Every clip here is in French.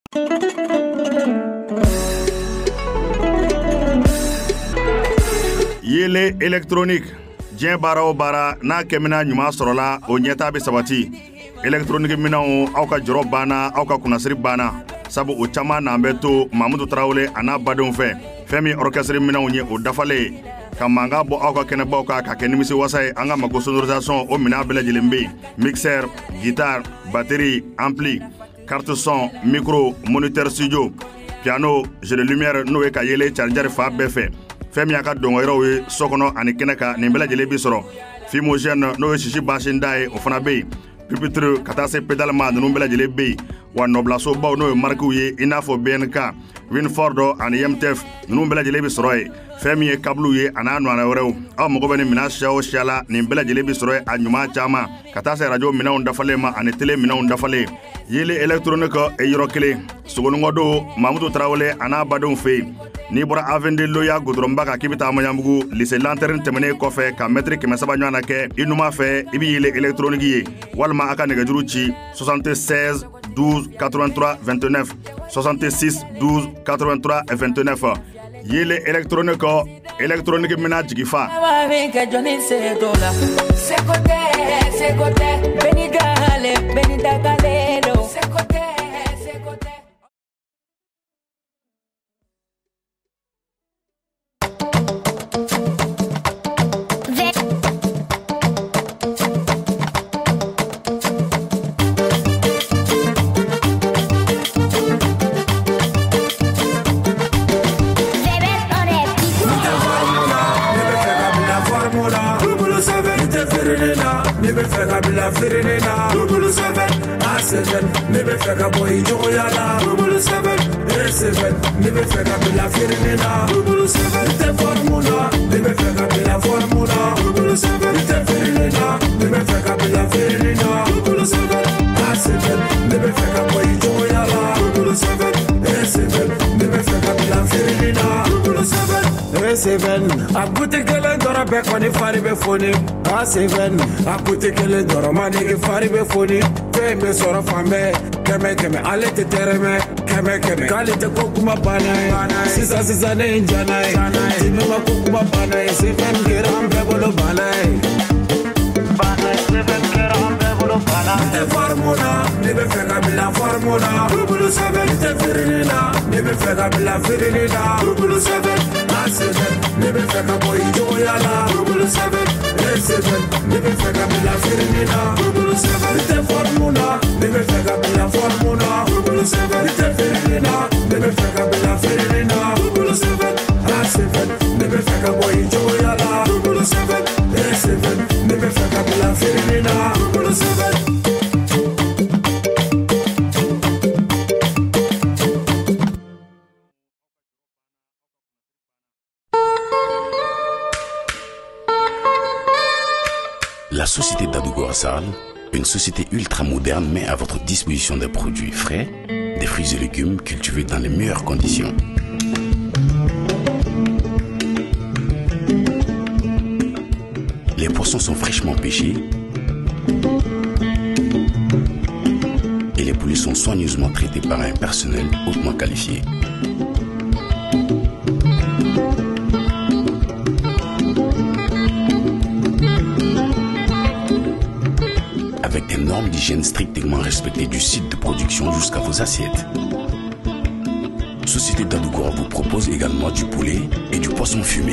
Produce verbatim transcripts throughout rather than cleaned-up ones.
Yele électronique Dien bara o bara n'a kemina ɲuman sɔrɔla o ɲɛta bɛ sabati électronique minɛnw aw ka jɔrɔ banna aw ka kunnasiri banna sabu o caman n'an bɛ to Mamudu Tarawele a n'a badenw fɛ fɛn min orchestre minɛnw ye o dafalen ka mankan bɔ aw ka kɛnɛbaw kan ka kɛ nimisi wasa ye an ka mago sonorisation o minɛn bɛɛ lajɛlen bɛ mixeur guitare batterie ampli carte son micro moniteur studio piano jeu de lumière n'o ye ka yele charger fa bɛɛ fɛ fɛn min y'a ka dɔngɔyɔrɔw ye so kɔnɔ ani kɛnɛ kan nin bɛɛ lajɛlen bi sɔrɔ fumogène n'o ye sisi basinda ye o fana bɛ yen pupitre ka taa se pédale ma ninnu bɛɛ lajɛlen bɛ yen wa nɔbilasobaw n'o ye marquew ye i n'a fɔ B N K Winford ani M T F ninnu bɛɛ lajɛlen bi sɔrɔ yen fɛn min ye câble ye a n'a ɲɔgɔnna wɛrɛw aw mago bɛ nin minɛn siya o siya la nin bɛɛ lajɛlen bi sɔrɔ yen a ɲuman caman ka taa se radio minɛnw dafalen ma ani télé minɛnw dafalen yele électronique e yɔrɔ kelen sogonikɔ don Mamudu Tarawele a n'a badenw fɛ yen n'i bɔra Avenue Loya Goudronba kan k'i bɛ taa Maɲanbugu lycée Lanterne tɛmɛnen kɔfɛ ka mètre kɛmɛ saba ɲɔgɔnna kɛ i numan fɛ i bɛ yele électronique ye walima a ka nɛgɛjuru ci soixante-seize douze quatre-vingt-trois vingt-neuf soixante-six douze quatre-vingt-trois vingt-neuf yele électronique électronique mina jigi fa A goûté kelen dɔrɔn bɛɛ kɔni fari bɛ foni A seven a goûté kelen dɔrɔn ma nege fari bɛ foni fɛn bɛ sɔrɔ fan bɛɛ kɛmɛ kɛmɛ ale tɛ tɛrɛmɛ kɛmɛ kɛmɛ k'ale tɛ ko kuma banna ye sisan sisan ne ye n jana ye dimi ma ko kuma banna ye seven kɛra an bɛɛ bolo banna ye seven kɛra an bɛɛ bolo banna n tɛ forme na ne bɛ fɛ ka bila forme na bulu seven n tɛ feereli la ne bɛ fɛ ka bila feereli la bulu seven seven, ne be fɛ ka bɔ i jogoya la bulu seven, e seven, ne be fɛ ka bila feereli la bulu seven, i tɛ forme na ne be fɛ ka bila forme na bulu seven, i tɛ feereli la ne be fɛ ka bila feereli la bulu seven, a seven, ne be fɛ ka bɔ i jogoya la bulu seven, e seven, ne be fɛ ka bila feereli la bulu seven. La société Dadougo Assal, une société ultra moderne, met à votre disposition des produits frais, des fruits et légumes cultivés dans les meilleures conditions. Les poissons sont fraîchement pêchés et les poulets sont soigneusement traités par un personnel hautement qualifié. Avec des normes d'hygiène strictement respectées du site de production jusqu'à vos assiettes. Société Dadougo vous propose également du poulet et du poisson fumé.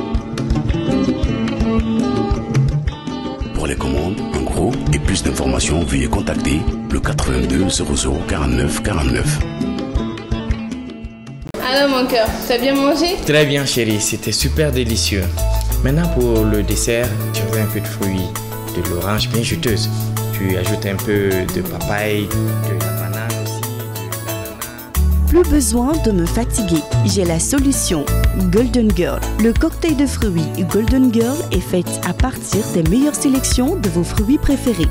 Pour les commandes, en gros et plus d'informations, veuillez contacter le quatre-vingt-deux zéro zéro quarante-neuf quarante-neuf. Alors mon cœur, t'as bien mangé? Très bien chérie, c'était super délicieux. Maintenant pour le dessert, tu veux un peu de fruits, de l'orange bien juteuse. Tu ajoutes un peu de papaye, de la banane aussi, de l'ananas. Plus besoin de me fatiguer, j'ai la solution. Golden Girl. Le cocktail de fruits Golden Girl est fait à partir des meilleures sélections de vos fruits préférés.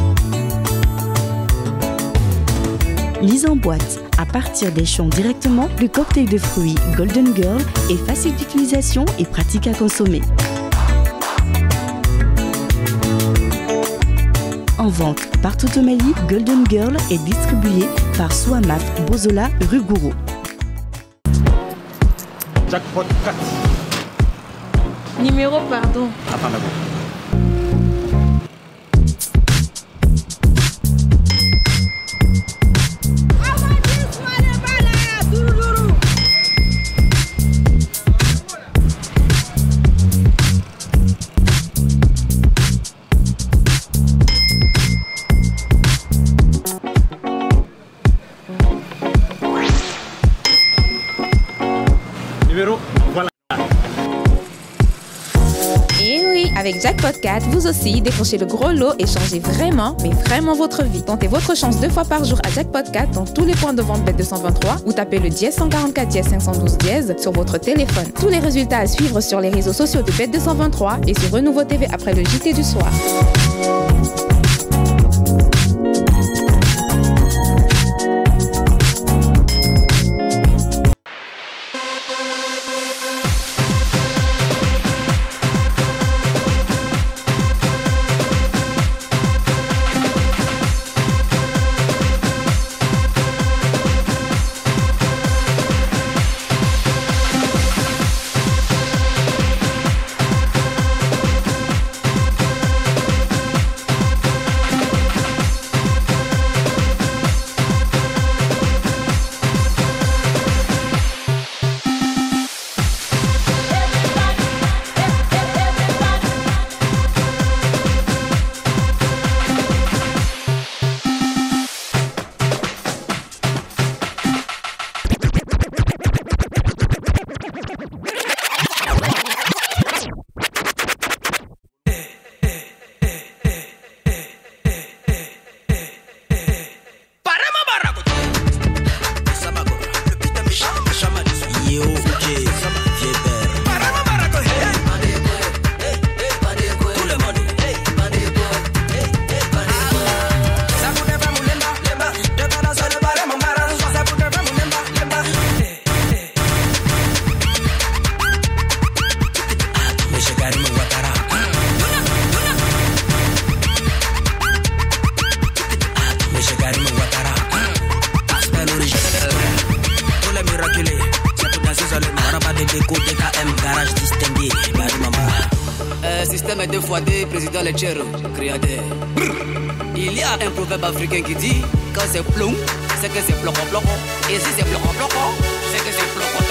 Mise en boîte à partir des champs directement, le cocktail de fruits Golden Girl est facile d'utilisation et pratique à consommer. En vente partout au Mali, Golden Girl est distribué par Souamat Bozola Ruguru. Jackpot quatre. Numéro, pardon. Attends d'abord. Numéro, voilà. Et oui, avec Jackpot quatre, vous aussi, décrochez le gros lot et changez vraiment, mais vraiment votre vie. Tentez votre chance deux fois par jour à Jackpot quatre dans tous les points de vente Bet deux cent vingt-trois ou tapez le dièse cent quarante-quatre dièse cinq cent douze dièse sur votre téléphone. Tous les résultats à suivre sur les réseaux sociaux de Bet deux cent vingt-trois et sur Renouveau T V après le J T du soir. Deux fois des présidents Lechero, créateur. Il y a un proverbe africain qui dit quand c'est plomb, c'est que c'est bloquant bloquant. Et si c'est bloquant bloquant, c'est que c'est blocotant.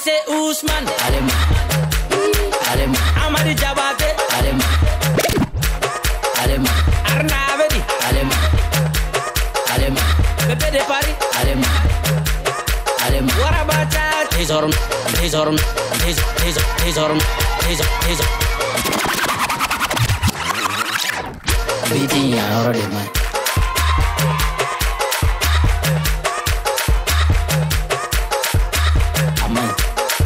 c'est Ousmane. Alema, Alema. Amadi Jabate. Alema, Alema. Arnavedi. Alema, Alema. Bébé de Paris. Alema, Alema. Warabata. Désorme, désorme, désorme, désorme, désorme, désorme. Beating ahora de man. Aman.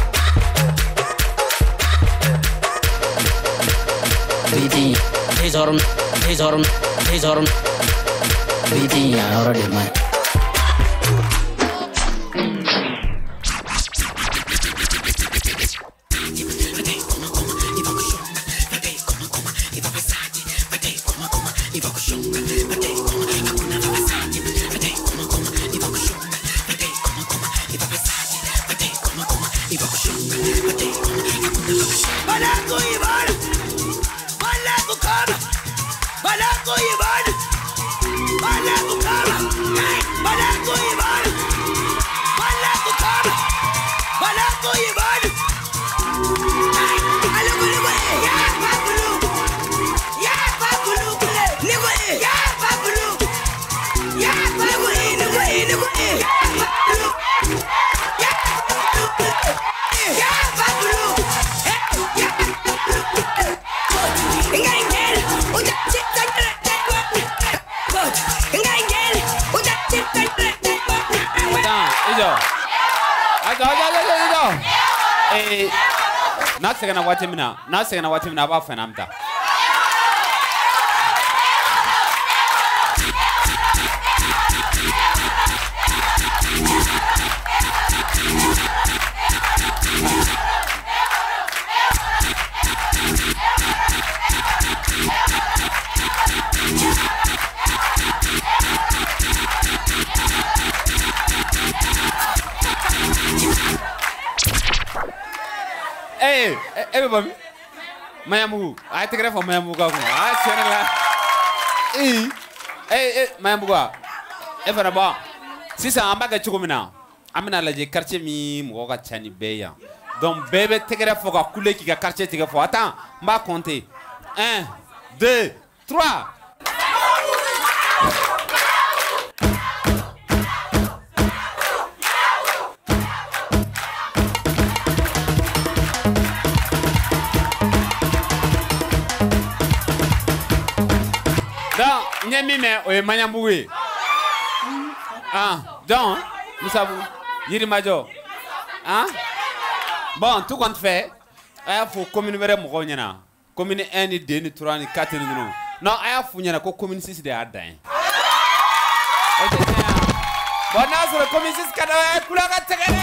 Beating, désorme, désorme, désorme. Beating ahora de man. Na segana wati mina na segana wati mina ba fanamta Eh, eh, baby. Mayamu, I take it for Mayamu. I say, eh, eh, eh, Mayamu. Ever about. Since I'm back at Chukumina, I'm not like a quartier me, Moga Chani Beya. Donc, baby, take it for a coulé qui a quartier take for a temps. Ma compter. Un, deux, trois. Nyemime oye manyambuwe. Ah, donc, nous savons, Yiri Majo. Hein? Bon, tout compte fait, il faut communiquer avec moi. Commune un, deux, trois, quatre, non. Non, il faut que commune six de Adin. Bon, nous sommes commune six de Adin.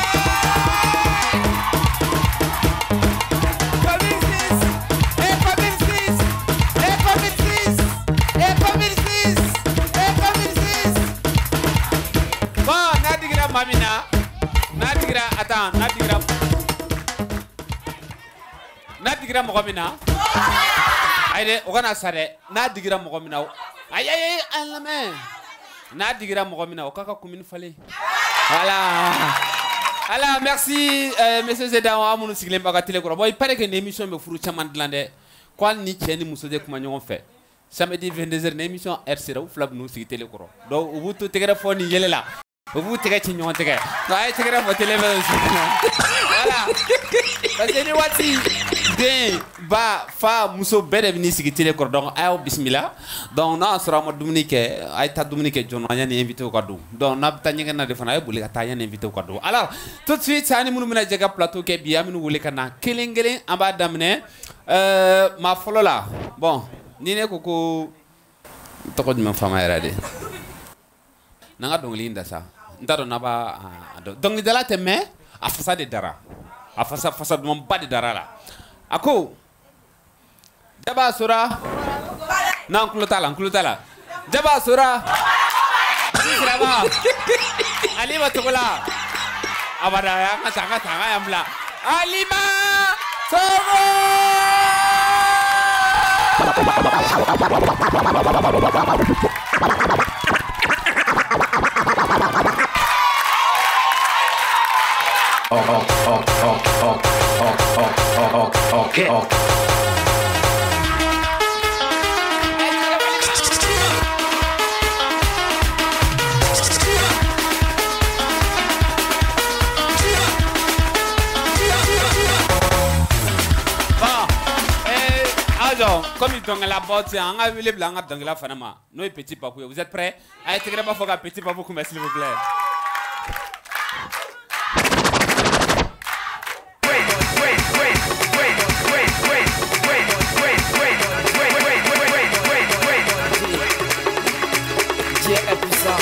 Mamina, Nadigra, attends, Nadigra, Nadigra Mogomina. Aïe, Ogana Sare, Nadigra Mogomina. Aïe, aïe, aïe, la main. Nadigra Mogomina, Okaka Koumine Fallait. Voilà. Alors, merci, monsieur Zedao, Amounou Siglem Bagatile Goro. Bon, il paraît que l'émission me fout chaman de l'année. Quoi, ni Tieni Moussode Koumagnon fait. Samedi vingt-deux heures, l'émission R C R ou Flab nous signer le Goro. Donc, vous tout téléphone, il est là. Vous tirez chignon tigre. Ouais, tigre votre téléphone. Voilà. Parce que nous voici bien ba fa muso bere vini sigiti le cordon ayo bismillah. Donc na sera mo Dominique ay ta Dominique John anya ni invité au cadeau. Donc na tanya na defana ay buli ka anya ni invité au cadeau. Alors tout de suite ça ni munu mena jega plateau ke biya minu wuli kana kelengele amba damne euh ma folola. Bon, ni ne koko to ko ma fama era de. Nanga dong linda sa. Ndaro naba donc de la teme a fasa de dara a fasa fasa de mon bas de dara la ako daba sura nan kulutala kulutala daba sura siraba ali batola abada ya katanga tanga yamla alima sogo oh, oh, oh, oh. Ok, ok. Comme il donne la botte, c'est un avile blanc dans la fanama. Nous, petit papou, vous êtes prêts? Allez, t'es pas faut qu'un petit papou comme s'il vous plaît. Dieu est puissant.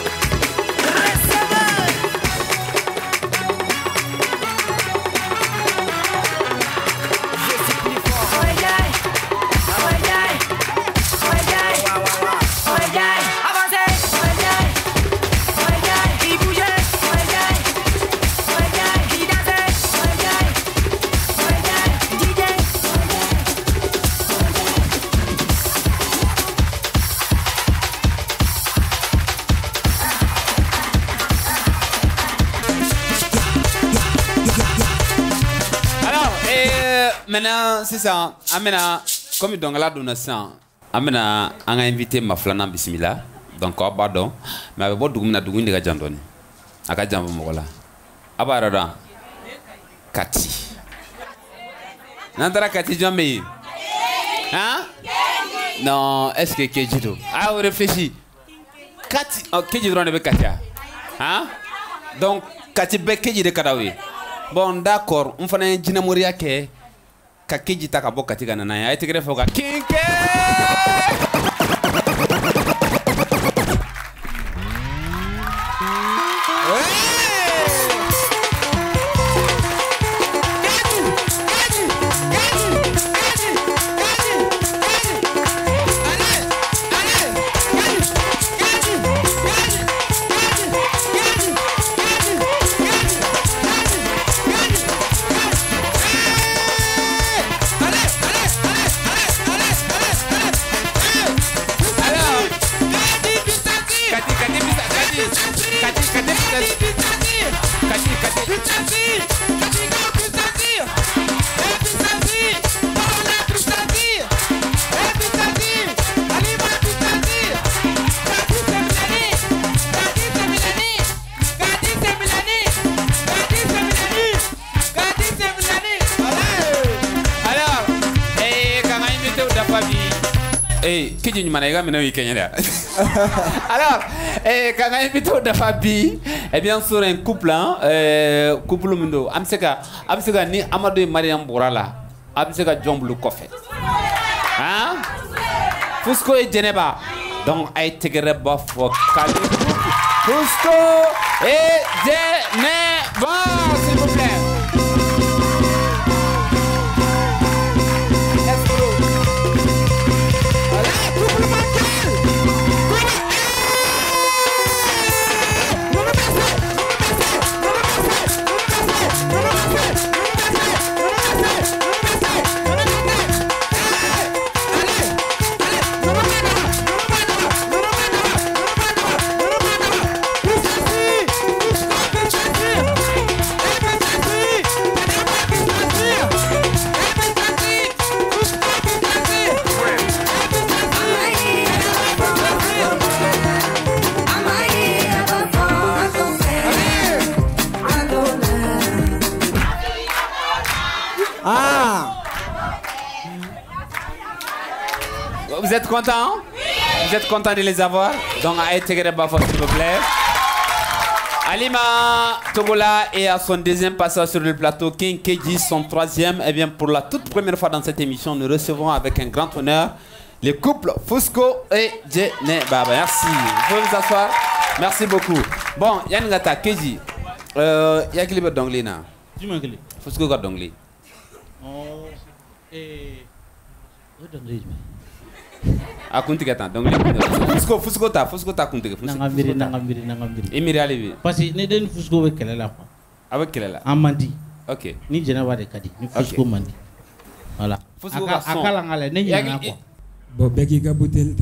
Maintenant, c'est ça. Amena, comme donc là, donne ça. Amena, on a invité ma flana bismillah. Donc, on va donc. Mais avec votre doumina doumine de Gajandoni. A Gajambo Mogola. Abarada. Kati. Nantara Kati Jambi. Hein? Non, est-ce que Kejido? Ah, on réfléchit. Kati. Oh, Kejido, on est Katia. Hein? Donc, Kati Bekeji de Kadawi. Bon, d'accord. On fait un dinamoria ke. Ka keji ta ka bɔ kati ka nana ye a ye tɛgɛrɛ fɔ ka kinke Eh, qui dit manéga maintenant il Kenya. Alors, eh, quand on invite au Dafabi, eh bien sur un couple, hein, euh, couple mundo, amseka, amseka ni Amadou et Mariam Borala, amseka John Blue Coffee. Hein? Fusco et Geneva. Donc, a été greba for Kali. Fusco et Geneva, s'il vous plaît. Vous êtes content? Vous êtes content de les avoir? Donc, à intégrer Bafo, s'il vous plaît. Alima Togola est à son deuxième passage sur le plateau. King Keji, son troisième. Et bien, pour la toute première fois dans cette émission, nous recevons avec un grand honneur les couples Fusco et Geneva. Merci. Vous pouvez vous asseoir. Merci beaucoup. Bon, Yann Gata, Keji. Euh, il y a qui est d'anglais là? Dis-moi que Fusco est d'anglais. Oh, et. D'anglais. A kunti kata donc Fusco Fusco ta Fusco ta kunti nangambiri nangambiri nangambiri emiri alibi parce que ne den Fusco be kelela quoi avec kelela amandi ok ni Geneva de kadi ni Fusco mandi voilà Fusco ka son akala ngale ne nyina quoi bo beki ka butel ta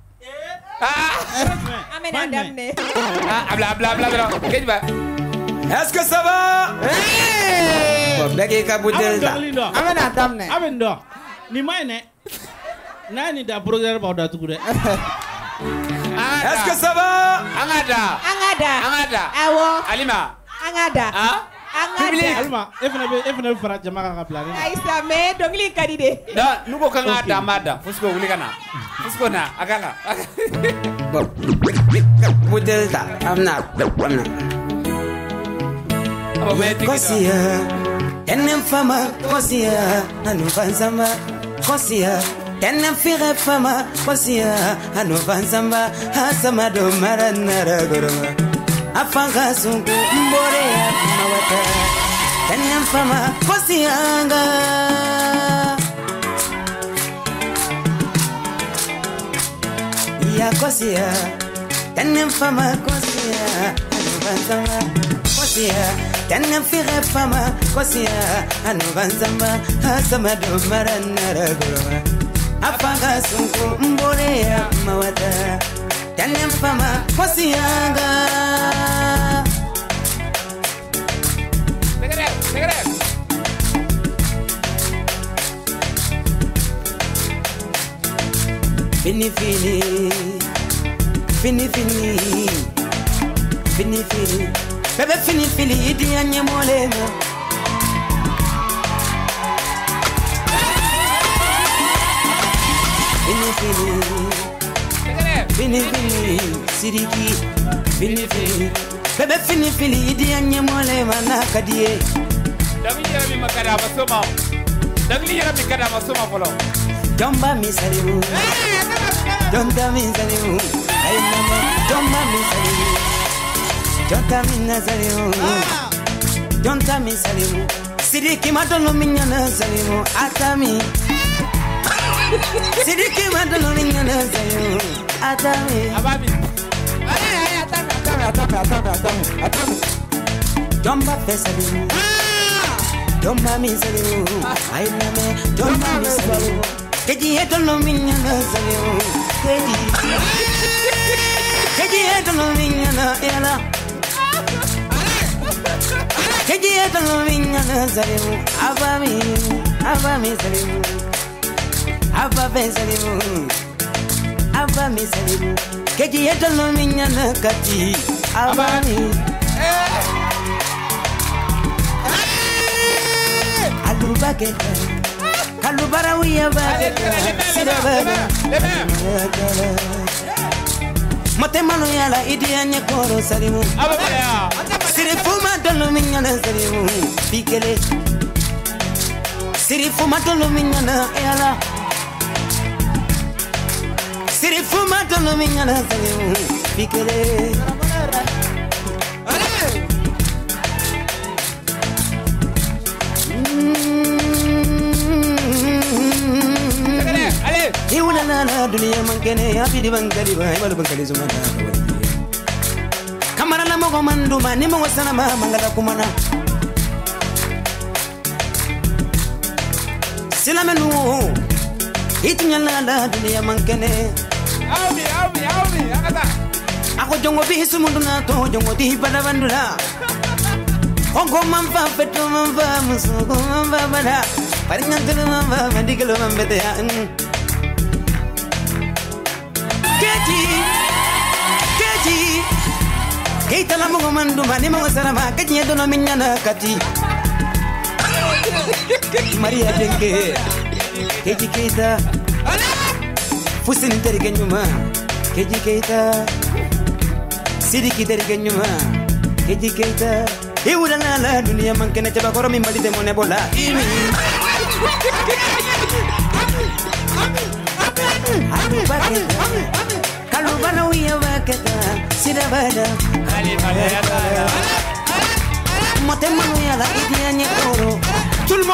ah amena damne ah bla bla bla bla qu'est-ce que est-ce que ça va hey Bagi ka butel ta. Amena tamne. Amendo. Ni maine. Nani da programme ba da tukude. Est-ce que ça va? Angada. Angada. Angada. Awo. Alima. Angada. Ah? Angada. Alima, efna be efna fara jama ka plani. Aisa me dongli kadide. Da nugo kan ada mada. Fusko wuli kana. Fusko na akala. Butel ta. Amna. Amna. Kosia. Tenem fama kosia. Anu fansama kosia. Tenem fire fama kosia. Anu fansama hasama do maranara goroma. Afanga sungu mbore ya mawata. Tenem fama kosianga. Ya kosia. Tenem fama kosia. Anu fansama kosia. Tenem fire fama kosia. Anu fansama hasama do maranara goroma. Afanga sungu mbore ya mawata. Tenem fama kosianga. Segere, segere. Fini fini, fini fini, fini fini. Bebe fini fini, idi anye molemo. Fini fini. Fini fini, siriki, fini fini. Bebe fini fini, idi anye mole mana kadie. Dagli yara mi makada basoma. Dagli yara mi kada basoma polo. Jomba mi salimu. Jonta mi salimu. Ay mama, jomba mi salimu. Jonta mi salimu. Jonta mi salimu. Siriki madolo minyana salimu. Atami. Siriki madolo minyana salimu. Atami. Ababi. Ay ay atami atami atami atami atami atami. Jomba pesalimu. Jomba mi salimu. Ay mama, jomba mi salimu. Keji etolo minyana salimu. Keji. Keji etolo minyana ela. Keji etolo minyana salimu. Abami, abami salimu. Ababe salimu. Abami salimu. Keji etolo minyana kati. Abami. Alubaketa. Kalubara wiyaba. Sirababa. Matemano yala idi anye koro salimu. Sirifuma dolo minyana salimu. Bikele. Sirifuma dolo minyana yala. Sirifuma dolo minyana salimu. Bikele. Iwuna nana dunia mankene abidi bankali ba ibalu bankali zumana kamara la mogo manduma ni mo sana ma mangala kumana sila menu itinya la dunia mankene awmi awmi awmi akata ako jongo bi sumundu na to jongo di bada bandula ongo mamfa feto mamfa musugo mamfa bada paringantu mamfa mendigelo mambete ya Keji, keji, keita la mungo mandu mani mungo sarama keji edo no minyana kati. Maria Dengue, keji keita, fusin dari kenyuma, keji keita, sidiki dari kenyuma, keji keita. Iuda nala dunia mangkene coba koro mimbali demone bola ini. Ami baketa, kalubana wiya baketa, sirabada. Ali malaya. Matemano yala idi anye koro. Tulmo.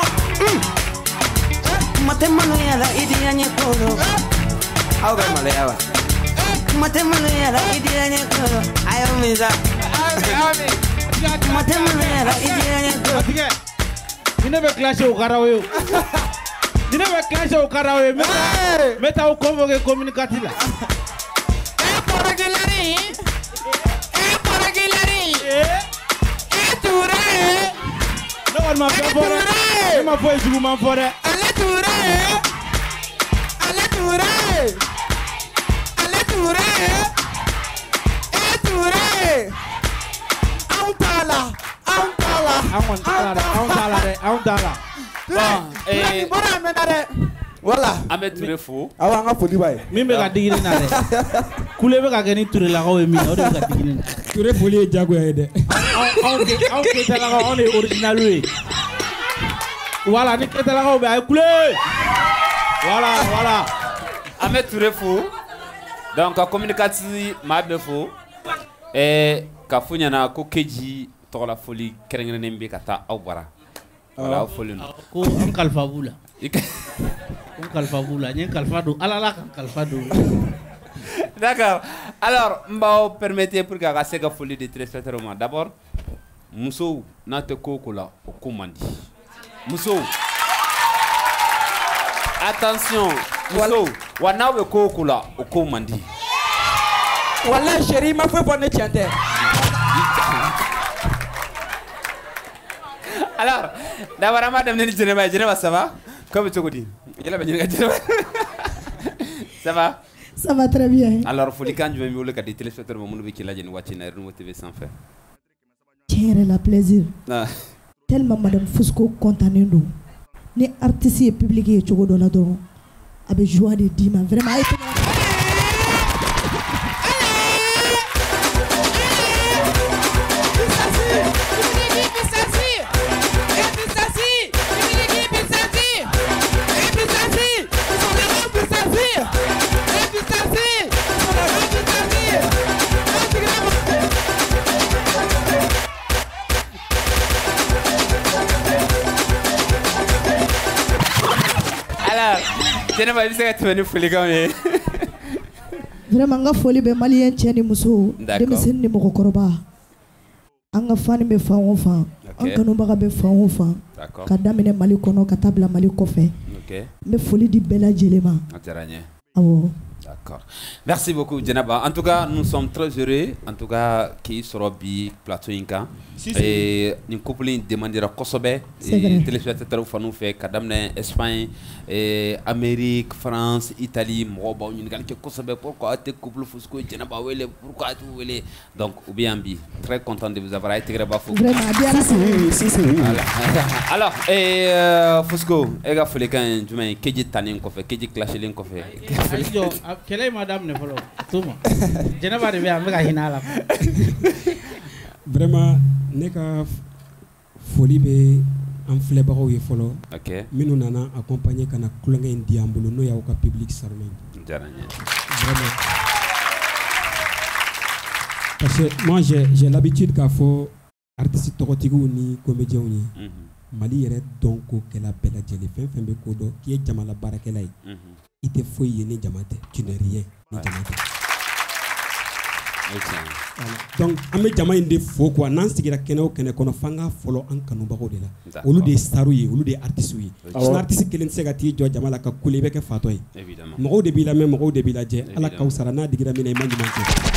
Matemano yala idi anye koro. Au ber malaya wa. Matemano yala idi anye koro. Ayo miza. Ami. Matemano yala idi anye koro. Ine be clash o karawo. Dina be clash o karawe meta meta o convoquer communicatif là. E poragilari. E poragilari. E ture. Ne kɔni ma fɛn fɔ dɛ. Ne ma foyi juguman fɔ dɛ. Ale Touré. Ale Touré. Ale Touré. Eh Touré. Anw t'a la. Anw t'a la. Anw kɔni t'a la dɛ. Anw t'a la dɛ. Anw t'a la. Bon, eh. Ni bɔra a mɛnna dɛ. Voilà. An bɛ Touré fo. Awɔ an ka foli b'a ye. Min bɛ ka digi ne na dɛ. Kule bɛ ka kɛ ni Tourélakaw ye min na o de bɛ ka digi ne na. Touré foli ye diyagoya ye dɛ. Anw anw Keyitalakaw anw de ye original ye. Voilà ni Keyitalakaw bɛ a ye kule. Voilà voilà. An bɛ Touré fo. Donc ka communicatrice maa bɛɛ fo. Ɛɛ ka fɔ ɲɛna ko Keji tɔgɔla foli kɛrɛnkɛrɛnnen bɛ ka taa aw bara. Voilà aw foli don. Ko an kalifa b'u la. Ko kalifa b'u la. N ye kalifa don Ala la kan kalifa don. D'accord. Alors, n b'aw permettez pour que a ka se ka foli di téléspectateurs ma. D'abord, musow n'a tɛ ko o ko la o ko man di. Musow. Attention, musow. Wa n'aw bɛ ko o ko la o ko man di. Wallahi chérie ma foyi fɔ ne tiɲɛ tɛ. Alors, d'abord an b'a daminɛ ni Jɛnɛba ye. Jɛnɛba ça va? K'aw bɛ cogo di? Yala bɛ ɲininka Jɛnɛba. Ça va? Ça va très bien. Alors, folikan jumɛn b'i bolo ka di téléspectateurs ma minnu bɛ k'i lajɛ nin waati in na Renouveau T V sanfɛ? Tiɲɛ yɛrɛ la plaisir. Ah. Tellement Madame Fusco kontannen don. Ni artiste ye public ye cogo dɔ la dɔrɔn a bɛ joie de d'i ma vraiment a ye Jɛnɛba i bɛ se ka tɛmɛ ni folikanw ye. Vraiment n ka foli bɛ maliyɛn cɛ ni muso denmisɛnnin ni mɔgɔkɔrɔba an ka fani bɛ fan o fan an kanubaga bɛ fan o fan ka daminɛ Mali kɔnɔ ka taa bila Mali kɔfɛ n bɛ foli di bɛɛ lajɛlen ma. A diyara n ye. Awɔ. D'accord. Merci beaucoup Djenaba. En tout cas, nous sommes très heureux en tout cas qui sera bi plateau in kan. Et ni couple in demandera kosɛbɛ et téléspectateurs fanu fɛ ka daminɛ Espagne et Amérique, France, Italie, mɔgɔw b'aw ɲininkali kɛ kosɛbɛ pourquoi a tɛ couple Fusco Djenaba wele pourquoi a t'u wele donc ou bien bi très content de vous avoir a ye tɛgɛrɛ ba fo. Vraiment bien si si. Voilà. Alors et euh, Fusco e ka folikan ye jumɛn ye Keji tannen kɔfɛ Keji clashelen kɔfɛ. Kɛlɛ ma daminɛ fɔlɔ to ma Jɛnɛba de bɛ yan n bɛ ka hinɛ a la. Vraiment ne ka foli bɛ an filɛbagaw ye fɔlɔ minnu nana accompagner ka na kulonkɛ in di an bolo n'o y'aw ka public sarmen. Diyara n ye. Vraiment parce que moi j'ai j'ai l'habitude k'a fɔ artiste tɔgɔtigiw ni comédiens ye Mali yɛrɛ dɔn ko kɛla bɛɛ lajɛlen fɛn fɛn bɛ ko dɔn k'i ye jamana baarakɛla ye. I tɛ foyi ye ni jama tɛ tu n'es rien ni jama tɛ. Donc an bɛ jama in de fo quoi n'an sigira kɛnɛ o kɛnɛ kɔnɔ f'an ka fɔlɔ an kanubagaw de la olu de ye staru ye olu de ye artistes ye sinon artiste kelen tɛ se ka t'i jɔ jama la ka kule i bɛ kɛ fatɔ ye mɔgɔw de b'i lamɛn mɔgɔw de b'i lajɛ Ala k'aw sara n'a digira min na i ma ɲuman kɛ.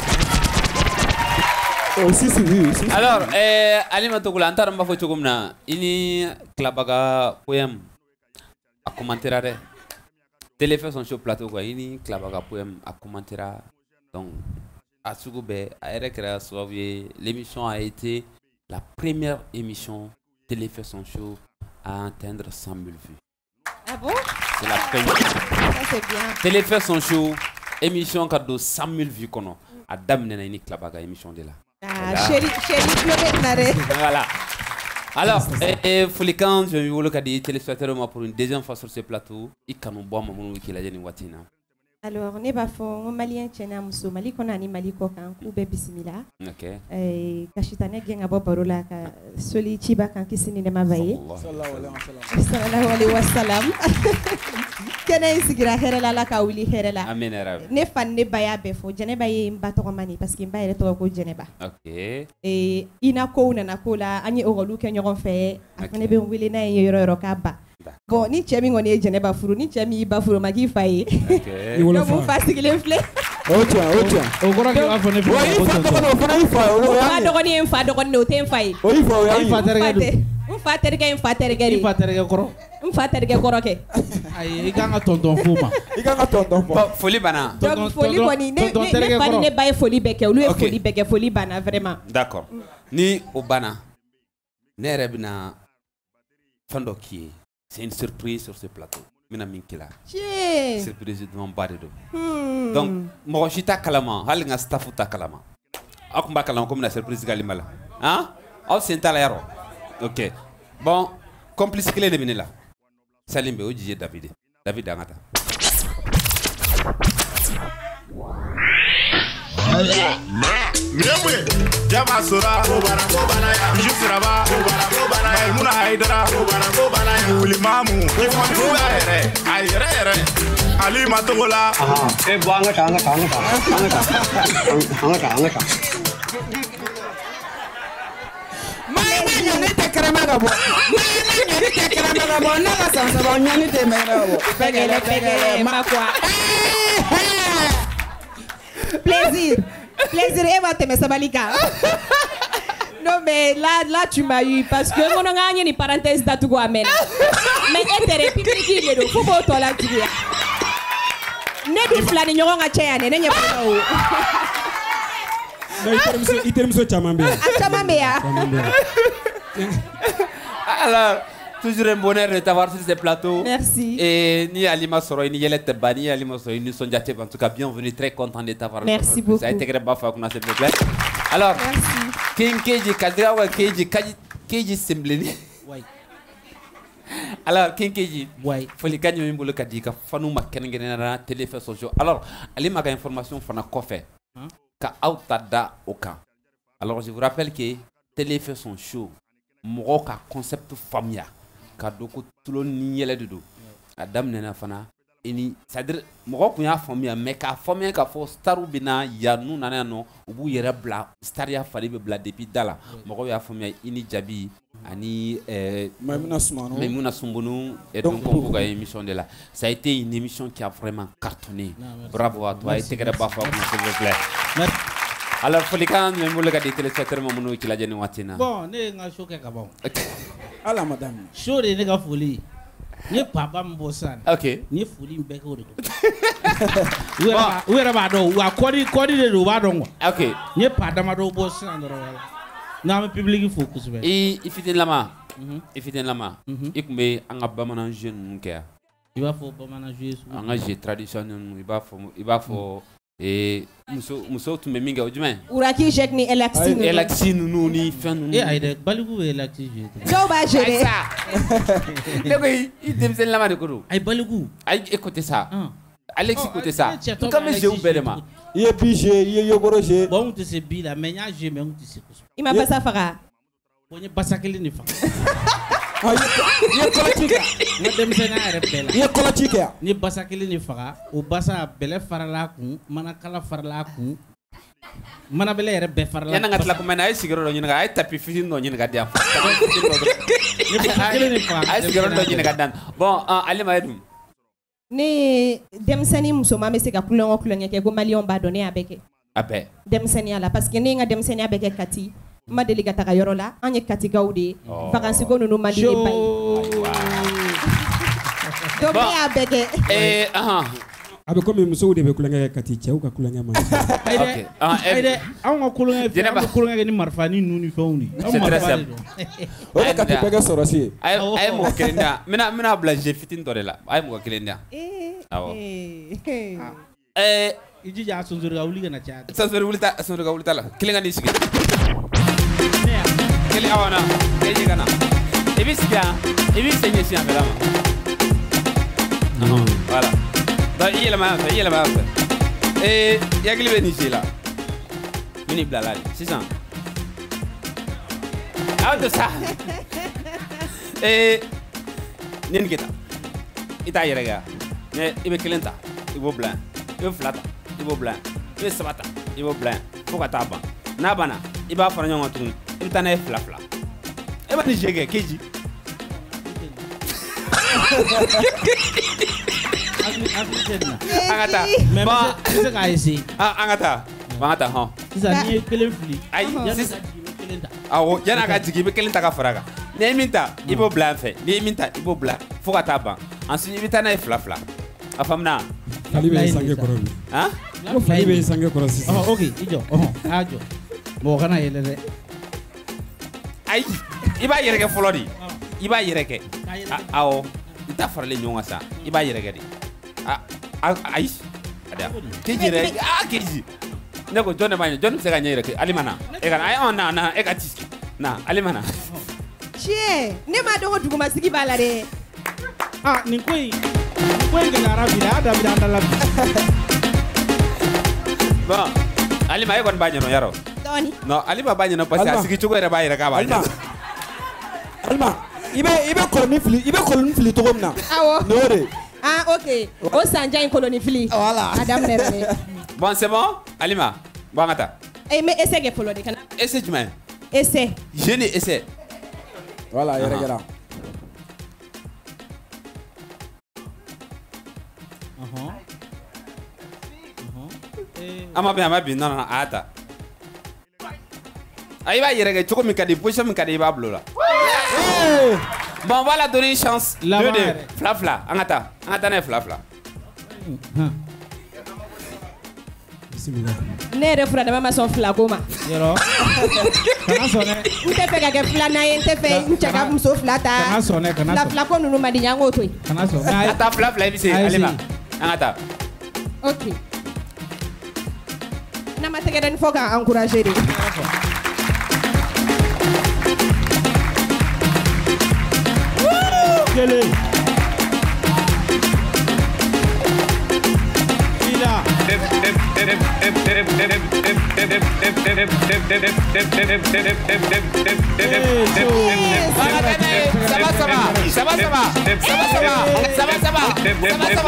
Alors eh, Alima Togula an t'a dɔn n b'a fɔ cogo min na i ni Tilabaga poème a commentera dɛ. Télé fait son show plateau quoi ini Tilabaga poème a commentera donc à sugu bɛɛ a yɛrɛ kɛra sababu ye l'émission a été la première émission Télé fait son show à atteindre cent mille vues. Ah bon? C'est la première. Ça c'est bien. Télé fait son show émission ka don cent mille vues kɔnɔ a daminɛ na i ni Tilabaga émission de la. Ah chérie chérie tulo na dɛ. Voilà. Alors, eh, folikan je vais wolo ka di téléspectateurs ma pour une deuxième fois sur ce plateau i kanu bɔ ma minnu k'i lajɛ nin waati in na. Alors ne b'a fɔ n ko maliyɛn cɛ n'a muso Mali kɔnɔ ani Mali kɔ kan k'u bɛɛ bisimila. Ok. Eh, ka sitanɛ gɛn ka bɔ baro la ka soli ciba kan kisi ni nɛɛma b'a ye. Sallallahu alaihi wa sallam. Kɛnɛ in sigira hɛrɛ la Ala ka wuli hɛrɛ la. Amin yarabi. Ne fa ni ne ba y'a bɛɛ fɔ Jɛnɛba ye n ba tɔgɔma ni parce que n ba yɛrɛ tɔgɔ ko Jɛnɛba. Ok. Eh, i na kow nana ko la an ye ɔrɔlu kɛ ɲɔgɔn fɛ a fana bɛ n wele n'a ye yɔrɔ yɔrɔ k'a ba. Bon ni cɛ min kɔni ye Jɛnɛba furu ni cɛ min y'i ba furu ma k'i fa ye. Donc mun fa sigilen filɛ. O tiɲɛ o tiɲɛ. O kɔrɔ k'i b'a fɔ ne filɛ. O y'i fa dɔgɔnin o fana y'i fa ye. O fa dɔgɔnin ye n fa dɔgɔnin de o tɛ n fa ye. O y'i fa o y'a ye. I fa terikɛ don. N fa fa terikɛ in fa terikɛ de. I fa terikɛ kɔrɔ. N fa terikɛ kɔrɔ kɛ. Ayi i kan ka tonton fo ma. I kan ka tonton fo. Foli banna. Donc foli kɔni ne ne fa ni ne ba ye foli bɛɛ kɛ olu ye foli bɛɛ kɛ foli banna vraiment. D'accord. Ni o banna ne yɛrɛ bɛna fɛn dɔ k'i ye. C'est une surprise sur ce plateau. Mina min kila. Surprise duman ba de don. Donc mɔgɔ si t'a kalama hali n ka staff t'a kalama. Aw tun b'a kalama ko bɛna surprise k'ale ma la. Hein? Aw sen t'a la yarɔ. Ok. Bon complice kelen de bɛ ne la. Salim bɛ o jije David. David an ka taa. Miyamwe Jama Sora Kobana Kobana ya Miju Siraba Kobana Kobana ya Maimuna Haidara Kobana Kobana ya Wuli Mamu Ifonduga ere Ayere ere Ali Matogola Aha Eh bo anga ka anga ka anga ka anga ka anga ka anga ka Mai mai nyani te krema gabo Mai mai nyani te krema gabo na la sansa bo nyani te mera gabo Pegele pegele makwa Plaisir. Plaisir, Eva te me sabalika. Non mais là, là tu m'as eu parce que mon gagne ni parenthèse d'atugo amena. Mais etere public le do fubo to la tuya. Ne du flani nyongo nga chaya ne nya pa o. No itermso itermso chamambe. Chamambe ya. Alors toujours un bonheur de t'avoir sur ce plateau. Merci. Et ni Alima Soro, ni Yelette Bani, ni Alima Soro, ni Sonja Tchep. En tout cas, bienvenue, très content de t'avoir. Merci beaucoup. Ça a été très bien fait, s'il vous plaît. Alors, King Keji, Kadra, Keji, Keji Sembleni. Oui. Alors, King Keji, oui. Faut les gagner, le Kadika, Fanou Makengenera, téléphone social. Alors, Alima a information, Fana Kofe, Ka Autada Oka. Alors, je vous rappelle que téléphone son show, Moroka concept familial. Ka doko tulo ni yɛlɛ de don a daminɛna fana ini c'est-à-dire mɔgɔ kun y'a faamuya mais k'a faamuya k'a fɔ staru bɛ na yan n'u nana yan nɔ u b'u yɛrɛ bila stariya fari bɛ bila depuis da la mɔgɔw y'a faamuya i ni Jabi ani Maimouna Soumano Maimouna Soumano et donc on b'u ka émission de la ça a été une émission qui a vraiment cartonné bravo à toi et tɛgɛrɛ b'a fɔ a kunna s'il vous plaît. Alors folikan jumɛn bolo ka di téléspectateurs ma minnu ci lajɛ nin waati in na. Bon ne ye n ka show kɛ ka ban. Ala madame. Show de ye ne ka foli. N ye papa min bɔ sisan. Ok. N ye foli in bɛɛ kɛ o de don. U yɛrɛ b'a dɔn wa kɔdi kɔdi de don u b'a dɔn quoi. Ok. N ye pa damadɔ bɔ sisan dɔrɔn wala. N'an bɛ public fo kosɛbɛ. I i fitinin i fitinin i tun bɛ an ka bamanan jeu ninnu kɛ yan. I b'a fɔ bamanan jeu sugu. An ka jeu traditionnel ninnu i b'a fɔ i b'a fɔ. Et muso muso tun bɛ min kɛ o jumɛn. Uraki jɛk ni Elaxi ninnu. Elaxi ninnu ni fɛn ninnu. E ayi dɛ Baliku bɛ Elaxi jouer. Dɔw b'a gérer. Ne ko i denmisɛnninlama de ko don. Ayi Baliku. Ayi e côté ça. Alexis côté ça. Tu kan bɛ jeu bɛɛ de ma. I ye bi jouer i ye yogoro jouer. Bon n tɛ se bi la mais n y'a jouer mais n tɛ se kosɛbɛ. I ma basa faga. Bon n ye basa kelen de faga. I ye kɔlɔci kɛ. N ka denmisɛnninya yɛrɛ bɛɛ la. I ye kɔlɔci kɛ. N ye basa kelen de faga o basa bɛlɛ farala a kun manakala farala a kun manabɛlɛ yɛrɛ bɛɛ farala. Yanni ka tila kuma na a ye sigiyɔrɔ dɔ ɲini ka a ye tapi fitinin dɔ ɲini ka di yan. N ye basa kelen de faga. A ye sigiyɔrɔ dɔ ɲini ka di yan. Bon Alima ye dun. Ne denmisɛnnin musoman bɛ se ka kulonkɛ kulonkɛ kɛ ko maliyɛnw b'a dɔn ne y'a bɛɛ kɛ. A bɛɛ. Denmisɛnninya la parce que ne ye n ka denmisɛnninya bɛɛ kɛ Kati. N ma deli ka taga yɔrɔ la an ye Katikaw de ye. Vacances ko ninnu man di ne ba ye. Donc ne y'a bɛɛ kɛ. Eh ahan. A bɛ komi musow de bɛ kulonkɛ kɛ Kati cɛw ka kulonkɛ man. Ayi dɛ ayi dɛ anw ka kulonkɛ fɛn an bɛ kulonkɛ kɛ ni marifa ni ninnu ni fɛnw de. C'est très simple. O de Kati bɛɛ kɛ sɔrɔsi ye. A ye a ye mɔgɔ kelen di yan n bɛna n bɛna bila jeu fitinin dɔ de la a ye mɔgɔ kelen di yan. Awɔ. Ɛɛ i jija sonsori ka wuli ka na caya. Sonsori wuli ta sonsori ka wuli ta la kelen ka n'i sigi. Kelen awɔ na kelen ka na i bɛ sigi yan i bɛ sen ɲɛsin yan fɛ la ma. Voilà. Donc i yɛlɛma yan fɛ i yɛlɛma yan fɛ. Ee i hakili bɛ nin jeu la. N bɛ n'i bila la de sisan. Aw to sa. Ee ni nin kɛ tan i t'a yɛrɛ kɛ yan mais i bɛ kelen ta i b'o bila yan i bɛ fila ta i b'o bila yan i bɛ saba ta i b'o bila yan fo ka taa ban n'a banna i b'a fara ɲɔgɔn kan tuguni i bɛ taa n'a ye fila fila e b'a ni jeu kɛ Keji. An ka taa. Mais n bɛ se k'a essayer. An ka taa an ka taa hɔn. Sisan n'i ye kelen fili. Ayi yanni sisan ka jigin i bɛ kelen ta. awɔ yanni a ka jigin i bɛ kelen ta ka fara a kan Ni minta, il faut blanc fait. Ni minta, il faut blanc. Faut que t'as ban. Ensuite, il minta na fla fla. A femme na. Fali be sange koro. Hein? Ko fali be sange koro sisi. Oh, OK, ijo. Oh, ajo. Mo kana yele de. Ay, iba yere ke folodi. Iba yere ke. Awo. Ita farle nyonga sa. Iba yere ke di. Ah, ay. Ada. Keji re. Ah, keji. Ne ko John Mane, John se gagner ke alimana. E kana ay on na na e ka tiski. Na, alimana. Chie, ne ma do du ma sigi bala de. Ah, ni koi. Koi ke la rabida, ada bida andala. Bon, alima e kon baño no yaro. Tony. No, alima baño no parce que sigi chugo re bayira ka ba. Alima. Alima, ibe ibe koloni fili, ibe koloni fili to gomna. Awo. No re. Ah, OK. O sanja in koloni fili. Voilà. Adam Nere. Bon, c'est bon? Alima, bon attends. Eh, mais essaie que follow de kana. Essaie tu mets. Essaie. Je n'ai essaie. Voilà, yere gela. Uh-huh. Ama bien, ama bien. Non, non, attends. Aïe, va yere que tu comme kadi, position mi kadi va blola. Bon, on va la donner une chance. Deux deux. Fla fla. Angata. Angata ne fla fla. Ne refura de mama son fla goma. Yero. Kana sone. Ute fe ka ke fla na ente fe nchaka mso fla ta. Kana sone, kana La sone. fla ko nunu madi nyango to. Kana sone. Ata fla fla ibi se alima. Angata. OK. Na mateke den foka encourager de. Kele. Ila. Ça va, ça va, ça va, ça va, ça va, ça va, ça va, ça va, ça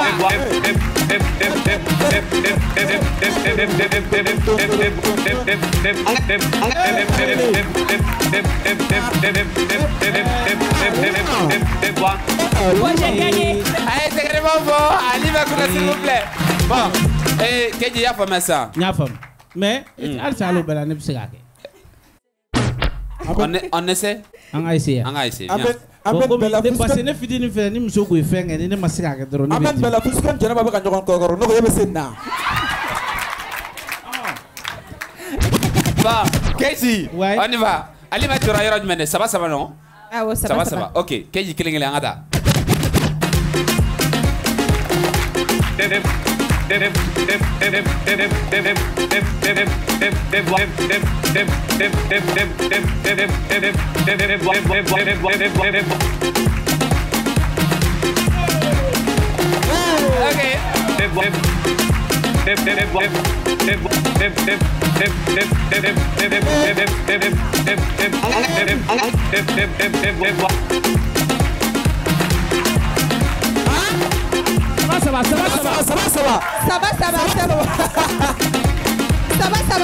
va, Moi j'ai gagné. Allez, c'est vraiment bon. Allez, va couler s'il vous plaît. Bon, et Keji a fait ça. Nya fam. Mais al salo bela ne bisega ke. On on essaie. On a essayé. On a essayé. Amen. Amen bela fuska. Parce que ne fidi ni fe ni muso ko fenge ni ne masega ke dro ni. Amen bela fuska jana ba ka nyogon ko no ko yebe senna. Bon, Keji, on y va. Allez, ma tu rayera du mene. Ça va, ça va non? Ah ouais, ça, ça va, va, ça va. OK, Keji kilingele angada. Ça va, ça va, ça va, ça va, ça va. Ça va, ça va, ça va. Ça va, ça va.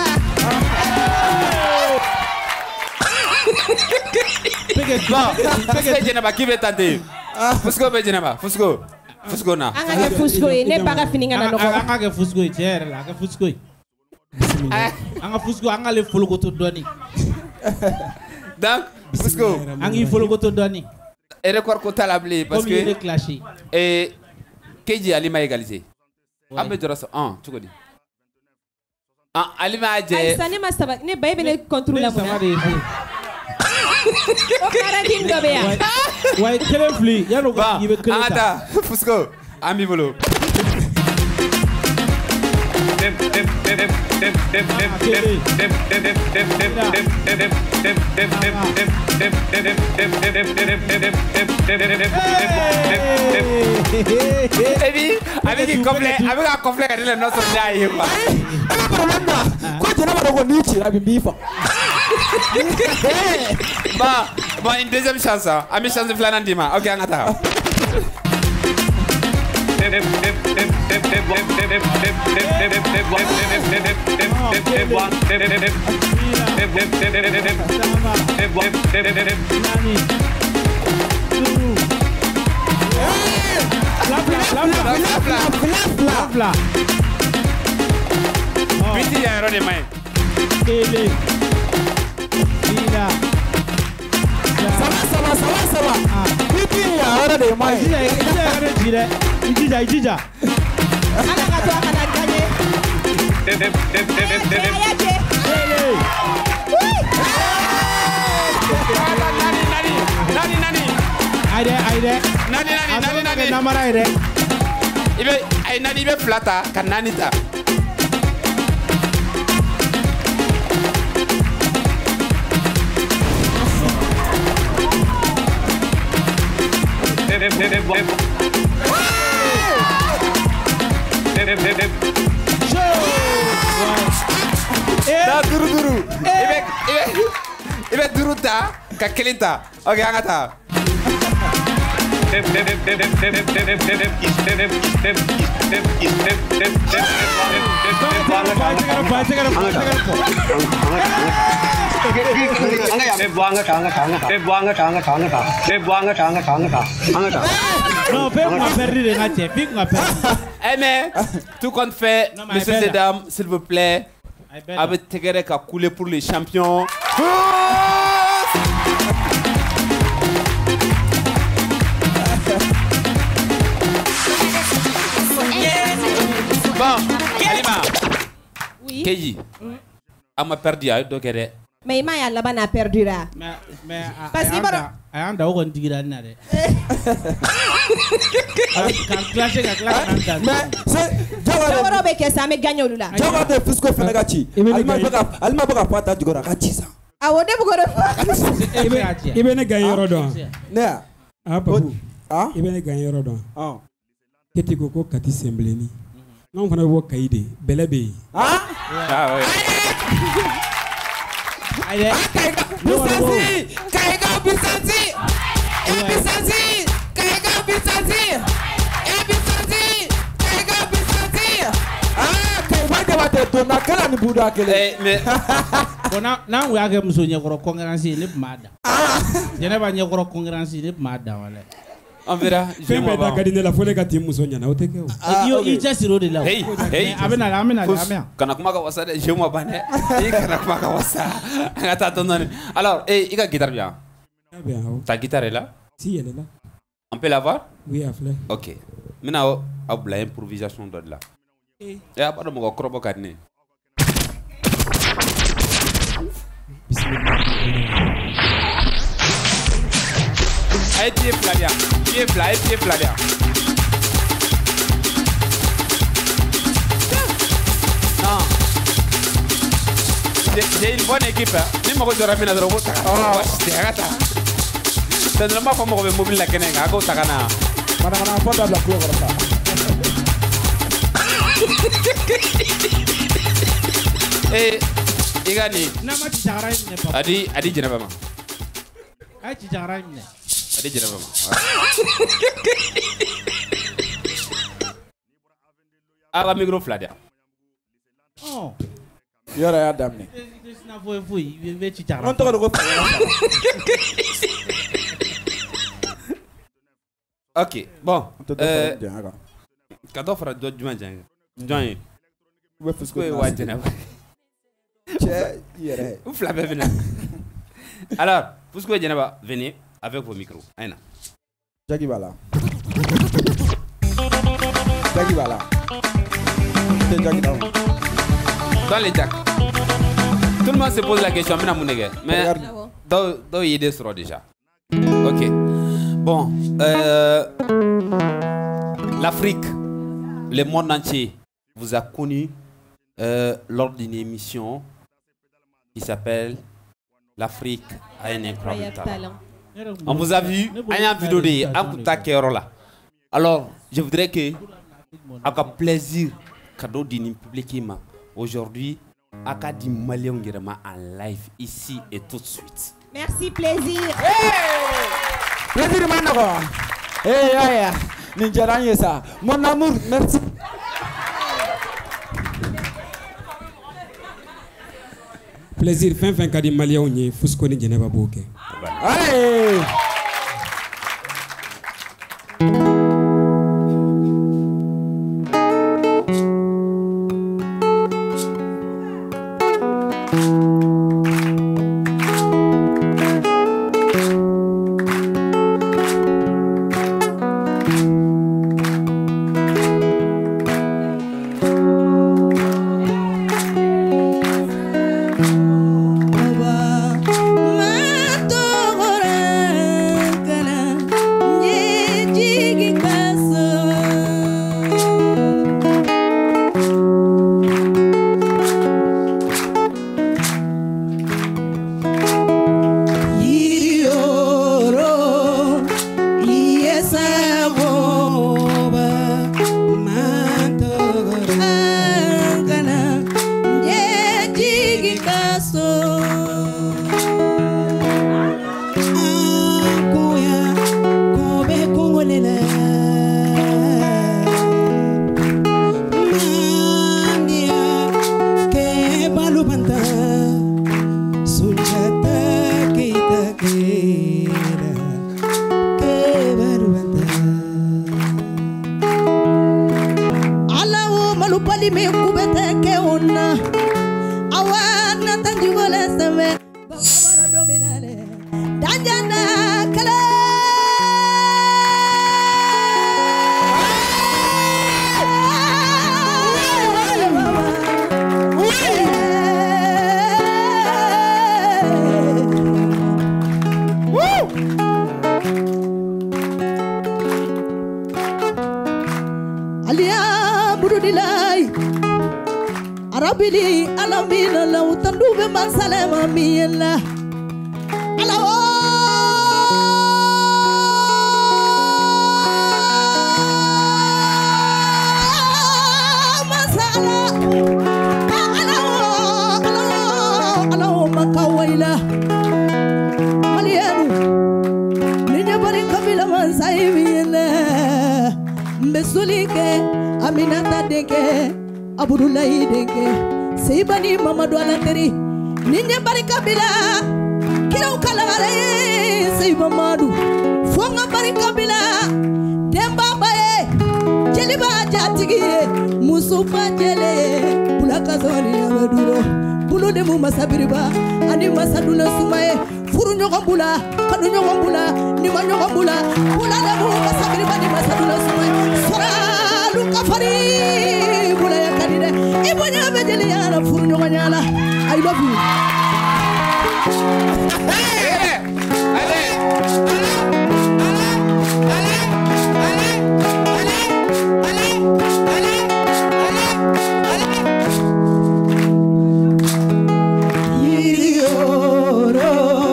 Bon, Fusco Jenaba, qui veut tenter? Fusco Jenaba, Fusco. Fusco na. Anga ke Fusco ne paga fininga na noko. Anga ke Fusco tiere la, ke Fusco. Anga Fusco anga le follow ko to doni. Donc, Fusco. Anga il follow ko to doni. Et record ko talable parce que. Comme il est clashé. Et Keji Alima égalisé. Ambe tu rasa un, tu connais. Ah, Alima a dit. Ça ne m'a pas ne baby ne contrôle la mona. O karantin do beya. Ouais, quel fli, ya no ba. Il veut que Ata, Fusco. Ami bolo. Ebi, avec un complet, avec un complet que le notre d'ailleurs. Quoi tu n'as pas de niche la bifa. Bah, bon une deuxième chance. Ami chance de Flanandima. OK, on attend. Petit erreur de main. Ça va, ça va. va, ça va, ça va. Pipi, ahora de moi. Ijija, ijija, ijija, ijija. Ijija, ijija. Nani, nani. Aide, aide. Nani, nani, nani, nani. Namara aide. Ibe, ay nani ibe flata, kan nani ta. Da duru duru. Ibe, ibe, ibe duru ta, ka kelin ta. Oke, angata. Non, fais moi perdu de ngate, fais moi perdu. Eh mais, tout compte fait, messieurs et dames, s'il vous plaît, avec Tegere qui a coulé pour les champions. Bon, Alima. Oui. Keji. On m'a perdu à Dokere. Mais il a là-bas n'a perdu là. Mais, mais, parce qu'il va. Ayanda au contigira nare. Quand classe, quand classe. Mais c'est. Jawara be que ça me gagne au là. Jawara de Fusco Fenagachi. Alima baka, Alima baka pata jugora kachisa. Ah, on est beaucoup I bɛ ne gagné yɔrɔ dɔn ne ya ah Papu ah i bɛ ne gagné yɔrɔ dɔn ah Keti ko ko Kati Sembeleni n'anw fana bɛ bɔ Kayi de bɛlɛ bɛ yen ah ah oui ayi Bisanti Kayiga Bisanti Bisanti Kayiga Bisanti Bisanti Kayiga Bisanti ah Kayiga de wa te donna kala ni buda kele eh mais bon na na we age muso nyekoro concurrence ne mada jene ba nyekoro concurrence ne mada wala on verra je vais pas garder la folie quand muso nyana oteke o yo i just ro de la hey hey amena amena amena kana kuma ka wasa je moi bane e kana kuma ka wasa ngata tonne alors eh ika guitare bien bien ta guitare est là si elle est là on peut la voir oui à fleur OK maintenant a bla improvisation de là et après mo ko krobo kadne Aïe, pied Flavia, pied Flavia, pied Flavia. Non. J'ai une bonne équipe. Ni moi je ramène à droite. Oh, c'est agata. C'est normal pour moi de mobile la kenenga. Ako takana. Mana mana pas de la cour comme ça. Eh, igani. Nama ci jara ne papa. Adi, adi jenaba ma. Ai ci jara ne. Adi jenaba ma. Ara micro Flavia. Oh. Yora ya damne. Na foi foi, ve ci jara. On to ko ko. OK, bon. Euh Kado fara do juma jang. Join. Wo fusko e wa jenaba. Che, yere. Vous Flavia venez. Alors, fusko e jenaba, venez avec vos micros. Aina. Jackie Bala. Jackie Bala. C'est Jackie down. Dans les jacks. Tout le monde se pose la question, mais dans il y a déjà. Ok. Bon, euh, l'Afrique, le monde entier vous a connu euh, lors d'une émission qui s'appelle L'Afrique a un incroyable talent. On vous a vu, il y a une vidéo de Amputa Kerola. Alors, je voudrais que, avec plaisir, cadeau d'une public aujourd'hui, Akadi Malion Girama en live ici et tout de suite. Merci, plaisir. Hey! Plaisir, Manako. Hey, hey, Ninja ça. Mon amour, merci. Plaisir, fin fin Kadi Malion ni Fusco ni Geneva Boke. Hey! una awana tanjigole seme babara dominale danjana kala Arabili alamina la utandube mansalema miela alawo masala alawo alawo alawo makawaila malienu ninya bari kabila mansai miela mbesulike aminata deke Abudulayi denge Seibani Mamadou Alateri Ninye barika bila Kira ukalare Seiba Madu Fonga barika bila Demba bae Jeliba jatigi Musufa jele Bulaka zoni amaduro Bulu demu masabiriba Ani masadula sumaye Furu nyogambula Kanu nyogambula Nima nyogambula Bula demu masabiriba Ni masadula sumaye Sora lukafari Ibonya bejeli yana furu nyoga nyala. I love you. Hey, ale, ale, ale, ale, ale, ale, ale, ale, ale. Yirioro,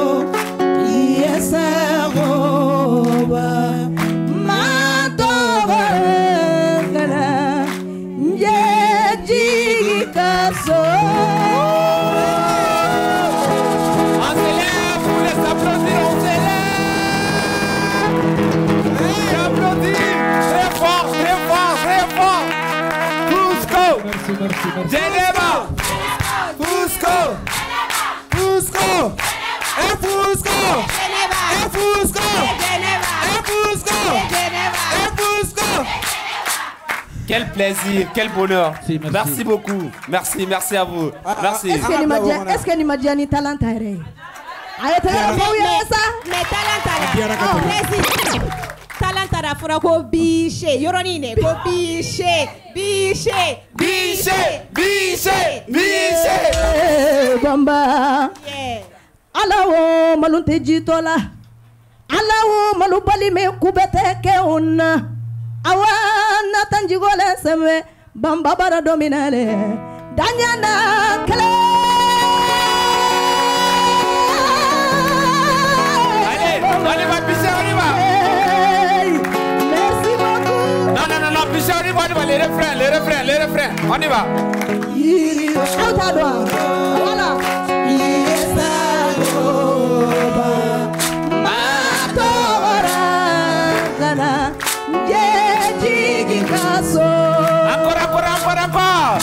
yesa goba, matoba ngana, njeji kaso. On s'élève, vous laissez applaudir, on s'élève. J'applaudis très fort, très fort, très fort. Fusco, merci, merci, merci. Geneva, Fusco, Fusco, et Fusco, et Fusco, et Fusco, et Fusco. Quel plaisir, quel bonheur. Si, merci. Merci beaucoup. Merci, merci à vous. Merci. Est-ce que ni madia, est-ce que ni madia ni talent aire? Aye talent ko wiye sa? Mais talent ara. Merci. Talent ara fura ko biche. Yoronine ko biche. Biche. Biche, biche, biche. Bamba. Yeah. Alawo malunte jitola. Alawo malubali me kubete ke una. Awana tanjigole seme bamba bara dominale danyana kale. Allez, allez, va pisser, on y va. Merci beaucoup. Non, non, non, non, pisser, on y va, on y va. Les refrains, les refrains, les refrains, on y va. Voilà. Encore, encore, encore, encore.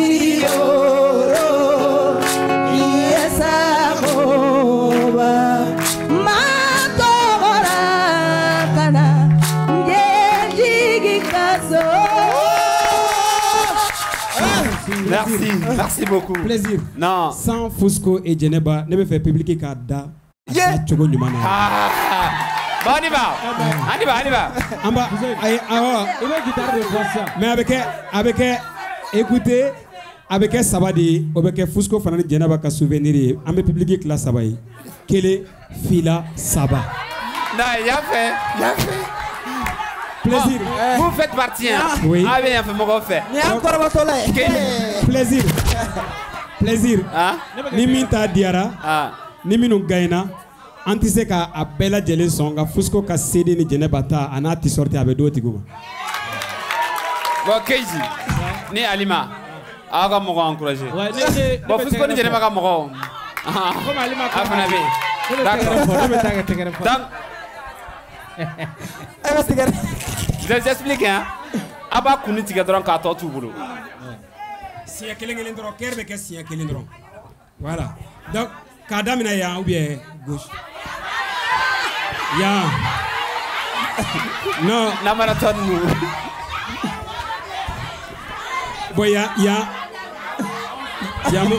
Merci, merci beaucoup. Plaisir. Non. Sans Fusco et Geneba, ne me fait publier Kada. Yeah. Ah. Bon, on y va. On y va, on y va. En bas, il va guitare de ça. Mais avec avec écoutez, avec Sabadi, avec Fusco Fanani Geneba ka souvenir, on me publier classe Sabai. Kele Fila Saba. Non, il a fait, il a fait. Plaisir. Bon, vous faites partie, hein? Oui. Ah bien, fait mon fait. Il y a encore votre Plaisir. Plaisir. Ah? Ni minta diara. Ah. Ni minu gaina. Antise ka a bela jele songa Fusco ka cédé ni Geneba ta anati sorti avec d'autres guma. Bon, Keiji. Ni Alima. Ah, comme moi encouragé. Bon, Fusco ni Geneba comme moi. Ah. Comme Alima. Ah, vous n'avez. D'accord. Donc. Je vous explique, hein. Aba kuni tiga dron ka to tubulu. Si ya kelen kelen dron kerbe ke si ya kelen dron. Voilà. Donc kada mina ya ou bien gauche. Ya. Non, la marathon nous. Bon ya ya Yamo.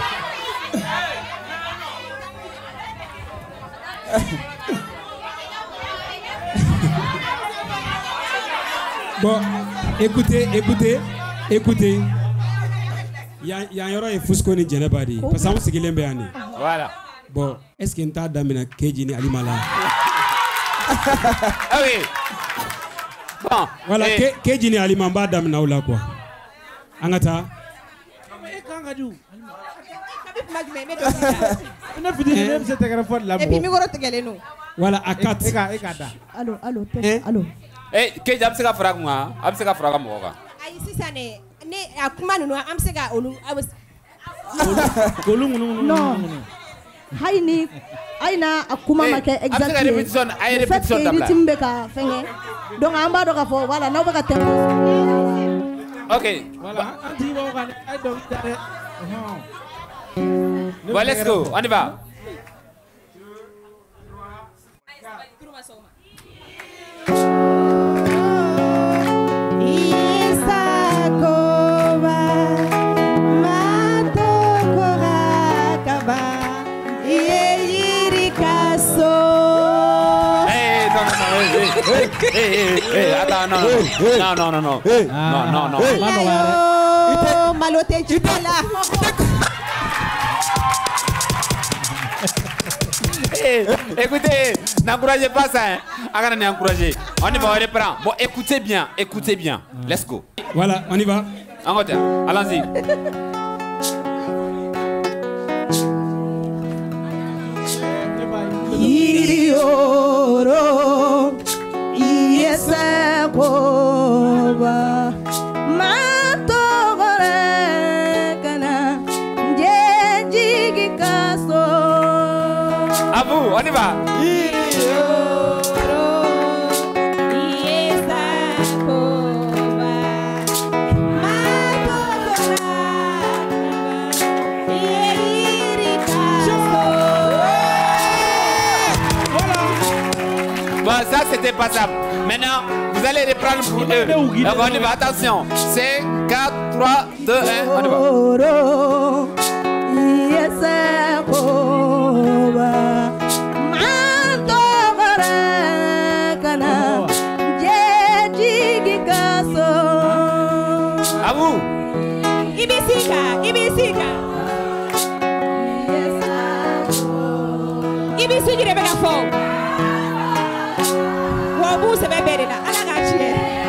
Bon, écoutez, écoutez, écoutez. Il y a un yoro et Fusco ni Djeneba di. Parce que on s'est gêné béani. Voilà. Bon, est-ce qu'il y a un damina Keji ni Alimala? Ah oui. Bon. Voilà, Keji ni Alimamba damina ou là quoi. Angata. Et puis, micro te gêne nous. Voilà, à quatre. Allô, allô, allô. Eh, Keji, am seka frag moi, am seka frag moi. Aïe, si ça n'est, né, à comment nous, am seka olu, abus. Non. Haini, aina akuma make exactement. Am seka répétition, aïe répétition d'abord. Fait que ka fenge. Donc amba do ka fo, voilà, na baka tempo. OK. Voilà, anti bo kan ay do tare. Well, let's go. On y va. Hey, hey, hey, attends, non, non, non, non, non, non, non, non, non, Maloté, tu es là. Hey, écoutez, n'encouragez pas ça, hein. Agana n'encouragez. On y va, on reprend. Bon, écoutez bien, écoutez bien. Let's go. Voilà, on y va. En route, allons-y. Irioro, Yesakoba, Matogore, Kana, Jeji Kaso. À vous, on y va. Ça c'était passable. Maintenant, vous allez reprendre pour eux. Donc on y va, attention. cinq, quatre, trois, deux, un, on y va. À vous. Ibisika, Ibisika. Ibisika, Rebecca Fong. Vous savez bien là, à la gâchée.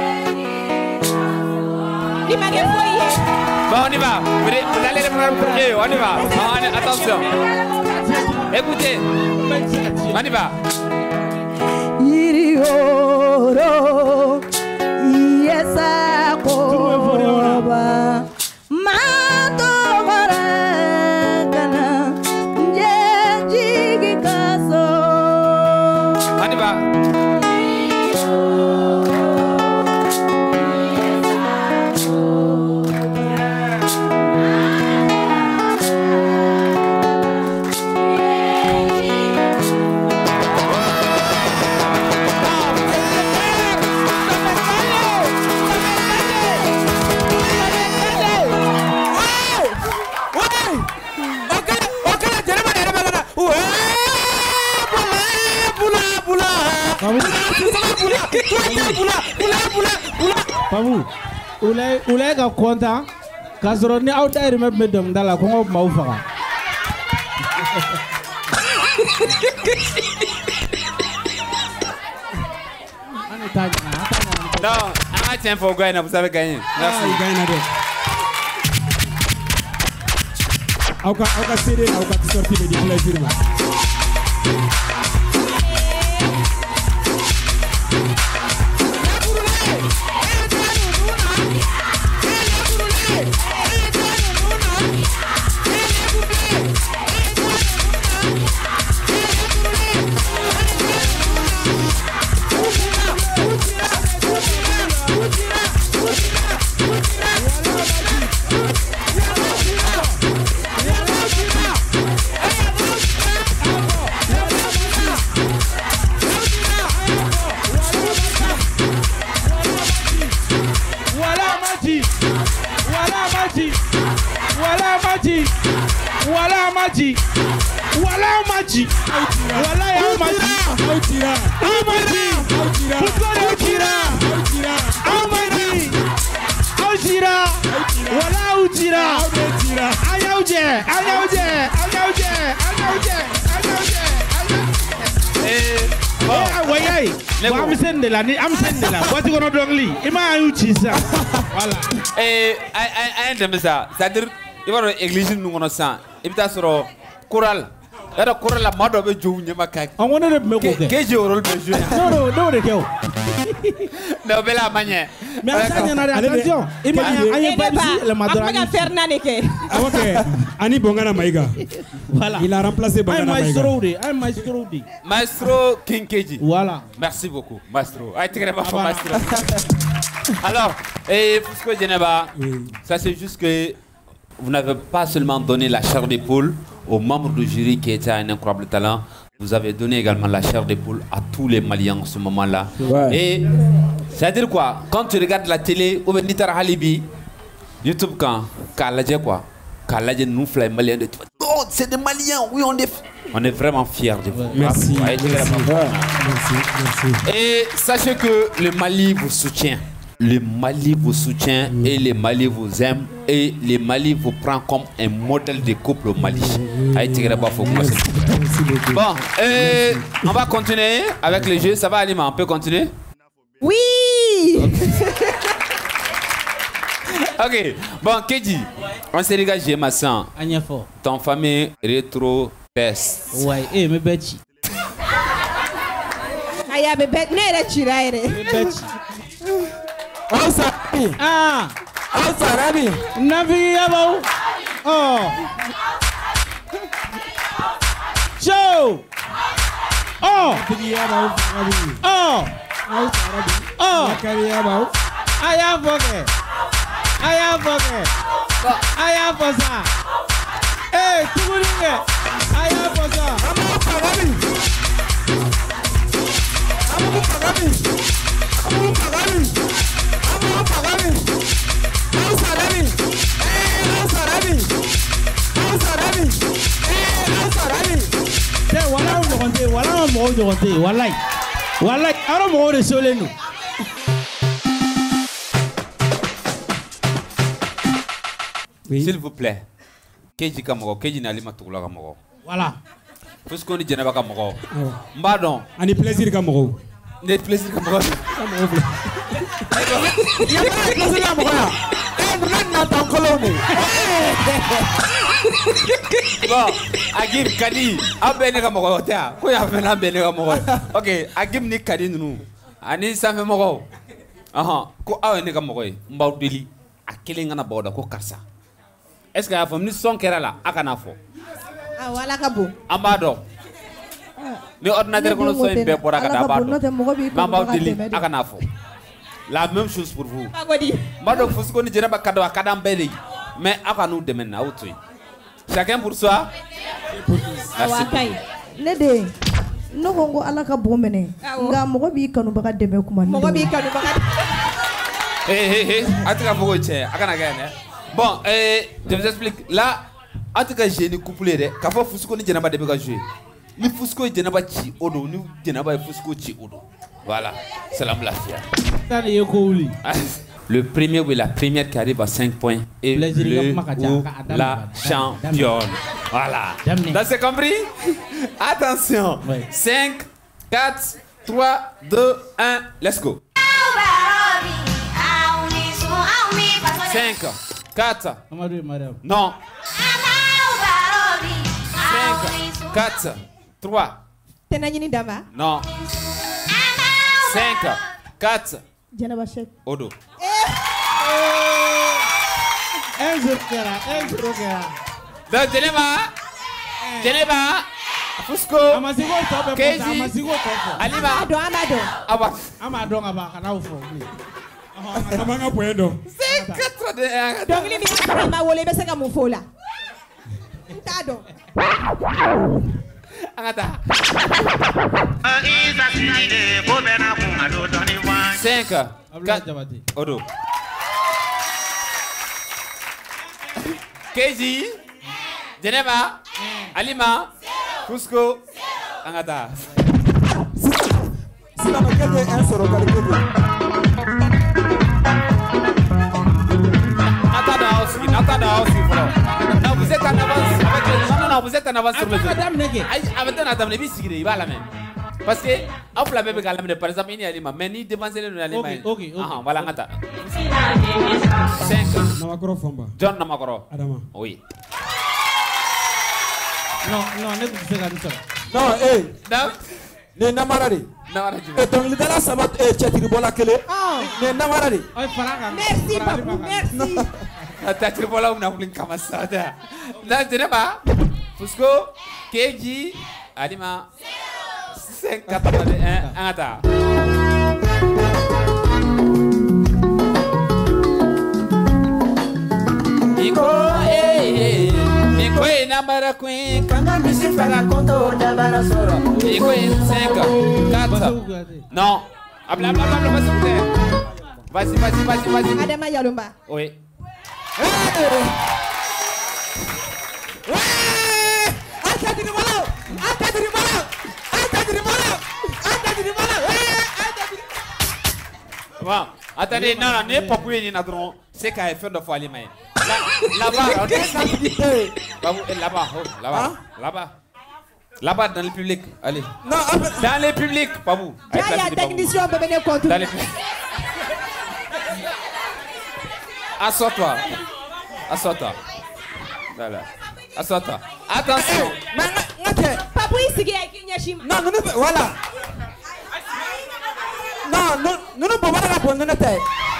Il m'a dit foyer. Bon, on y va. Vous allez le prendre pour eux. On y va. On y... Attention. Écoutez. On y va. Irioro, Yesakoba, Matogore, Kana, Jeji Kaso. On y va. Pamu, ulai ulai ka konta, kasoro ni aw dairi me me dom dala ko ngob mau faga. Non, un tiens pour gagner, vous savez gagner. Merci. Ah, il gagne de. Auka auka série, auka sortie de plaisir. Amaji. Voilà Amaji. Voilà Amaji. Voilà Amaji. Amaji. Pourquoi Outira? Amaji. Outira. Voilà Outira. Ayaouje. Ayaouje. Ayaouje. Ayaouje. Ayaouje. Eh. Oh, voyez. I'm sending la, I'm sending la. What you gonna do, Lee? Ima Outisa. Voilà. Eh, I, I, I aime ça. C'est-à-dire, il va à l'église nous on a ça. Il va sur choral. Là, choral la mode de jouer ne m'a qu'à. On va me que que je rôle de jouer. Non, non, non, de quoi? Non, belle manière. Mais attention, attention. Il m'a il pas le madonna. On va faire naneke. Ah ok. Ani Bongana Maïga. Voilà. Il a remplacé Bongana Maïga. Maestro de, un maestro de. Maestro King Keji. Voilà. Merci beaucoup, maestro. Ah, tu pas pour maestro. Alors, et Fusco Geneva, ça c'est juste que vous n'avez pas seulement donné la chair d'épaule aux membres du jury qui étaient un incroyable talent, vous avez donné également la chair d'épaule à tous les Maliens en ce moment-là. Ouais. Et c'est-à-dire quoi? Quand tu regardes la télé, ou bien Nitar Halibi, YouTube quand, Kaladje quoi, Kaladje nous fly Maliens de tout. Oh, c'est des Maliens, oui, on est, on est vraiment fiers de vous. Merci. Ouais, merci. Merci. Merci. Et sachez que le Mali vous soutient. Le Mali vous soutient mmh. et le Mali vous aime et le Mali vous prend comme un modèle de couple au Mali. Bon, euh, on va continuer avec le jeu. Ça va, Alima? On peut continuer? Oui. Ok. Bon, Keji, on s'est dégagé, ma soeur. Ton famille rétro test. Ouais, et me bêtis. Aïe, me bête, n'est-ce pas? Al-Sarabi. Ah. Al-Sarabi. Nabi Yabo. Oh. Joe. Oh. Oh. Oh. I am forget. I am forget. I am for ça. Hey, tu veux dire? I am for ça. Amu Pagami. Amu Pagami. Amu Pagami. Voilà on monte, voilà on monte, voilà, voilà, alors on monte sur les nous. S'il vous plaît, Keji Kamoro, Keji Nalima Toula Kamoro. Voilà. Tout ce qu'on dit, Djenaba Kamoro. Pardon. On est plaisir Kamoro. On est plaisir Kamoro. Il y a pas de plaisir Kamoro. Bon, Agim Kadi, Abene Kamoro, quoi y a fait un Bene Kamoro? Ok, Agim ni Kadi nous, Ani Safe Moro. Ah, quoi a un Kamoro, Mbaudili, a killing an aboard of Kokasa. Est-ce qu'il y a une son Kerala, Akanafo? Ah, voilà, Kabou. Amado. Le ordinateur qu'on soit une pour Akadabado. Mbaudili, Akanafo. La même chose pour vous. Madame Fusco ni Jenaba Kado Akadam Belly. Mais à nous demain à autre. Chacun pour soi. Merci. Nede. No hongo alaka bomene. Nga mogo bi kanu baka deme kuma. Mogo bi kanu baka. Hé hé hé. Atika mogo tche. Akana gane. Bon, eh, je vous explique. Là, atika génie couplé de. Kafo Fusco ni Jenaba debe ka jouer. Ni Fusco Jenaba chi odo. Ni Jenaba Fusco chi odo. Voilà. Salam la fière. Le premier ou la première qui arrive à cinq points est le ou la championne. Voilà. Donc c'est compris? Attention. cinq, quatre, trois, deux, un, let's go. cinq, quatre, non. cinq, quatre, trois, non. cinq, quatre, Odo. Un zéro kera, un zéro kera. Donc Geneva, Geneva, Fusco, Keji, Alima, Amado, Amado. Aba, Amado, Aba, Kanafo. Amanga puedo. C'est quatre de. Donc les filles ma wolé bese ka mufola. Tado. Angata. cinq, quatre, Odo. Keji, Geneva, Alima, Cusco, Angata. Si la maquette est un solo qualité. Attends, aussi, attends, aussi, non, vous êtes en avance. Non, non, non, vous êtes en avance sur le jeu. Avec un adam, il va la même. Parce que, on la même gamme, par exemple, il y a Alima, mais ni dépenser le Alima. Ok, ok, ok. Voilà, Angata. cinq. Namakoro Famba. John Namakoro. Adama. Oui. Non, non, ne vous faites pas ça. Non, eh. Non. Ne namaradi. Namaradi. Et donc le dala sabat eh chatiri bola kele. Ne namaradi. Merci Papou, merci. Chatiri bola una bulin kamasada. Na Geneva. Fusco, Keji, Alima. cinq quatre-vingt-un. Angata. Iko eh Iko eh nambara queen kanga misi fara konto dabara soro Iko eh cinq quatre. Non. Abla abla abla vas-y vas-y vas-y vas-y. Adama Yalumba. Oui. Bon, attendez, non, non, n'est pas pour les nadrons, c'est qu'à faire de fois les mains. Là-bas, là-bas, là-bas, là-bas. Là-bas, dans le public, allez. Non, dans le public, pas vous. Il y a des techniciens qui venir contre. Dans le Assois-toi. Assois-toi. Voilà. Assois-toi. Attention. Papou, ici, il y a Chima. Non, non, non, voilà. Non, non, non, non, pas répondre, non, non.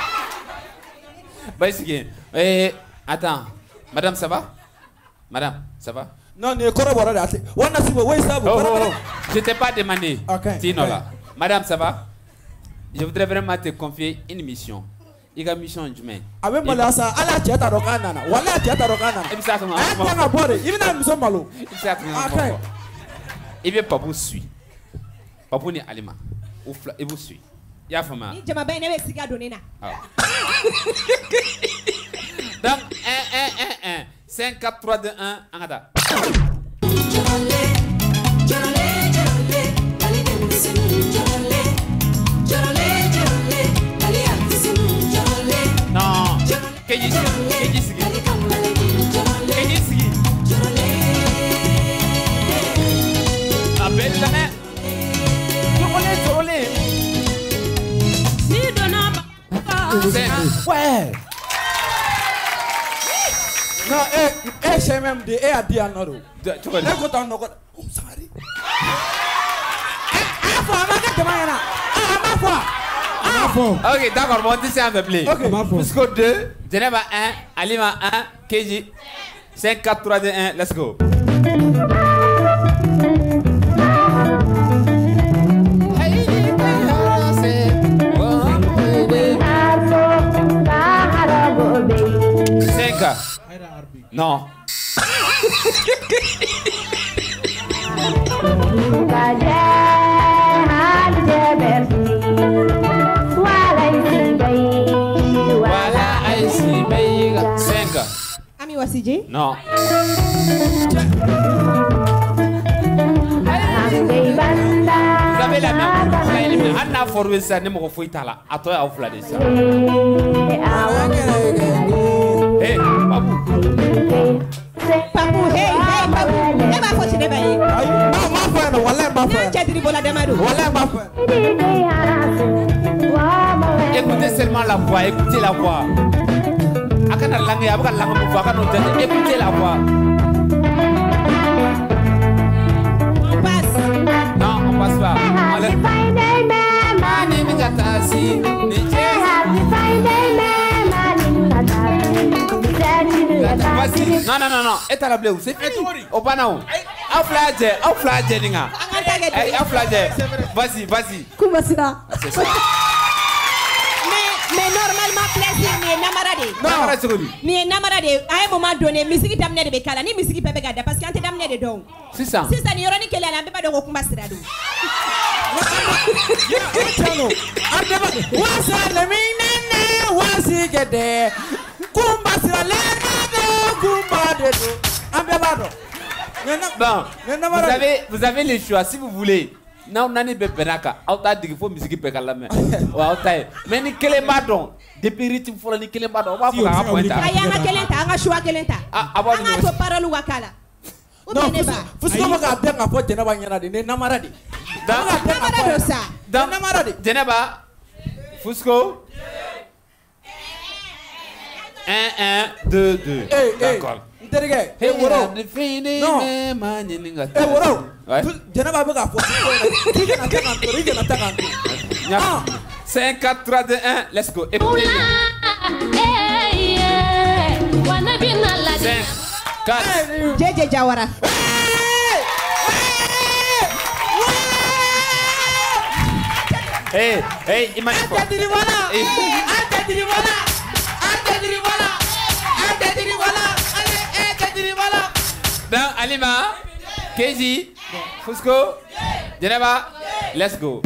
Bah, ici, eh, attends. Madame, ça va? Madame, ça va? Non, ne corrobore là. On a suivi, oui, ça va. Je t'ai pas demandé. Ok. Tino là. Madame, ça va? Je voudrais vraiment te confier une mission. Il y a une mission humaine. Ah oui, moi là, ça, à la tête à Rokana. Voilà, la tête à Rokana. Exactement. Ah, t'as un boire. Il vient à nous malo. Exactement. Il vient pas vous suivre. Pas pour ni aliment. Il vous suit. Il y a femme. Je m'appelle Neve Siga Donena. Donc, un, un, un, un. cinq, quatre, trois, deux, un. Angada. Non. Keji sigi. Keji sigi. Keji sigi. La belle la main. Jolé, jolé. Ouais. Non, eh, eh, c'est même de eh à dire non. Tu vois. Là, quand on a quoi? Oh, ça va. Ah, faut amaker de manière. Ah, ma foi. Ok, d'accord, bon, tu sais un peu plus. Ok. Jusqu'au deux, Geneva un, Alima un, Keji cinq, quatre, trois, deux, un, let's go. cinq. Non. cinq. Ami Wasiji? Non. Vous avez la même. Anna Forwe ça ne me fait pas là. À toi à flader ça. Hey, Papou. Papou, hey, hey, Papou. Ne va pas te débailler. Non, ma foi, non, voilà ma foi. Tu as dit voilà Damadou. Voilà ma foi. Écoutez seulement la voix, écoutez la voix. Akana langue, abaka langue mu voix, akana écoutez la voix. On passe. Non, on passe pas. Allez. Mani mikatasi, Vas-y. Non, non, non, non. Et à la bleu, c'est fini. Au panao. Au fladje, au fladje, ninga. Hey, au fladje. Vas-y, vas-y. Comment ça? C'est ça. Mais normalement, plaisir, mais namarade. Namarade, c'est quoi? Mais namarade, à un moment donné, musique d'amener de Bekala, ni musique peut regarder parce qu'il y a d'amener de dons. C'est ça. C'est ça, il y aura ni qu'elle a pas de recours Sirado. Wasa le minene, wasi gede. Kumba sira le de kumba de do. Ambe Bon, vous avez, vous avez les choix si vous voulez. Non, on a des benaka. On a dit qu'il faut musique pékalame. Mais ni kelembadon. Depuis rythme faut ni kelembadon. On va faire un point. Ayanga kelenta, anga choix kelenta. Ah, abo ni. Anga to parole wakala. Non, vous savez comment bien à porter na banyana de namaradi. Namaradi ça. Dans namaradi. Deneba. Fusco. un, un, deux, deux. D'accord. Hey, hey, woro. Non. Hey, woro. Janaba bega fo. cinq, quatre, trois, deux, un. Let's go. Écoutez bien. cinq, quatre. J J Jawara. Hey, hey, imagine. Donc, Alima, Keji, Fusco, Geneva, let's go.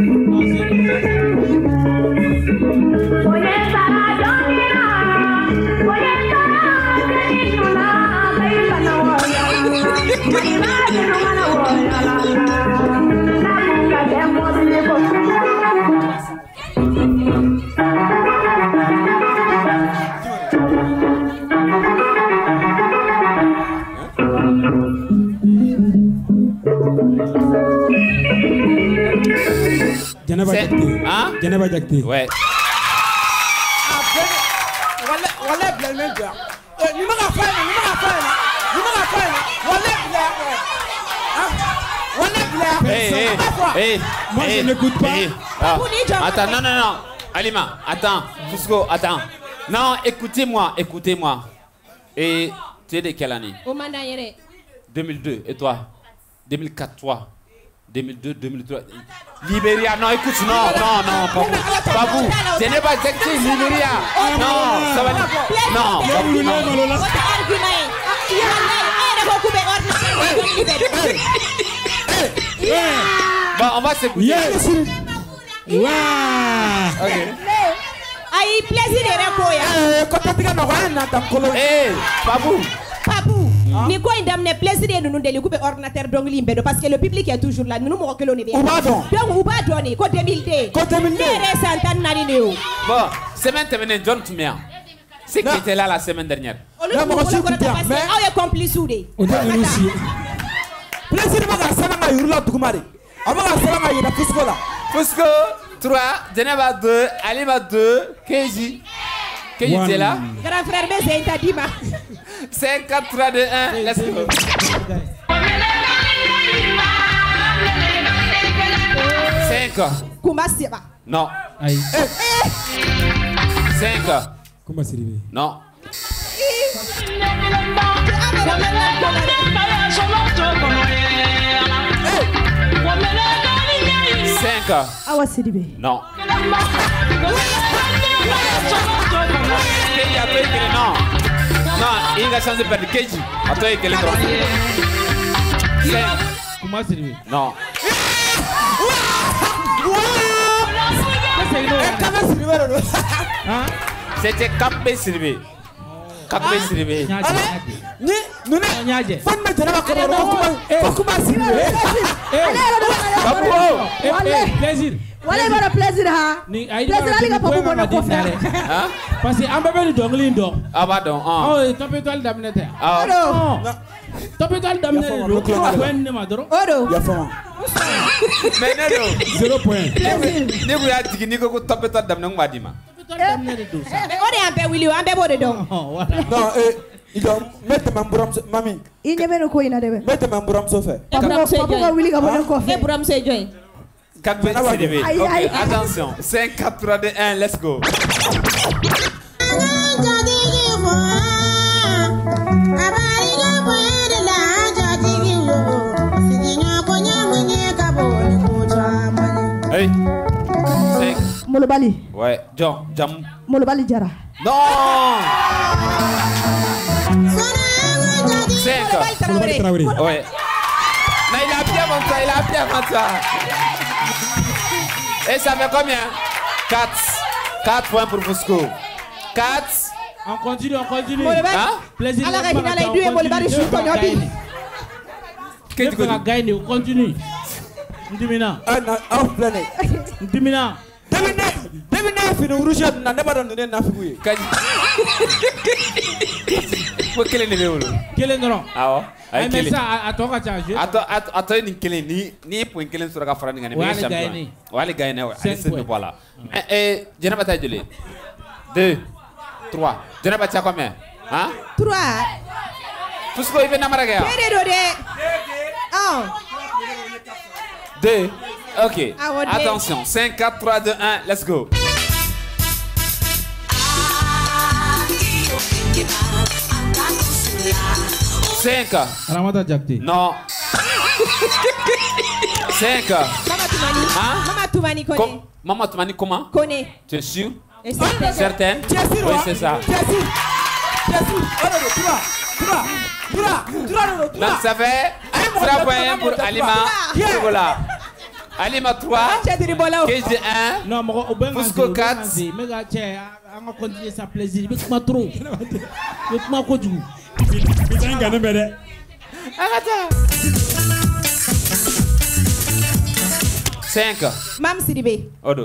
Janaba Jakte. Hein? Janaba Jakte. Ouais. Wala wala blâme gars. Ni ma fa ni ma fa ni ma fa wala blâme. Hein? Wala blâme. Hey, hey, hey. Moi hey, je n'écoute pas. Hey. Ah. Attends, non, non, non. Alima, attends. Fusco, attends. Non, écoutez-moi, écoutez-moi. Et tu es de quelle année? deux mille deux. Et toi? deux mille quatre, toi? deux mille deux, deux mille trois. Libéria, non, écoute, non, non, non, pas vous. Pas vous. Ce n'est pas sexy, Libéria. Non, ça va. Non, pas vous, non. Bon, on va s'écouter. Yes. Wow. Ok. Aïe, plaisir de repoya. Eh, pas vous. Papou, ni quoi il damne plaisir de nous de couper ordinateur d'ongli mbedo parce que le public est toujours là. Nous nous moquons le nez. Oubadon. Donc Oubadon, quoi deux mille deux. Quoi deux mille deux. Bon, semaine terminée, John Tumia. C'est qui était là la semaine dernière. Non, moi je suis bien. Mais on est complice ou des. On est aussi. Plaisir ma ga sama yurula tukumari. Aba ga sama yida Fusco là. Fusco trois, Geneva deux, Alima deux, Keji. Keji était là. Grand frère Bessé t'a dit ma. cinq, quatre, trois, deux, un, let's go. cinq. Kumba Siba. Non. Aïe. cinq. Kumba Siribe. Non. cinq. Awa Siribe. Non. Keji a fait que non. Non, il a changé de perdre Keji. Attends, il est trois. cinq. Comment c'est? Non. C'était Kapé Siribe. Kapé Siribe. Ni, nous n'avons pas de plaisir. Wala bara plaisir ha. Plaisir ali ka papu bono ko faire. Hein? Parce que ambe be dongli ndo. Ah pardon. Oh, topé tol damnete. Ah. Topé tol damnete. Point ne madro. Odo. Ya fama. Mais non. Zéro point. Ne vous a dit que vous topé tol damnete ngadima. Mais on est un peu Willy, un peu beau dedans. Non, eh, il doit mettre ma bram mami. Il n'y a pas de quoi il a de. Mettre ma bram sofa. Papa va Willy ka bono ko Et Bram se join. Kapé Siribe. Ok, attention. cinq, quatre, trois, deux, un, let's go. Hey. cinq. Molobali. Ouais, John, Jam. Molobali Jara. Non. cinq. Molobali Traoré. Ouais. Mais il a bien monté ça, il a bien monté ça. Et ça fait combien? quatre. quatre points pour Fusco. quatre, On continue, on continue. Hein? Plaisir. Alors, il a les deux et Bolívar est juste en habit. Qu'est-ce que tu as gagné? On continue. Ndimina. Ah, planet. Ndimina. Devine fini rouge na ne ba donner na fugu. Kaji. Ko kele ne bewolo. Kele non. Awo. Ay mais ça à toi ka charger. Ato ato ni kele ni ni point kele sur ka fara ni ngane be champion. Wali gagné wa. Ali se me voilà. Eh Jenaba ta jole. deux trois. Jenaba tu as combien? Hein? trois. Fusco il vient na maraga. un. deux. Ok. Attention. cinq, quatre, trois, deux, un. Let's go. cinq. Ramata Jakti. Non. cinq. Maman Toumani. Hein? Maman Toumani connaît. Com Maman Toumani comment? Connaît. Tu es sûr? Et certaine. Certaine? Oui, c'est ça. Donc ça fait trois points pour Alima. Voilà. Alima trois. K G un. Non, Fusco quatre. On va continuer ça plaisir. Mais comment trop? Mais comment quoi du coup? cinq. Mam Sidibé. Odo.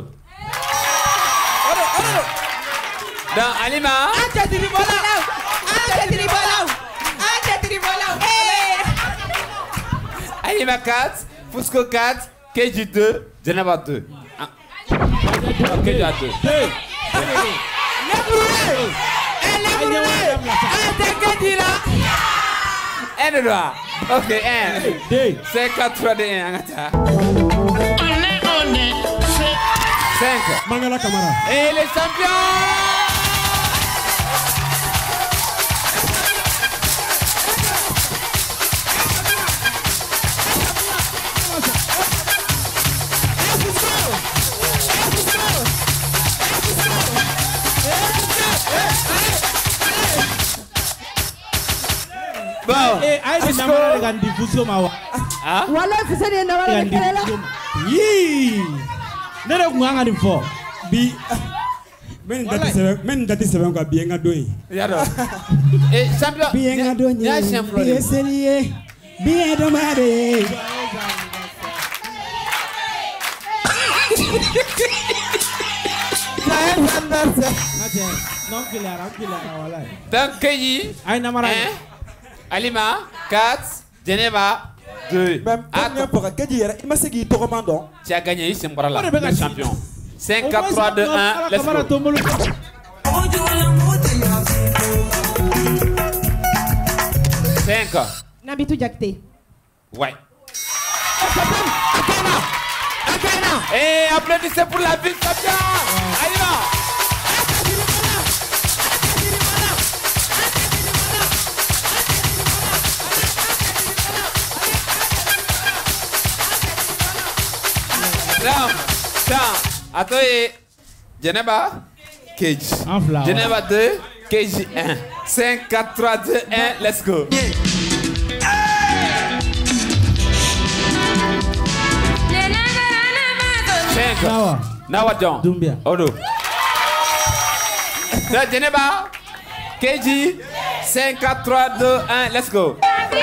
Dans Alima. Alima quatre. Fusco quatre. K G deux. Jenaba deux. Ah. K G deux. Un de droit. Ok, un. cinq, quatre, trois, deux, un. cinq. Mangala Camara. Et les champions! Bon, eh, aïe, c'est namara de diffusion mawa. Ah? Wala fusani na wala kelela. Yi. Nere nganga ni fo. Bi. Men dati sebe, men dati sebe ko bi nga doyi. Yaro. Eh, champion. Bi nga doyi. Ya champion. Bi seliye. Bi do mare. Non qu'il a rempli la wala. Donc Keji. Aïe namara. Alima quatre. Geneva deux. Même combien pour Keji il m'a segui to commandant. Tu as gagné ici c'est là. Le champion. cinq, quatre, trois, deux, un. Let's go. cinq. Nabitou Jakte. Ouais. Et applaudissez pour la ville champion. Alima. Down, down. Attendez. Geneva, Cage. Geneva deux, Cage un. cinq, quatre, trois, deux, un. Let's go. cinq. Nawa. Nawa John. Dumbia. Odo. Geneva, Cage. cinq, quatre, trois, deux, un. Let's go.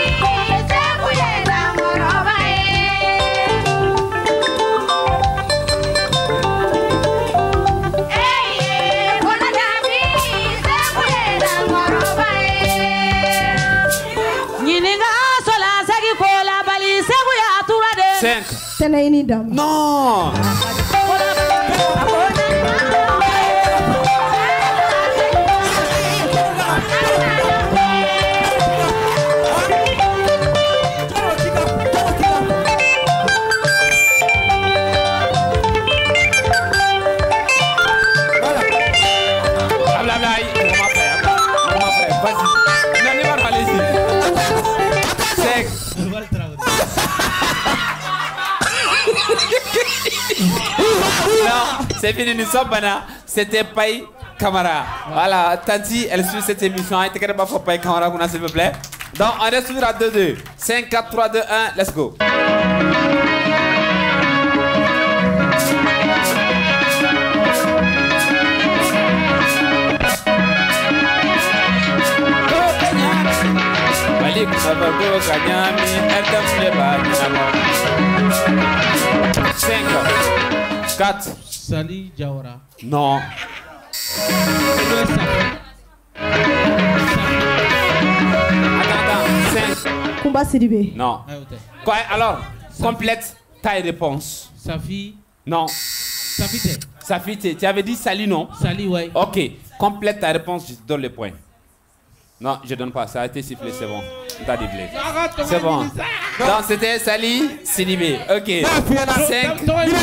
cinq. Non. Non, c'est fini, nous sommes maintenant. C'était Paye Camara. Voilà, Tanti, elle suit cette émission. Elle était pas pour Paye Camara, s'il vous plaît. Donc, on reste toujours à deux deux. cinq, quatre, trois, deux, un, let's go. cinq, quatre. Sali Jawara. Non. Kumba Sidibé. Non. Quoi, alors, complète ta réponse. Safi. Non. Safite. Safite. Tu avais dit Sali, non? Sali, ouais. Ok. Complète ta réponse, je te donne le point. Non, je donne pas. Ça a été sifflé, c'est bon. T'as déblé. C'est bon. Donc, c'était Sali Sidibé. Ok. cinq.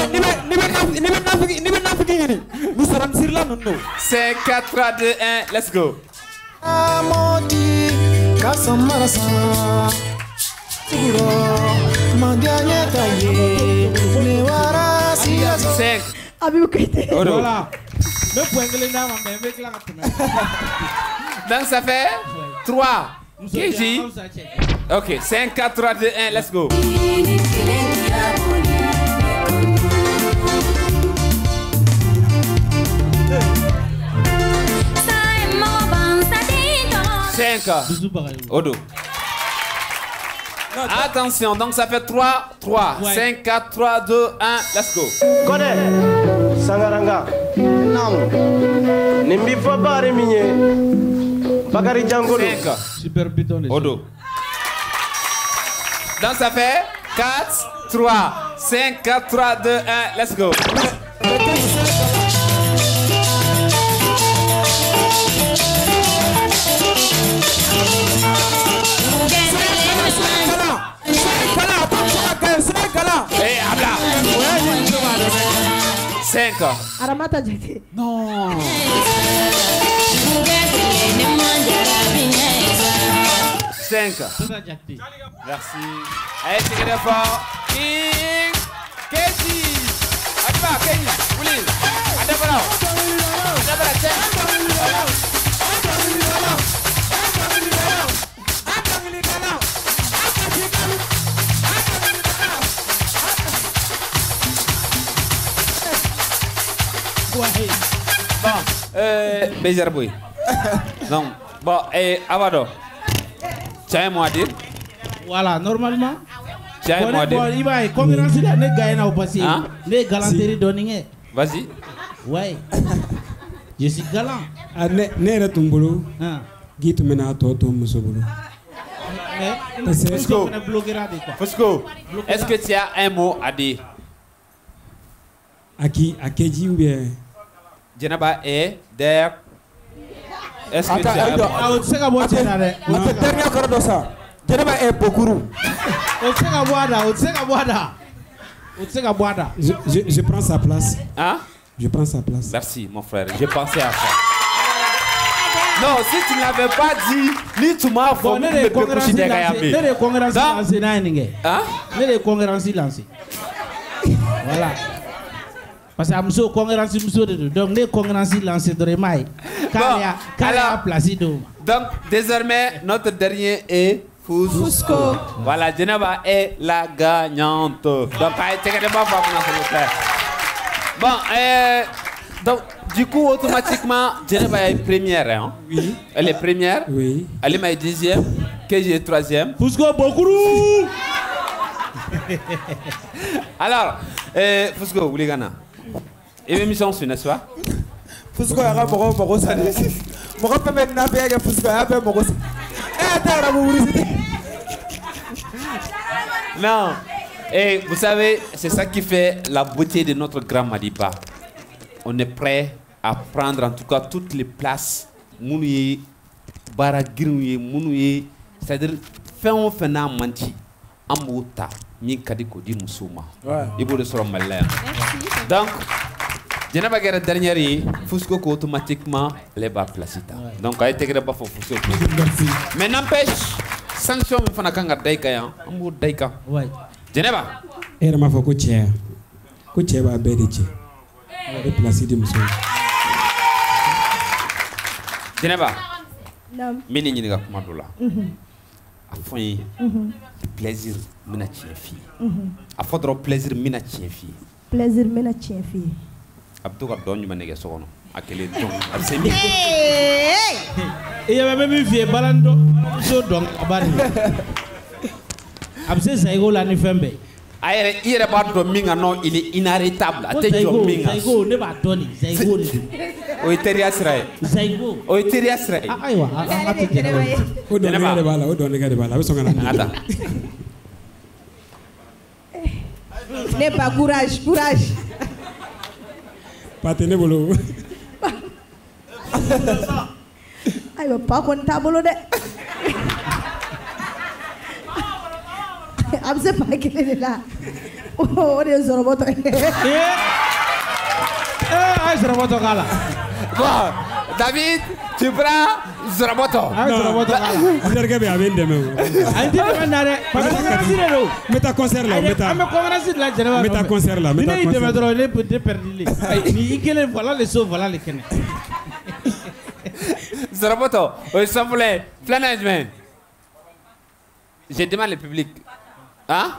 cinq, quatre, trois, deux, un. Let's go. cinq. Voilà. Donc ça fait trois. Kiji. Ok, cinq, quatre, trois, deux, un, let's go. cinq. Odo. Attention, donc ça fait trois, trois, cinq, quatre, trois, deux, un, let's go. Kode, Sangaranga, Nam, Nimbi Fabari Migné, Bakari Djangolo. cinq. Super bidon. Odo. Donc ça fait quatre, trois, cinq, quatre, trois, deux, un, let's go. Hey, habla. cinq. Aramata Jete. Non. cinq. Merci. Allez, c'est très fort. King. Kesi. Adiba, Kenny. Ouli. Adabara. Adabara, cinq. Bon, euh, Bézerboui. Donc, bon, et Avado, tu as un mot à dire? Voilà, normalement. Tu as un mot à dire? Il va y concurrence là, ne gagne au passé. Ne galanterie donning. Vas-y. Ouais. Je suis galant. Ah, ne ne retumbulu. Ah. Gitu mena toto musobulu. Fusco, Fusco, est-ce que tu as un mot à dire? À qui? À Keji ou bien? Djenaba est der. Est-ce que tu as un mot? Ah, tu sais comment tu es là? Dernier corps de ça. Djenaba est Pokuru. Tu sais comment boire, tu sais comment boire. Tu sais comment boire. Je, je, je prends sa place. Hein? Je prends sa place. Merci, mon frère. J'ai pensé à ça. Non, si tu ne l'avais pas dit, ni tu m'as formé de coucher des gars. Ne les concurrences lancées, n'aïe. Hein? Ne les concurrences lancées. Voilà. Parce que amso concurrence muso de donc les concurrences lancées de Remaï. Car il y a placé d'eau. Donc désormais notre dernier est Fusco. Voilà, Djenaba est la gagnante. Donc t'inquiète pas, s'il vous plaît. Bon, euh, donc du coup automatiquement Djenaba est première, hein? Oui. Elle est première. Oui. Alima est deuxième. Keji est troisième. Fusco Bokuru. Alors, euh, Fusco, Ouligana. Et l'émission, n'est-ce pas? Fusco, il y a un peu de Moros. Je peux maintenant faire un Fusco, il y a un peu de Moros. Non. Et vous savez, c'est ça qui fait la beauté de notre grand Madiba. On est prêt à prendre en tout cas toutes les places. Mounouye, Baragirouye, Mounouye. C'est-à-dire, fin on fait un manti. Amouta, Minkadiko di Moussouma. Il faut le sur malin. Donc, Djenaba Guerre dernière, Fusco automatiquement les bas placita. Donc, il a été créé par Fusco. Mais n'empêche, sanction, il faut que Daika, Amou Daika. Ouais. Djenaba. Et ma foi, coach, coach, va bédicher. Le placide Mousso. Djenaba. Non. Mini ni ga kuma dola. A fond plaisir mina tien fi. A fodro plaisir mina tien fi. Plaisir mina tien fi. Abdou ka don nyuma nege sokono. Akele don. Absemi. Et il y avait même une vieille balando. Donc, Abse Zaigo la nifembe. Aïe, il est pas de minga non, il est inarrêtable. Attention minga. Zaigo ne va donner. Zaigo. Oiteria Sray. Zaigo. Oiteria Sray. Ah aywa, ah tu tiens. O donne gars de bala, o donne gars de bala, o sont gana. Attends. N'aie pas courage, courage. Pas tenez bolo. Aywa, pas compta bolo de. Abse pas qu'il est là. Oh, on est sur le botton. Eh, ah, sur le botton là. Bon, David, tu prends sur le botton. Ah, sur le botton là. Vous regardez bien, bien demain. Aïe, tu vas n'arrêter. Pas de concert là. Mets ta concert là, mets ta. Mets ta concert là. Mets ta concert là, mets ta concert. Il te mettra les petits perdus. Il que les voilà les sauves, voilà les kennes. Sur le botton. Au simple, management. Je demande le public. Hein?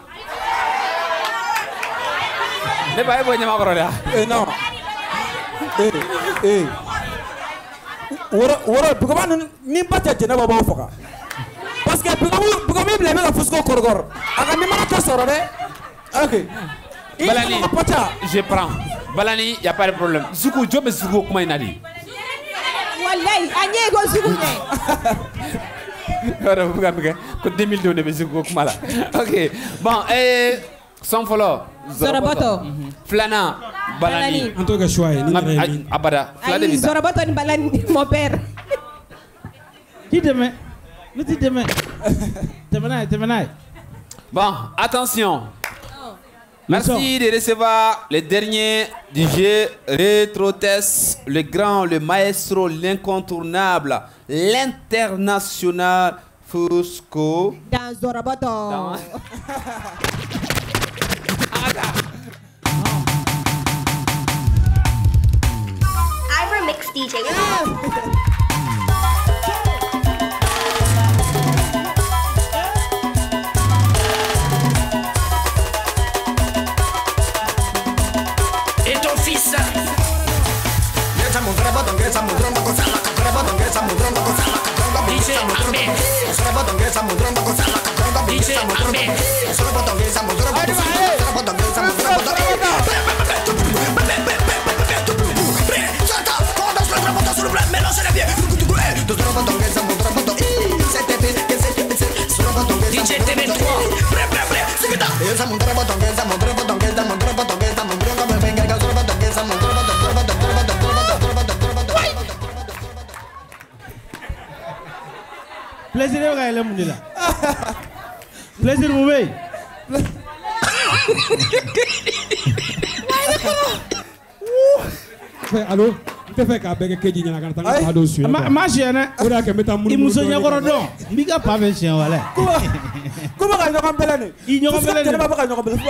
Ne pas y avoir Eh non. Eh, eh. Wora, wora, pourquoi ni pas te tenir baba foka? Parce que pourquoi pourquoi me blâmer la fusco corgor? Aga ni mana to soro de. OK. Balani, je prends. Balani, y a pas de problème. Zuku, job est Zuku comment il a dit? Wallahi, anye go Zuku ne. deux mille deux, ok. Bon, et son follow. Zoroboto. Flana. Balani. En tout cas, choix. Abada. Aïe, Zoroboto ni Balani, mon père. Dis demain. Nous dis demain. Demain, demain. Bon, attention. Merci de recevoir les derniers du jeu Retro Test, le grand, le maestro, l'incontournable, l'international Fusco. Dans Zoroboto. Dans... I remix D J. Plaisir de regarder le monde là. Plaisir vous voyez. Allô? Tu fais qu'à béger que tu n'as pas de cadeau sur. Ma chienne. On a que mettre un il nous a dit qu'on donne. Biga pas bien chien voilà. Comment on a rappelé l'année? Il n'y a pas de pas de rappelé.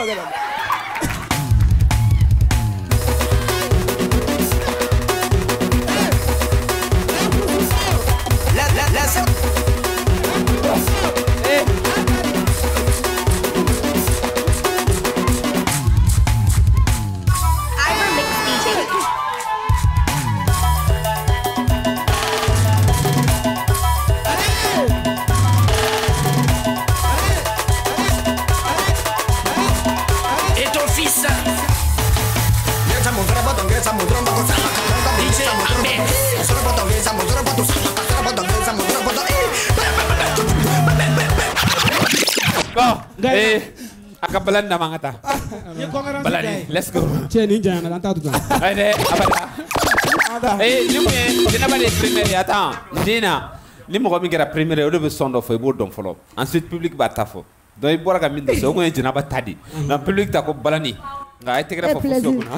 Eh, aka balanda mangata. Balani, let's go. Tiens, ninja, on a tout ça. Allez, abada. Eh, ni mu dina ba les premiers attends. Dina, ni mo ko mi gara premier o de be sondo fo e bo don folo. Ensuite public ba tafo. Do e bora ga min do so ko en jina ba tadi. Na public ta ko balani. Nga ay tegra fo fo ko na.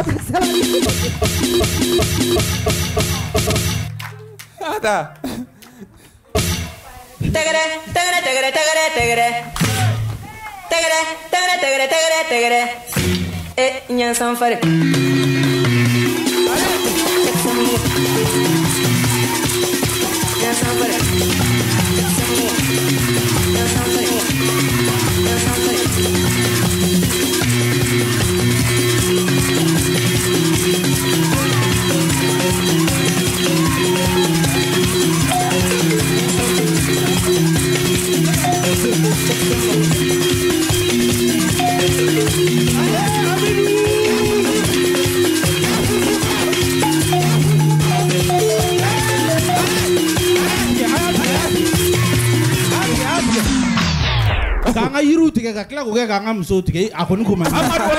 Ada. Tegere, tegere, tegere, tegere, tegere. Tegere, tegere, tegere, tegere, tegere. Eh, nyan san fare. Nyan san fare. Nyan san fare. Nyan san fare. yiru tigɛ ka tila k'o kɛ k'an ka musow tigɛ a kɔni ko man di.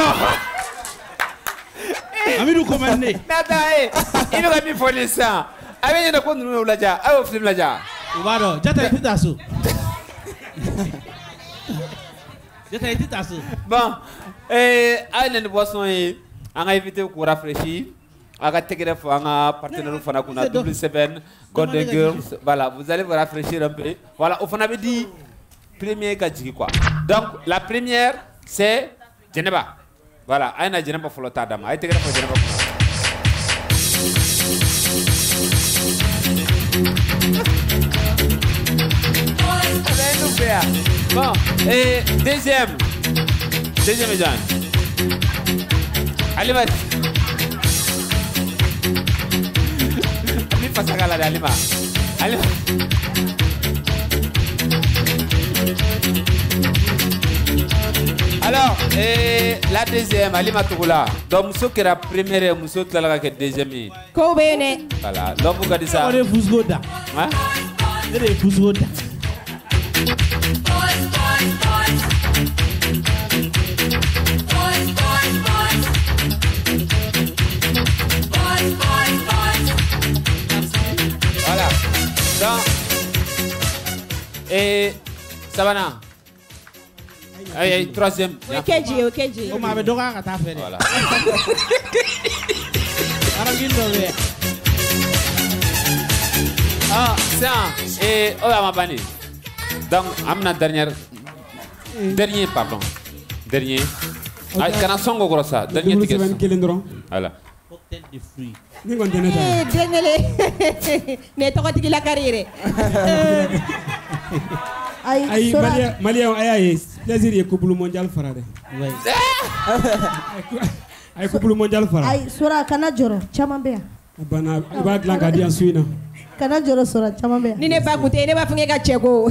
Amidou ko man di. Nata ye i bɛ ka min fɔ nin sisan a bɛ ɲɛna ko ninnu y'o lajɛ a y'o film lajɛ. O b'a dɔn Jata i tɛ taa so. Jata i tɛ taa so. Bon eh, a ye na ni boisson ye an ka invité k'o rafraîchir. A ka tɛgɛrɛ fɔ an ka partenaire fana kunna W seven Golden Girls. Voilà, vous allez vous rafraîchir un peu. Voilà, au fana bɛ di premier ka jigi quoi. Donc la première c'est Djeneba. Voilà, a ye na Djeneba fɔlɔ ta d'a ma. A ye tɛgɛrɛ fɔ Djeneba kunna. Bon, et deuxième, deuxième Jean. Allez, vas-y. Allez, passe à la allez, allez. Alors, et la deuxième, Ali Matoula. Donc, Mousso qui est la première et Mousso qui est la deuxième. Kobene. Voilà, donc vous regardez ça. On est Fousgoda. Hein? On est Fousgoda. Voilà. Donc, et Savannah. Aïe, aïe, troisième. Okeji, Okeji. On m'avait donné un gâteau à faire. Voilà. Ah, ça. Et oh, à ma banni. Donc, amna dernière. Dernier, pardon. Dernier. Ah, kana songo grossa. Dernier ticket. Voilà. Cocktail de fruits. Eh, dengele. Ne toko tiki la carrière. Aïe, Malia, Malia, aïe, plaisir et couple mondial farade. Oui. Aïe, couple mondial farade. Aïe, sora kana joro, chamambea. Bana, iba glanga di ansuina. Kana joro sora chamambea. Ni ne pas goûter, ne pas finir ka chego.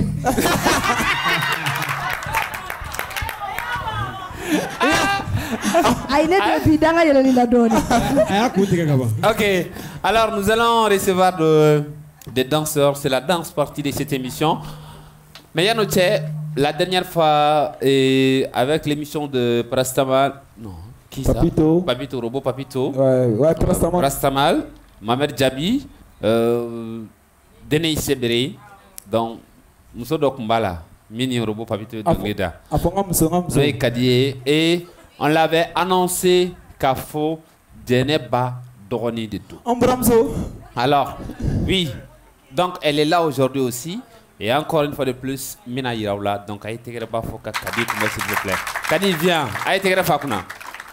Ok, alors nous allons recevoir de, des danseurs. C'est la danse partie de cette émission. Mais Yanoche, la dernière fois, et avec l'émission de Prastamal. Non, qui ça? Papito. Papito, Robot Papito. Ouais, ouais, Prastamal. Prastamal, Mamed Djabi, euh, Denis Sebere. Donc, Mousso Dokumbala, Mini Robot Papito de Gleda. Zoé Kadié. Et on l'avait annoncé qu'à faux, Djeneba Doroni de tout. Alors, oui. Donc, elle est là aujourd'hui aussi. Et encore une fois de plus, Mina Yiraoula. Donc, Aïe Tegreba Foka Kadi, s'il vous plaît. Kadi, viens. Aïe Tegreba Fakuna.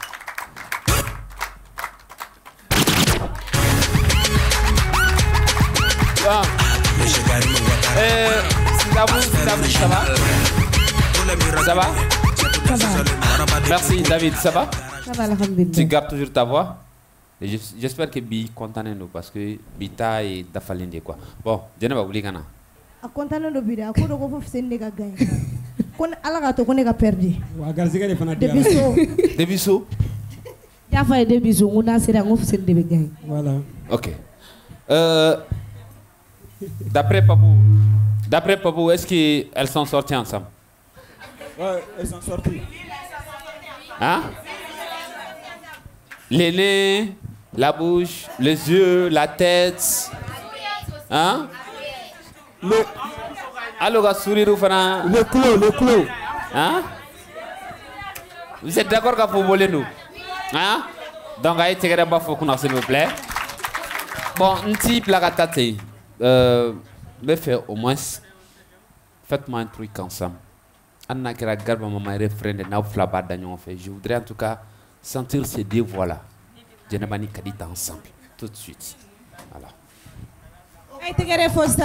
Bon. Euh, Sidabou, Sidabou, ça va? Ça va? Ça va. Merci David, ça va? Ça va, alhamdulillah. Tu gardes toujours ta voix? J'espère que Bi content nous parce que Bita et Dafalinde quoi. Bon, je ne vais pas oublier Ghana. A content de Bida, a quoi de quoi c'est une nègre gagne. Qu'on a la gâteau qu'on est perdu. Depuis so. Depuis so. Il a fait des bisous, on a serré un ouf c'est une gagne. Voilà. Ok. Euh, D'après Papou, d'après Papou, est-ce qu'elles sont sorties ensemble? Ouais, elles sont sorties. Hein? Les nez, la bouche, les yeux, la tête. Hein? Le. Allô, gars, sourire ou faire le clos, le clos. Hein? Vous êtes d'accord qu'on peut voler nous? Hein? Donc, allez, tirer un bafou, s'il vous plaît. Bon, un petit placatate. Euh, mais fait au moins, faites-moi un truc ensemble. Anna Kira Garba, maman, refrain de Nauflaba d'Agnon fait. Je voudrais en tout cas sentir ces deux voix-là. Djenebani Kadita ensemble, tout de suite. Voilà. Aïe, te kere fosta.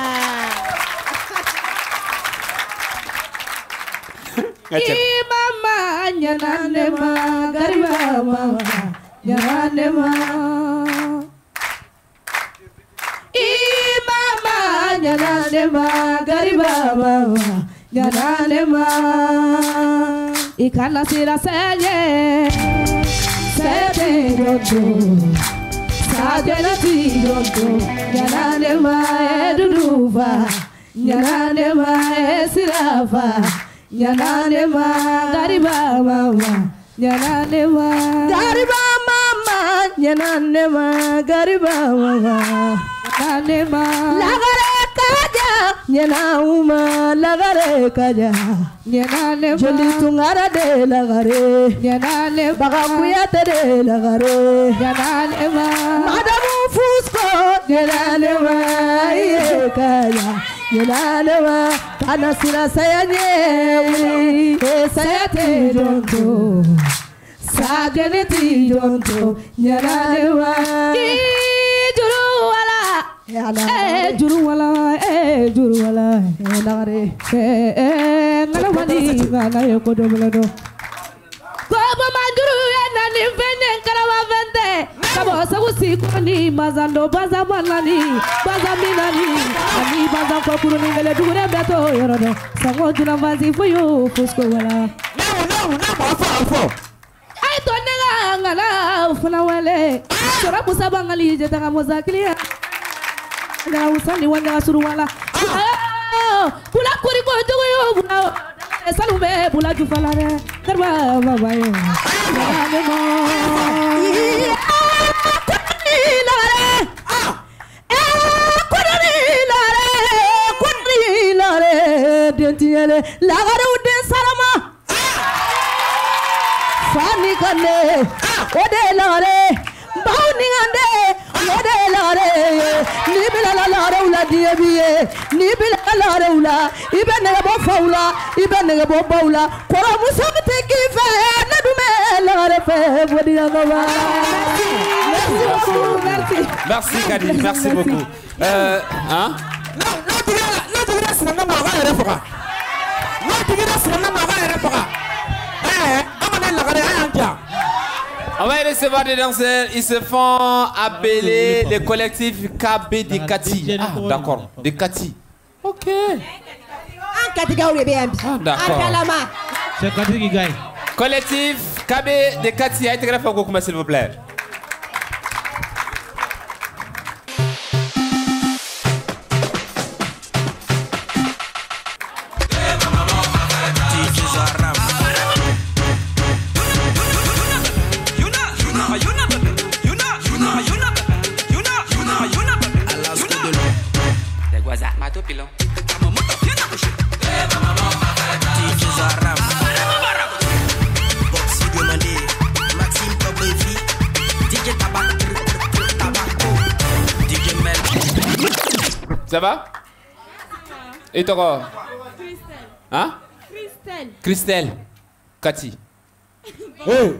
Imama nyananema gariba mama nyananema. Imama nyananema gariba mama nyananema. Ikana sira senye sete yoto sadela ti yoto nyananema eduduva nyananema esirafa Nyananema, Gariba mama, Nyananema, Gariba mama, Nyananema, Gariba mama, Nyananema, Lagare kaja, Nyanauma, Lagare kaja, Nyananema, Joli tungara de Lagare, Nyananema, Bagakuyate de Lagare, Nyananema, Madamu Fusco, Nyananema, Kaja. Nyananema, Anasira sayanye, sayate jonto, sageneti jonto, Nyananema, Juruwala, eh Juruwala, eh Juruwala, eh Nagare, eh eh Nagamani, Nagare kodomulado. Kobo manduru na nifende karawa vende, kabo sagusi kuni mazando baza balani, baza minani, ani baza kwa kuruni ngele dure beto yorodo, sango juna vazi fuyu fusko wala. No no no afo afo. Ai to nega ngala ufuna wale, sora busa bangali jeta ngamoza klia. Na usani wanda suru wala. Bula kuri ko jogo yo bula. Salube bula jufalare karba baba yo Nyananema kudri lare eh kudri lare kudri lare dentiele lagare ude sarama fani kane ode lare bauni ande ode lare ni bila lare ula diebiye ni bila lare ula ibene bo faula ibene bo baula koro musabte kifa na dume lare fe bodi ngaba. Merci beaucoup, merci. Merci Kadi, merci beaucoup. Euh hein? Non, non tu non tu reste na maga refoka. Non tu reste na maga refoka. Eh, amana la gare anja. On va recevoir des danseurs, ils se font appeler le collectif K B de Kati. Ah, d'accord, de Kati. Ok. Ah, d'accord. C'est Kati qui gagne. Collectif K B de Kati, a été grave pour vous, s'il vous plaît. Ça va? Et toi? Christelle. Hein? Christelle. Christelle. Kati. Hey.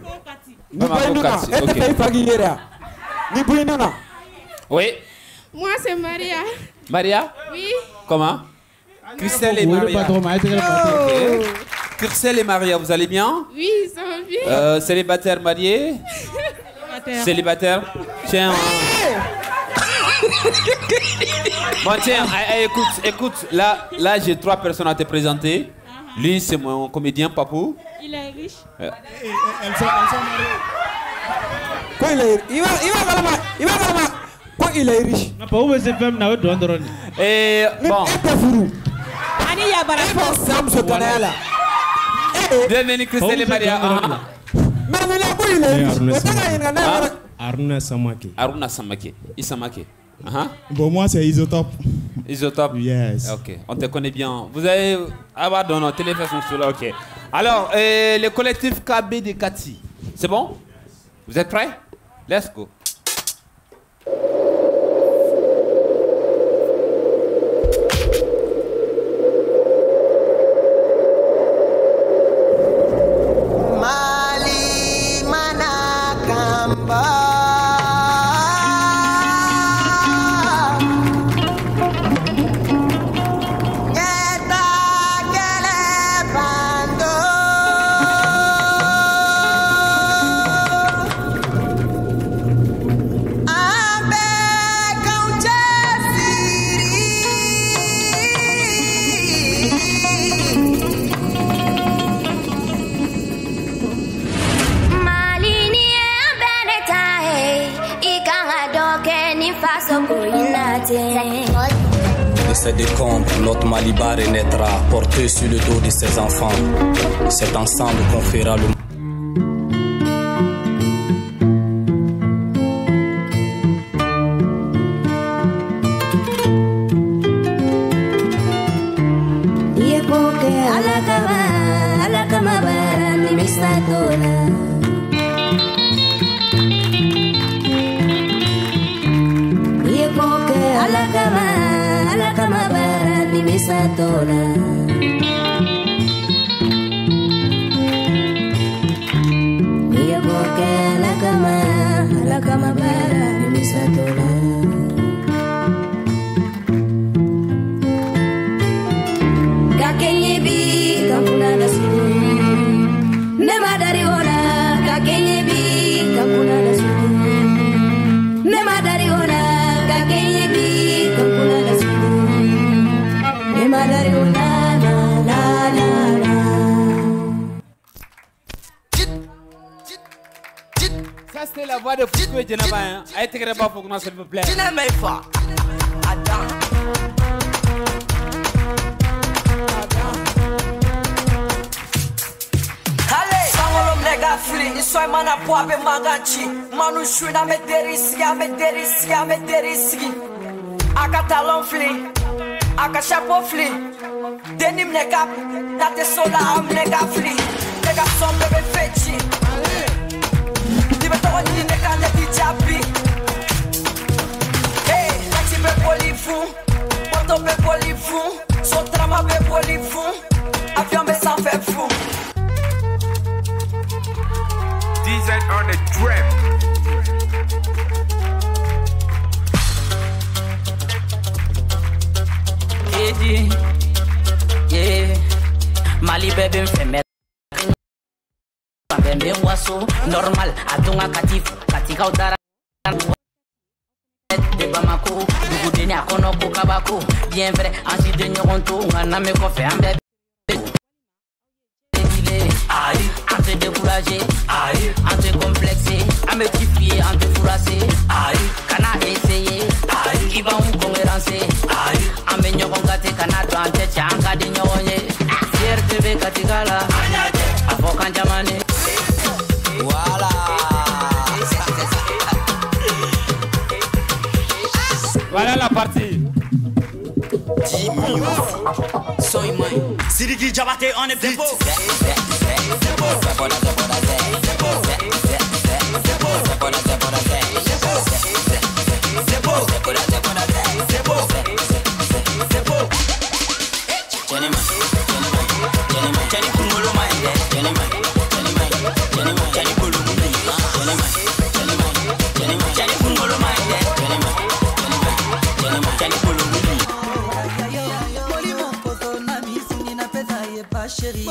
Oui. Moi, c'est Maria. Maria? Oui. Comment? Christelle et Maria. Okay. Christelle et Maria, vous allez bien? Oui, ça va bien. Euh, célibataire, marié? Célibataire. Célibataire. Tiens. Bon, tiens, écoute, écoute, là, là j'ai trois personnes à te présenter. Lui, c'est mon comédien, Papou. Il est riche. Euh. Elles sont mariées. Quoi, il est il va, il va, il va, il va, quoi, il est riche. Et bon. Bienvenue, Christelle et Maria. Aruna Samake. Aruna Samake. Isamake. Uh-huh. Bon, moi, c'est Isotope. Isotope. Yes. Ok, on te connaît bien. Vous avez. Ah, bah, non, non, téléphone sur là, ok. Alors, euh, le collectif K B de Kati. C'est bon? Vous êtes prêts? Let's go. Mali Manakamba. ces décombres, notre Maliba renaîtra, porté sur le dos de ses enfants. C'est ensemble qu'on fera le Ça c'était la voix de Foucault et Djenaba. Allez, t'es pas pour nous, s'il vous plaît. Fili, isso é mana poape maganchi. Manu shui na mederisi, a mederisi, a mederisi. Aka talon fli, aka chapeau fli. Denim nega, na te sola am nega fli. Nega som bebe feti. Libe toko ni nega ne di jabi. Hey, taxi be polifou, moto be polifou, so trama be polifou, avion be sans fait fou. D Z on the trip. Yeah, yeah. Mali bebe mfeme. Bebe waso normal. Adunga katif, katika udara. De Bamako, du deni akono ko kabako. Bien vrai, ansi de nyoronto, ngana me ko fe ambe. Aïe, à te décourager, aïe, à te complexer, à me tifier, à te fourrasser, aïe, cana essayer, aïe, qui va me concurrencer, aïe, à me nyogon gâté, cana doit te tchanga de nyonye, fier te ve katigala, avocat jamane, voilà. Voilà la partie. Soy mine. Sidiki Jabate on the beat. Chérie,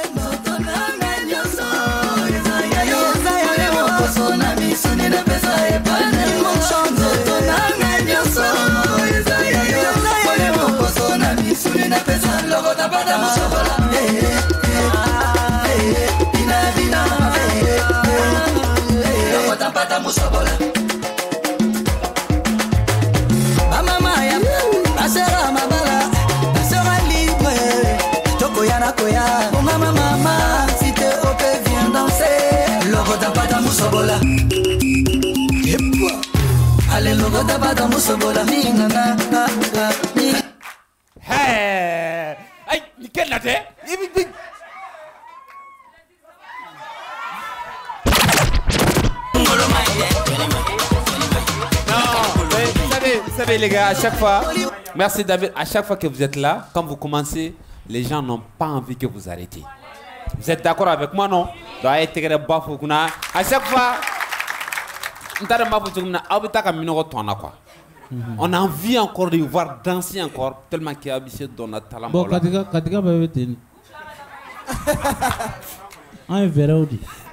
Mama, mama, si t'es O P, viens danser. Logo da bada musobola. Allez, logo da bada musobola. Minga na na na. Hey, ay, quelle la tête? Vous savez, vous savez les gars, à chaque fois, merci David, à chaque fois que vous êtes là, quand vous commencez, les gens n'ont pas envie que vous arrêtez. Vous êtes d'accord avec moi, non? À chaque fois, on a envie encore de voir danser encore, tellement qu'il y a habitué dans notre talent. Bon, Katika, Katika va être un verre.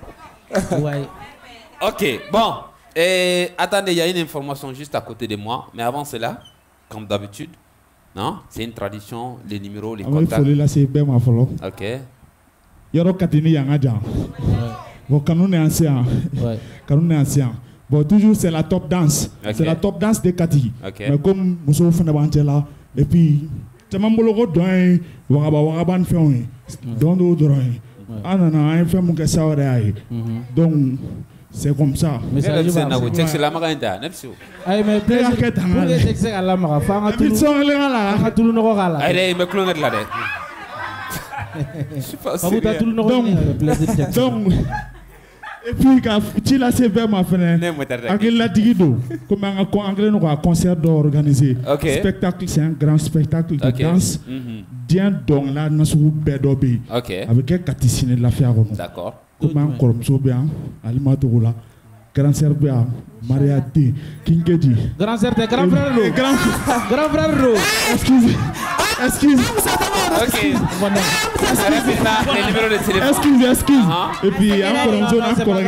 Ok, bon. Et attendez, il y a une information juste à côté de moi. Mais avant cela, comme d'habitude, non, c'est une tradition, les numéros, les contacts. Il faut c'est bien ma follow. Ok. Yoro Katini Yangaja. Bon, Kanou est ancien. Kanou est ancien. Bon, toujours c'est la top dance. Okay. C'est la top dance de Kati. Okay. Mais comme Mousso Fanabantela, Et puis, caman bolo ko dɔn ye wagaba wagaba ni fɛnw ye dɔn dɔw dɔrɔn ye an nana an ye fɛn mun kɛ sa wɛrɛ y'a ye donc c'est comme ça. Mais ça c'est na ko texte la maga inda ne bisu ay mais plaisir kɛ tan pour que texte ka la maga fa nga tulu émission le ngala nga tulu noko kala ay de me clonet la de je sais pas si ta tulu noko plaisir donc et puis quand tu l'as c'est vraiment fenêtre avec la digido comme un anglais nous un concert d'organiser spectacle c'est un grand spectacle de okay. danse bien donc là nous sommes bédobé avec un caticine de l'affaire d'accord comme un corpso bien alimatoula grand sœur bien Maria T Kinkeji grand sœur grand frère lo grand grand frère lo excusez excusez ok excusez excusez et puis encore un jour encore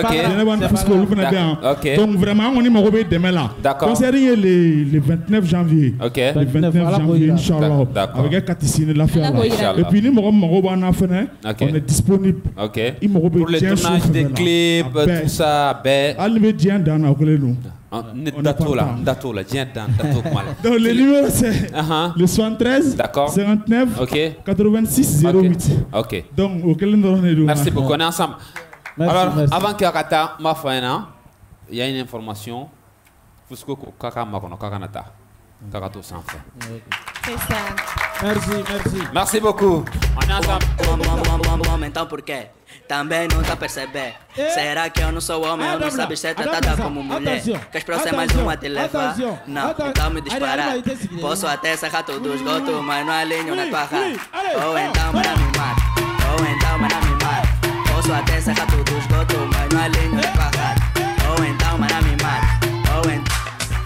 ok donc vraiment on est mauvais demain là concert le le vingt-neuf janvier le vingt-neuf janvier inchallah avec un caticine de l'affaire et puis nous mauvais mauvais on a fait on est disponible ok pour le tournage des clips tout ça ben allez bien dans Datola, Datola, tiens, Datola. Donc le numéro c'est le soixante-treize, cinquante-neuf, quatre-vingt-six, zéro huit. Ok. Donc auquel nous allons. Merci beaucoup, on est ensemble. Alors, avant que Akata ma faina, il y a une information. Fusco Kaka Makono Kakanata. Kakato sans fait. C'est ça. Merci, merci. Merci beaucoup. On est ensemble. Então por quê? Também não tá perceber. Será que eu não sou homem? Eu não sabe ser tratada como mulher. Que as próximas uma te levar? Não, então me disparar. Posso até sacar todo o esgoto, mas não alinho na tua cara. Ou então mana me mata. Ou então mana me mata. Posso até sacar todo o esgoto, mas não alinho na tua cara. Ou então mana me mata. Ou então.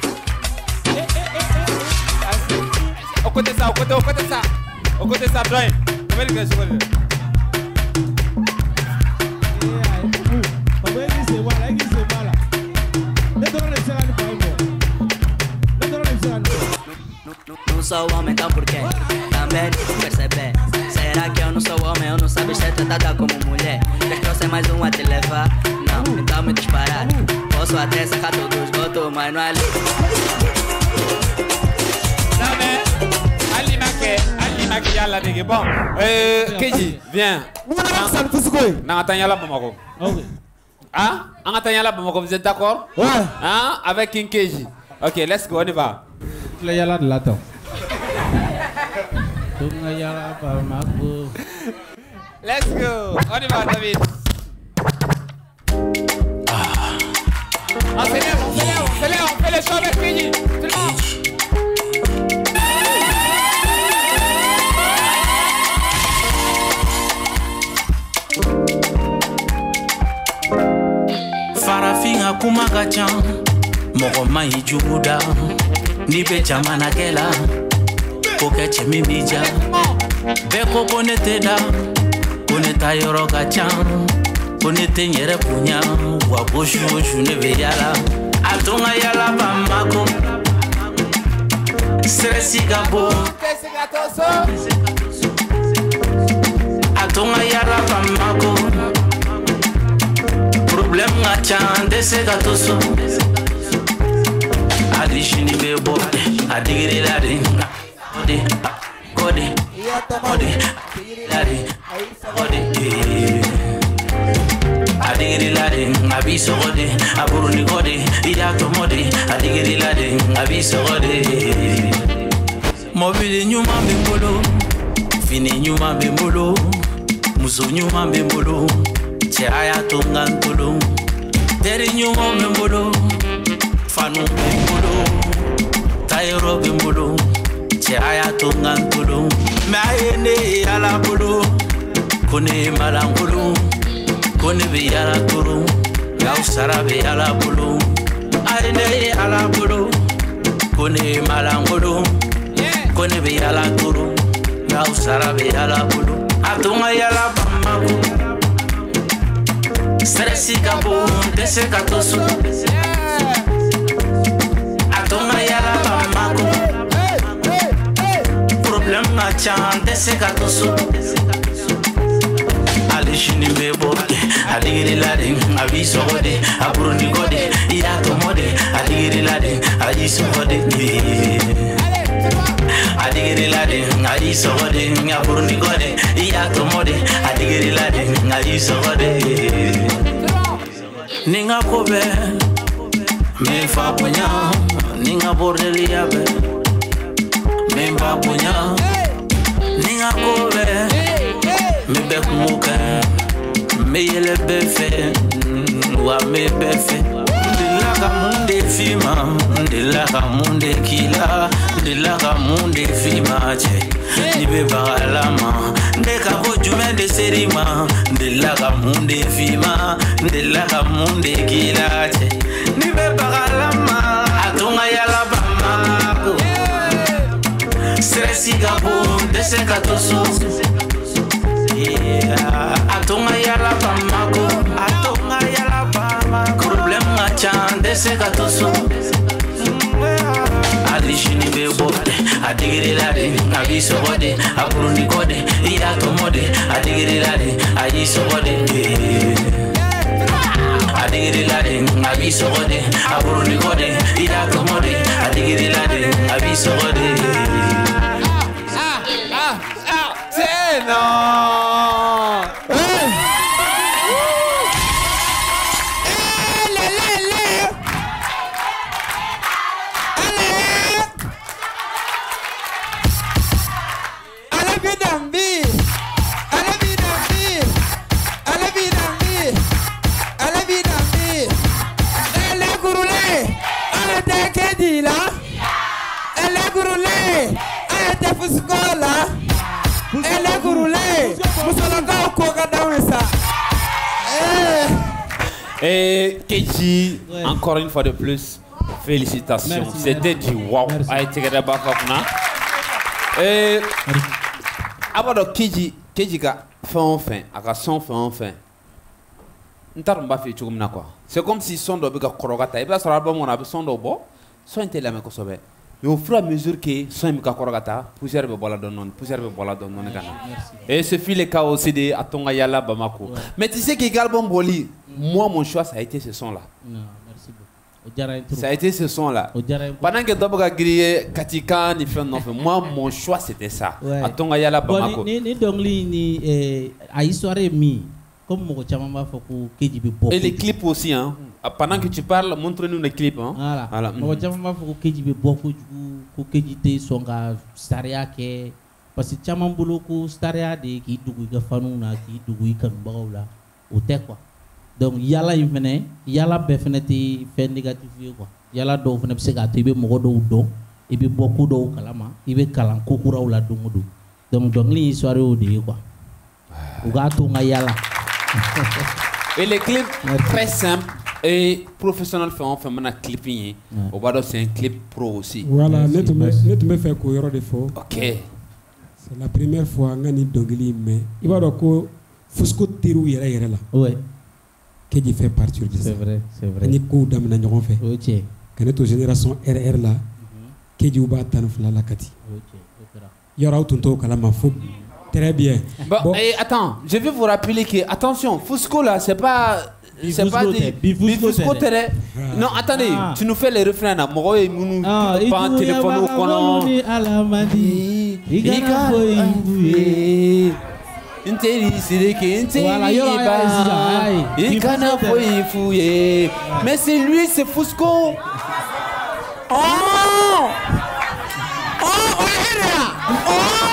O côté ça, o côté, o côté ça. O côté ça, Brian. Como ele quer jogar? Não sou homem, então por quê? Também perceber. Será que eu não sou homem? Eu não sabe ser tratada como mulher. Quer trouxe mais um a te levar? Não, então me disparar. Posso até sacar todo o esgoto, mas não é ali. Não, né? Ali maque, ali maque, yalla nigga. Bon, euh, Keji, viens. Não, attends, yalla Bamako. Ok. Hein? On attend yalla Bamako, vous êtes d'accord? Ouais. Hein? Avec King Keji. Ok, let's go, on y va. Le yalla de l'attend. Let's go. On y va, David. Ah, c'est bien, c'est bien, c'est bien, on fait les choses avec Keji. Tout le monde. Farafinga kumagacha Mogoma ijubuda Nibe chamana kela Kokeche mimija Beko konete da Koneta yoroga chan Konete nyere punya Waboshu juneve yala Atonga yala bamako Stresi gabo Atonga yala bamako Problem ngachan dese gatoso Adishini bebo adigiri ladi Ode Ode Ode Ladi Ode Adigiri ladi Abiso ode Aburuni ode Idato mode Adigiri ladi Abiso ode Mobili nyuma mbolo Fini nyuma mbolo Muso nyuma mbolo Chaya tungan tulu Teri nyumo membulu Fanu membulu Tayro membulu Chaya tungan tulu Maene ala bulu Kone malangulu Kone be ala turu Yau sarabe ala bulu Aine ala bulu Kone malangulu Kone be ala turu Yau sarabe ala bulu Atunga yala bamaku Stresi gabo, dese gatoso Atonga yala bamako Problem na chan, dese gatoso Alishini bebo, adigiri lade Abiso gode, aburuni gode Iyato mode, adigiri lade Ajiso gode adigiri la de ngai sogode ngapurni gode iya tomode adigiri la de ngai sogode ninga kobe me fa punya ninga bordeli yabe me fa punya ninga kobe me be kumuka me yele befe wa me befe Ndilaka munde fima, ndilaka munde kila, ndilaka munde fima che. Nibe bagalama, ndeka kojume de serima, ndilaka munde fima, ndilaka munde kila che. Nibe bagalama, atunga yala bamako. Stresi gabo, deseka toso. Yeah, atunga yala bamako, atunga yala bamako. Problema chan deseka toso. Adishini be bote, adigiri lade, abiso bode, aburundi kode, iya tomode, adigiri lade, ayiso bode. Adigiri lade, abiso bode, aburundi kode, iya tomode, adigiri lade, abiso bode. Ah ah ah, c'est non. Et Keji, ouais. Encore une fois de plus, félicitations. C'était du wow. Et avant de Keji, Keji ga fait enfin, a son fait enfin. C'est comme si son dobe ga korogata. Et bien sur l'album on a son dobo, son était la même que sobe. Mais au fur et à mesure que son ka korogata, poussière be bola donnon, poussière be bola donnon gana. Et ce fut le cas aussi de Atonga Yala Bamako. Mais tu sais que l'album Boli, moi mon choix ça a été ce son là. Non, merci beaucoup. Ça a été ce son là. Pendant que Doboga grillé Katika ni fait non, moi mon choix c'était ça. Atonga Yala Bamako. Ni ni dongli ni a histoire mi comme mon chamamba faut que Keji be beaucoup. Et les clips aussi hein. Pendant que tu parles, montre-nous les clips hein. Voilà. Voilà. Mon chamamba faut que Keji be beaucoup ko Keji te songa staria ke parce que chaman bolo ko staria de ki dugu ga fanu na ki dugu kan bawla o te quoi. Donc yala in fene yala be fene ti fait négatif quoi. Yala do fene be se ga te be mo do do e be beaucoup do kalama e be kalan ko kuraw la do do. Donc donc li histoire o de quoi. O ga to nga yala. Et les clips très simples et professionnels fait enfin maintenant clipping. Au bas c'est un clip pro aussi. Voilà, net me fait courir de faux. OK. C'est la première fois ngani dongli mais il va donc Fusco tiru yera yera là. Ouais. Keji fait partie de ça. C'est vrai, c'est vrai. Ni ko dam na ñogon fait. OK. Quand to génération R R là. Keji uba tan fla la kati. OK. Yora utunto kala ma fou. Très bien. Bon, bon. Et attends, je vais vous rappeler que attention, Fusco là, c'est pas c'est pas dit Bifusco tere. Non, attendez, ah. Tu nous fais les refrains là. Moro et nous pas un téléphone au kono. Alamadi. Igana foyi. Interi sireke interi ba. Igana foyi fouye. Mais c'est lui, c'est Fusco. Oh! Oh, oh,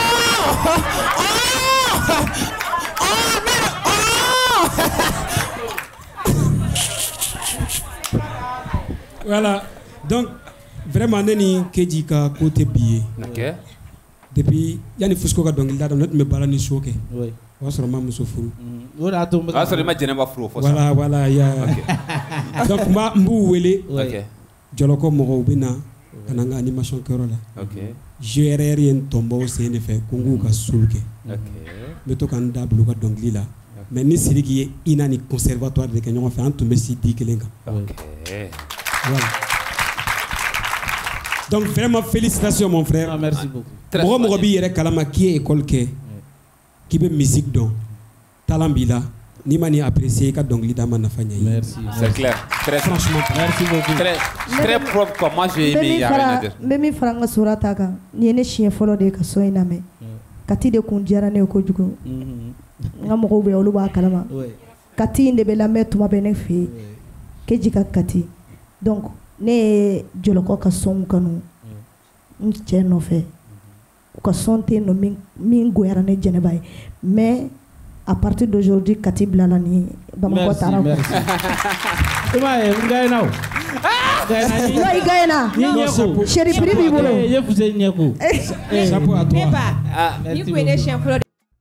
voilà, donc vraiment neni Keji ka côté billet. OK. Depuis yani Fusco ka donc là notre me balani choqué. Oui. On se remet muso furu. Voilà donc. Ah ça ma jeneba furu fo ça. Voilà voilà ya. Donc ma mbu wele. OK. Joloko mo bina kananga animation kero là. OK. G R R en tombo c'est ne fait kungu ka sulke. OK. Me to kan dablu ka donc là. Mais ni siriki ina ni conservatoire de Kenya on fait en tomber si di kelenga. OK. Voilà. Donc vraiment félicitations mon frère. Ah, merci beaucoup. Moi moi bi yere kalama qui est école ke qui be musique don talent bila ni mani apprécié ka dongli dama na fanya. Merci. C'est clair. Très franchement. Merci beaucoup. Très très propre comme moi j'ai aimé, il y a rien à dire. Memi franga surata kan ni ne chien folo de ka so ina me. Kati de kun jara ne ko jugo. Ngamo ko be olu ba kalama. Kati inde be la metu ma bene fi. Ke jika kati. Donc ne joloko ka son kanu. Nche no fe. Ka son te no min min goyara ne jeneba. Mais à partir d'aujourd'hui, Kati Blalani, Bamako Tara. Merci. Comment est-ce Gaïna? Non, Gaïna. Non, chéri Pribi Bolo. Je vous ai niakou. Chapeau à toi. Merci beaucoup.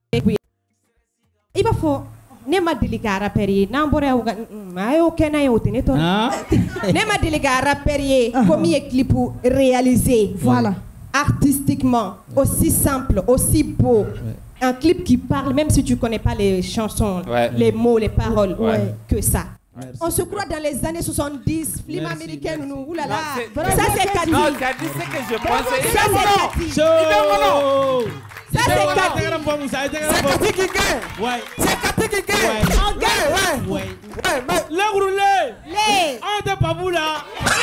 Il va faut. Ne ma delika rapperie n'ambore uga mayo kena yo teneto ne ma delika rapperie comme est clip réalisé voilà artistiquement aussi simple aussi beau. Un clip qui parle, même si tu connais pas les chansons, ouais. les mots, les paroles, ouais. que ça. Merci. On se croit dans les années soixante-dix, film américain, nous, oulala. Ça c'est Kati. Non, Kati, c'est que je pensais. Ça c'est Kati. Ça c'est Kati. C'est Kati qui gagne. Ouais. C'est Kati qui gagne. On gagne. Ouais. Ouais. Mais le roulé. Les. On n'est pas vous là.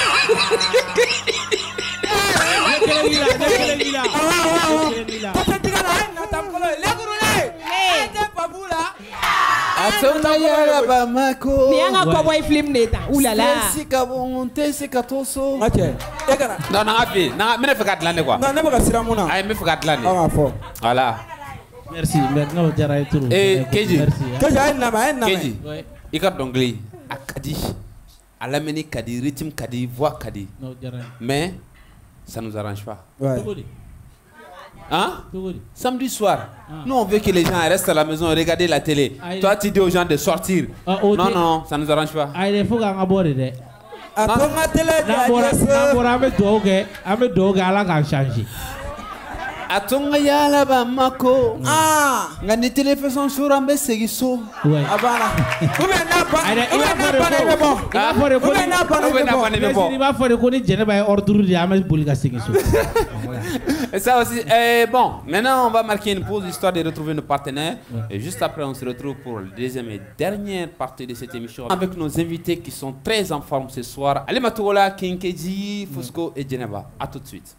Atonga yala ba mako. Mianga kwa boy film neta. Oulala. C'est kabon, c'est katoso. Ok. Ekana. Non non api. Non, me ne fais pas de quoi. Non, ne me pas sira mona. Ay me fais pas de l'année. Ah fort. Voilà. Merci. Maintenant jaray tour. Eh Keji. Keji ay na ma, ay na ma. Keji. Ikat dongli akadi. Alameni kadi, rythme kadi, voix kadi. Non, jaray. Mais ça nous arrange pas. Ouais. Hein? Samedi soir, ah. nous on veut que les gens restent à la maison et regardent la télé. Ah, toi tu dis aux gens de sortir. Ah, okay. Non, non, ça nous arrange pas. Ah, il faut qu'on aborde. Ah, comment la télé? Atonga yala ba mako. Ah, ngani télévision sur ambe segiso. Ouais. Abana. Ou bien n'a pas. Ou bien n'a pas de bon. Ou bien n'a pas de bon. Il va faire qu'on est gêné par ordre de amé bulga segiso. Et ça aussi. Eh, bon, maintenant on va marquer une pause histoire de retrouver nos partenaires. Ouais. Et juste après on se retrouve pour la deuxième et dernière partie de cette émission avec nos invités qui sont très en forme ce soir. Ali Matoula, King Keji, Fusco et Geneva. À tout de suite.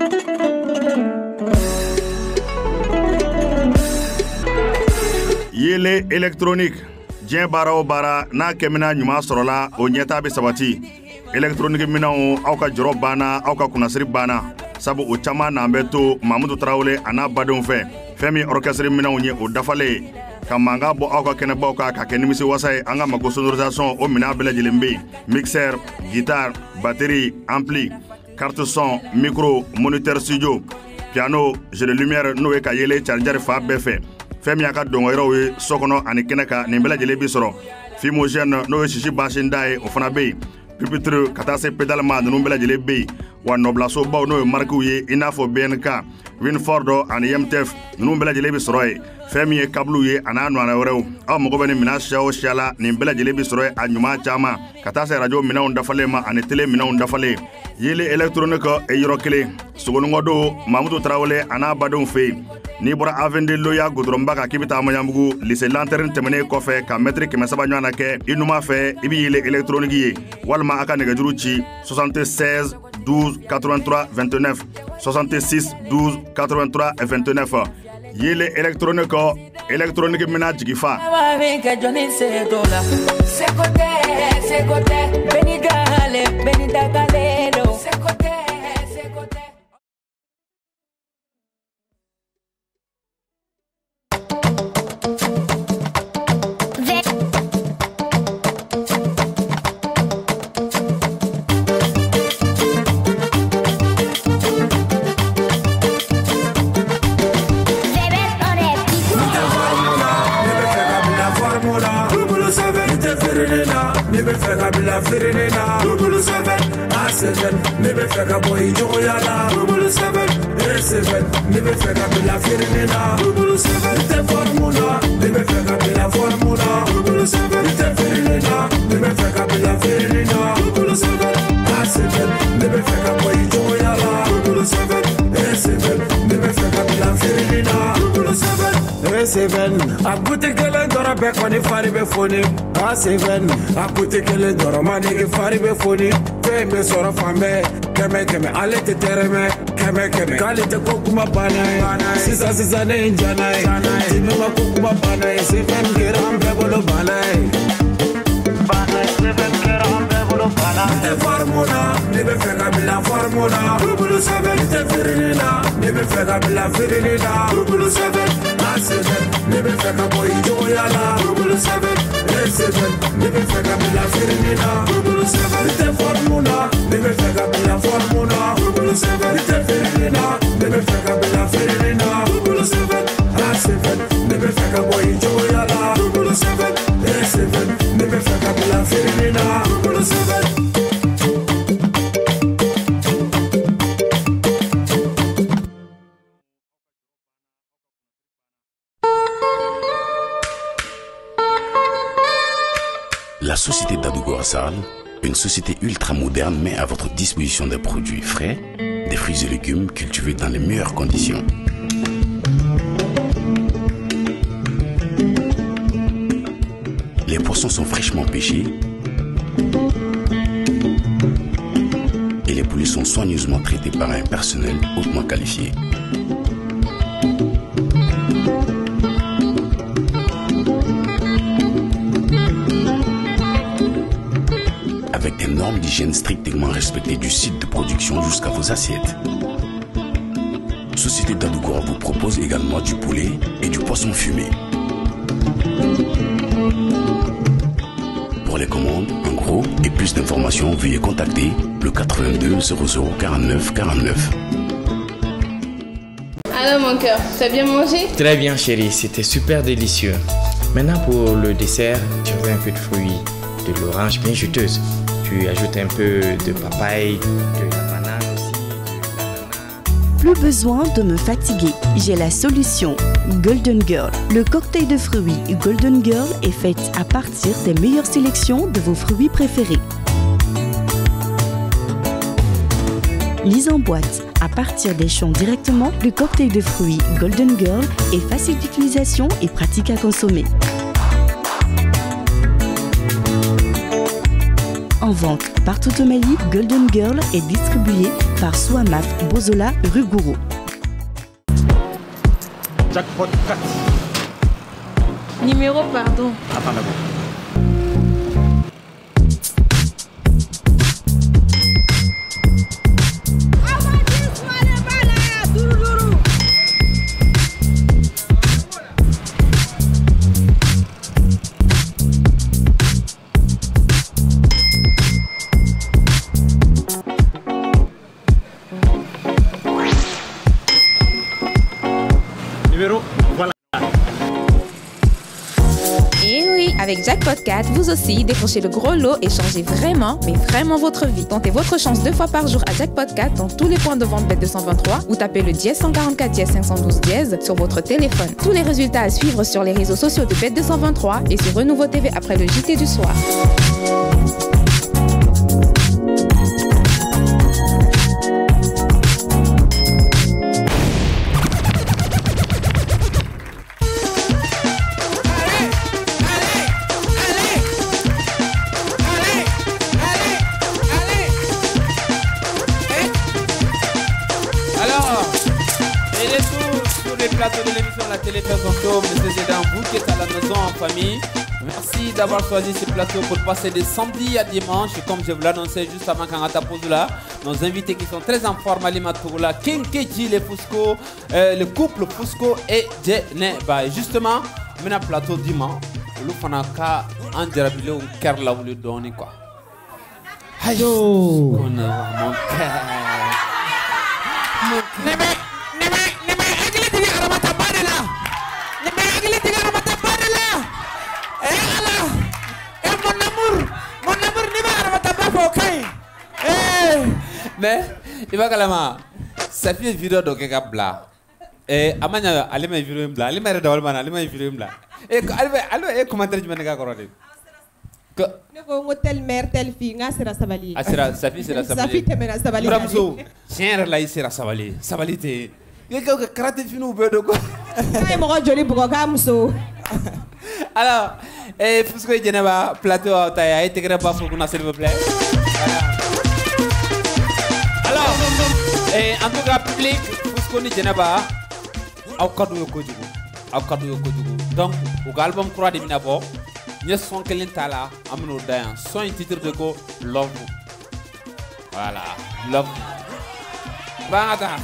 Yele électronique diɲɛ baara o baara n'a kɛmina ɲuman sɔrɔla o ɲɛta bɛ sabati électronique minɛnw aw ka jɔrɔ banna aw ka kunnasiri banna sabu o caman n'an bɛ to Mamudu Tarawele a n'a badenw fɛ fɛn min orchestre minɛnw ye o dafalen ka mankan bɔ aw ka kɛnɛbaw kan ka kɛ nimisi wasa ye an ka mago sonorisation o minɛn bɛɛ lajɛlen bɛ yen mixeur guitare batterie ampli carte son micro moniteur studio piano jeu de lumière n'o ye ka yele charger fa bɛɛ fɛ fɛn min y'a ka dɔngɔyɔrɔw ye so kɔnɔ ani kɛnɛ kan nin bɛɛ lajɛlen bi sɔrɔ fimogène n'o ye sisi basinda ye o fana bɛ yen pupitre ka taa se pédale ma ninnu bɛɛ lajɛlen bɛ yen wa nɔbilasobaw n'o ye marquew ye i n'a fɔ B N K Winford ani M T F ninnu bɛɛ lajɛlen bi sɔrɔ yen fɛn min ye câble ye a n'a ɲɔgɔnna wɛrɛw aw mago bɛ nin minɛn siya o siya la nin bɛɛ lajɛlen bi sɔrɔ yen a ɲuman caman ka taa se radio minɛnw dafalen ma ani télé minɛnw dafalen yeli électronique e yɔrɔ kelen sogonikɔ don Mamudu Tarawele a n'a badenw fɛ yen n'i bɔra Avenue Loya goudronba kan k'i bɛ taa Maɲanbugu lycée lanterne tɛmɛnen kɔfɛ ka mètre kɛmɛ saba ɲɔgɔnna kɛ i numan fɛ i bɛ yeli électronique ye walima a ka nɛgɛjuru ci soixante-seize douze quatre-vingt-trois vingt-neuf soixante-six douze quatre-vingt-trois vingt-neuf yeli électronique électronique mina jigi fa A goûté kelen dɔrɔn bɛɛ kɔni fari bɛ foni a sɛbɛn a kuti kelen dɔrɔn ma nege fari bɛ foni fɛn bɛ sɔrɔ fan bɛɛ kɛmɛ kɛmɛ ale tɛ tɛrɛmɛ kɛmɛ kɛmɛ k'ale tɛ ko kuma banna ye sisan sisan ne ye n jana ye dimi ma ko kuma banna ye sɛbɛn kɛra an bɛɛ bolo banna ye banna ye sɛbɛn kɛra an bɛɛ bolo banna n tɛ farimu na ne bɛ fɛ ka bila farimu na bulu sɛbɛn n tɛ feereli la ne bɛ fɛ ka bila feereli la bulu sɛbɛn a sɛbɛn ne bɛ fɛ ka bɔ i cogoya la bulu sɛbɛn e sɛbɛn ne bɛ fɛ ka bila feereli la bulu sɛbɛn n tɛ farimu na ne bɛ fɛ ka bila farimu na bulu sɛbɛn n tɛ feereli la ne bɛ fɛ ka bila feereli la bulu sɛbɛn a sɛbɛn ne bɛ fɛ ka bɔ i cogoya la bulu sɛbɛn e sɛbɛn ne bɛ fɛ ka bila feereli la bulu sɛbɛn. La société Dadougo Assal, une société ultra moderne, met à votre disposition des produits frais, des fruits et légumes cultivés dans les meilleures conditions. Les poissons sont fraîchement pêchés et les poulets sont soigneusement traités par un personnel hautement qualifié. Avec des normes d'hygiène strictement respectées du site de production jusqu'à vos assiettes. Société Dadougour vous propose également du poulet et du poisson fumé. Pour les commandes, en gros et plus d'informations, veuillez contacter le quatre-vingt-deux zéro zéro quarante-neuf quarante-neuf. Alors mon cœur, tu as bien mangé? Très bien chérie, c'était super délicieux. Maintenant pour le dessert, tu veux un peu de fruits, de l'orange bien juteuse. Tu ajoutes un peu de papaye, de la banane aussi, de l'ananas. Plus besoin de me fatiguer, j'ai la solution. Golden Girl. Le cocktail de fruits Golden Girl est fait à partir des meilleures sélections de vos fruits préférés. Mise en boîte à partir des champs directement, le cocktail de fruits Golden Girl est facile d'utilisation et pratique à consommer. En vente partout au Mali, Golden Girl est distribué par Souamaf Bozola rue Gourou. Jackpot quatre. Numéro, pardon. Attends d'abord. Avec Jackpot quatre, vous aussi, décrochez le gros lot et changez vraiment, mais vraiment votre vie. Tentez votre chance deux fois par jour à Jackpot quatre dans tous les points de vente B deux cent vingt-trois ou tapez le dièse cent quarante-quatre dièse cinq cent douze dièse sur votre téléphone. Tous les résultats à suivre sur les réseaux sociaux de B deux cent vingt-trois et sur Renouveau T V après le J T du soir. De l'émission La Télé fait son show, monsieur Zédan, vous qui êtes à la maison en famille, merci d'avoir choisi ce plateau pour passer de samedi à dimanche. Et comme je vous l'annonçais juste avant qu'on pose là, nos invités qui sont très en forme, Alima Toula, King Keji, les Fusco, euh, le couple Fusco et Djeneba. Et justement, on a un plateau dimanche, le Fanaka, en dérabile, ou Kerla, vous le donnez quoi. Aïe, on a mon cœur. Mais il va calmer. Ça fait vidéo de quelque bla. Et amanya alima vidéo bla. Alima reda walman alima vidéo bla. Et alima alima commentaire du menega corrode. Que ne faut tel mère tel fille nga sera sabali. Asira safi sera sabali. Safi temena sabali. Bramso. Tiens là sera sabali. Sabali te. Il y a quelque karaté finu bedo ko. Ay mo joli bugo gamso. Alors, et Fusco et Geneva, plateau à Otaïa, et Tigre Bafoukouna, s'il vous plaît. Voilà. Alors, et en tout cas, public, Fusco et Geneva, au cadre de Kodjougou. Au cadre de Kodjougou. Donc, au album Croix de Minabo, il y a son Kelin Tala, Amino Dayan, son titre de go, Love. Voilà, Love. Bah, attends.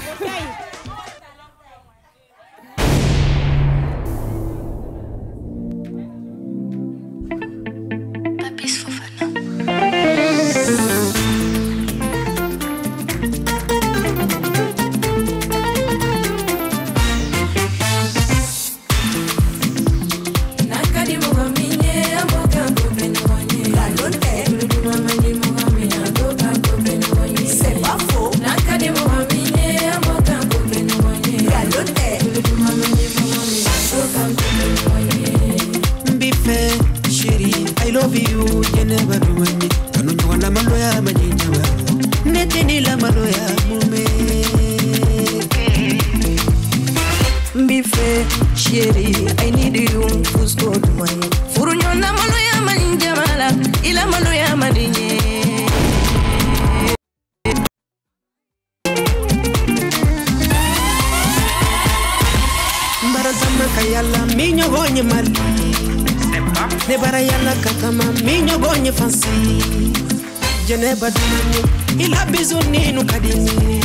Il a besoin de nous cadiner.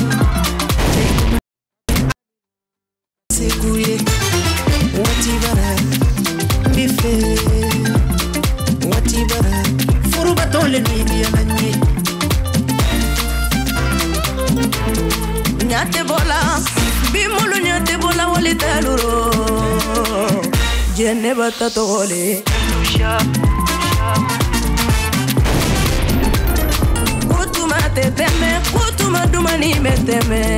C'est couillé. Watibara. Bife. Watibara. Furubaton le nidi alanye. Nyate bola. Bimulu nyate bola wale taluro. Jene batato wale. Tusha. Teme, kutuma dumani meteme.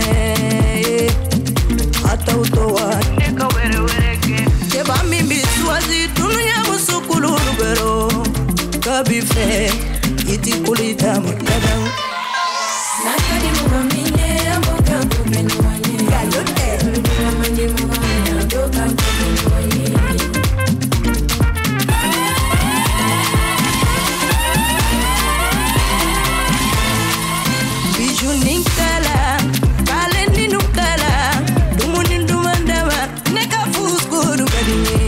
Hata utoa neka were wereke. Keba mimbi suazi dununya musukulu lubero. Kabife iti kulita mutada. Nakadi mugamine amboka kumeni wanye. Galote mugamine mugamine amboka kumeni wanye. Ninkala, kaleni nukala, dumuni dumandama, neka fusku dukadini.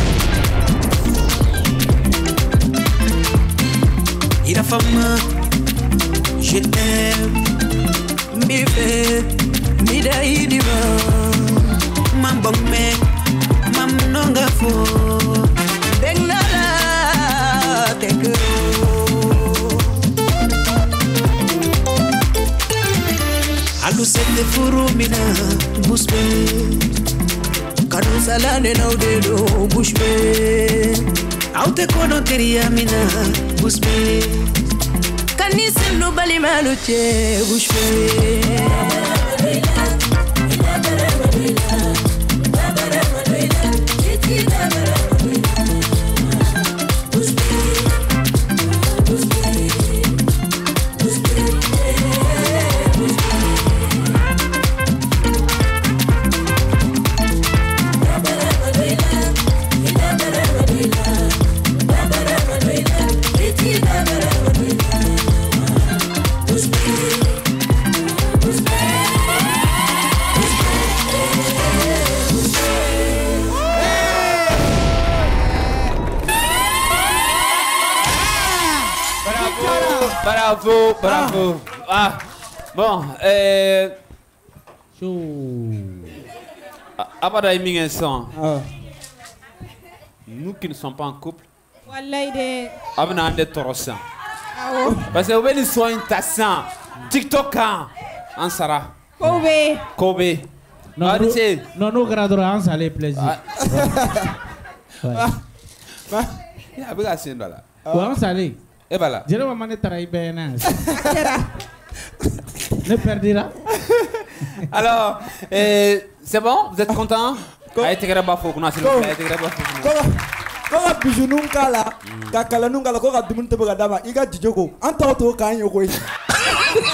Ira fama, je t'aime, mi fe, mi da idiva, mam bongme, mam nonga fo, bengnala tekero. Alu sete furumina busbe Kanu salane na udelo bushbe Aute kono teria mina busbe Kanisi no bali maluche bushbe Bravo, bravo. Ah, bon, euh... Abada et Mingenson. Nous qui ne sommes pas en couple, Abana de Torosan. Parce que vous venez sur un tassin, TikTok, en Sarah. Kobe. Kobe. Non, non, nous gradons, ça les plaisir. Il y a beaucoup de choses là. Comment ça allait? Et voilà. Je ne vais pas me travailler bien. Ne perdira. Alors, euh, c'est bon? Vous êtes content? Aïe, t'es grave fou, s'il vous plaît. T'es grave fou. Koga bijunun kala, kakala nun kala koga dumun tebe gadama, iga jijoko. Anta auto kan yoko.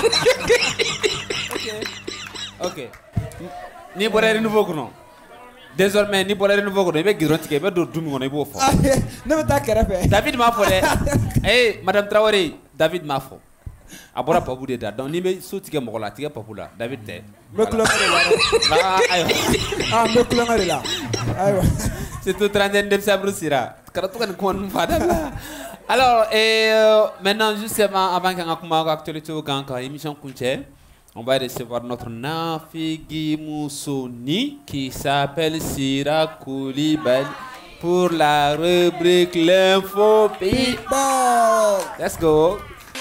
Ok. Ni boré nouveau kuno. Désormais, ni pour les nouveaux côtés, mais Gidron Ticket, mais d'autres on est beau. Ne me t'inquiète pas. David Mafo, eh, Madame Traoré, David Mafo. Abora pas vous d'aider. Donc, ni me saute que mon la tige popula. David te. Me clonge là. Ah, me clonge là. C'est tout trentaine de sabre sira. Karatukan kon fada. Alors, et euh, maintenant, justement, avant qu'on commence l'actualité au gang, émission Kunche, on va recevoir notre Nafigi Moussoni qui s'appelle Sira Koulibaly pour la rubrique L'info People. Let's go.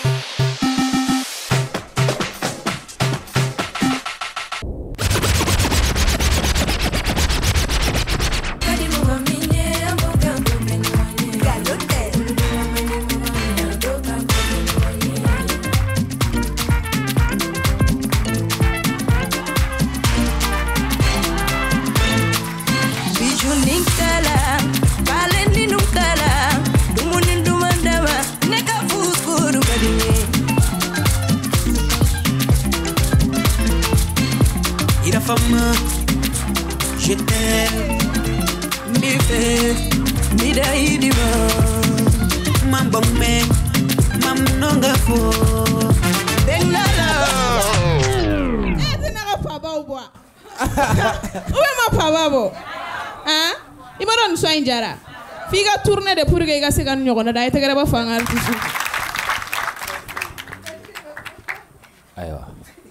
Je t'aime, mi fait, mi daïdima, mam bongme, mam nonga fo. Benglala. Eh, c'est n'a pas baba ou bois. Où est ma papa? Hein? Il m'a donné soin jara. Figa tourner de pour que il se gagne on a d'ailleurs te grave fangal. Ayo.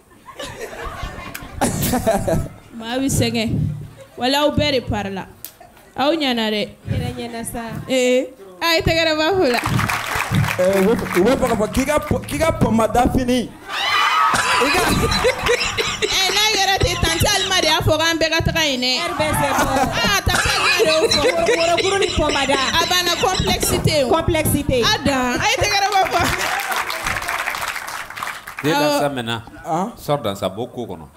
Ma oui senge. Wala u bere parla. Au nyanare. Ira nyana sa. Eh. Ay te gara ba hula. Eh, wo wo pa pa kiga kiga pomada fini. Iga. Eh na gara te tante alma de afora mbega traine. R B C bo. Ah ta kana do fo. Woro kuru ni pomada. Abana complexité. Complexité. Ada. Ay te gara ba fa. Dès dans ça maintenant. Hein? Sort dans sa beaucoup kono.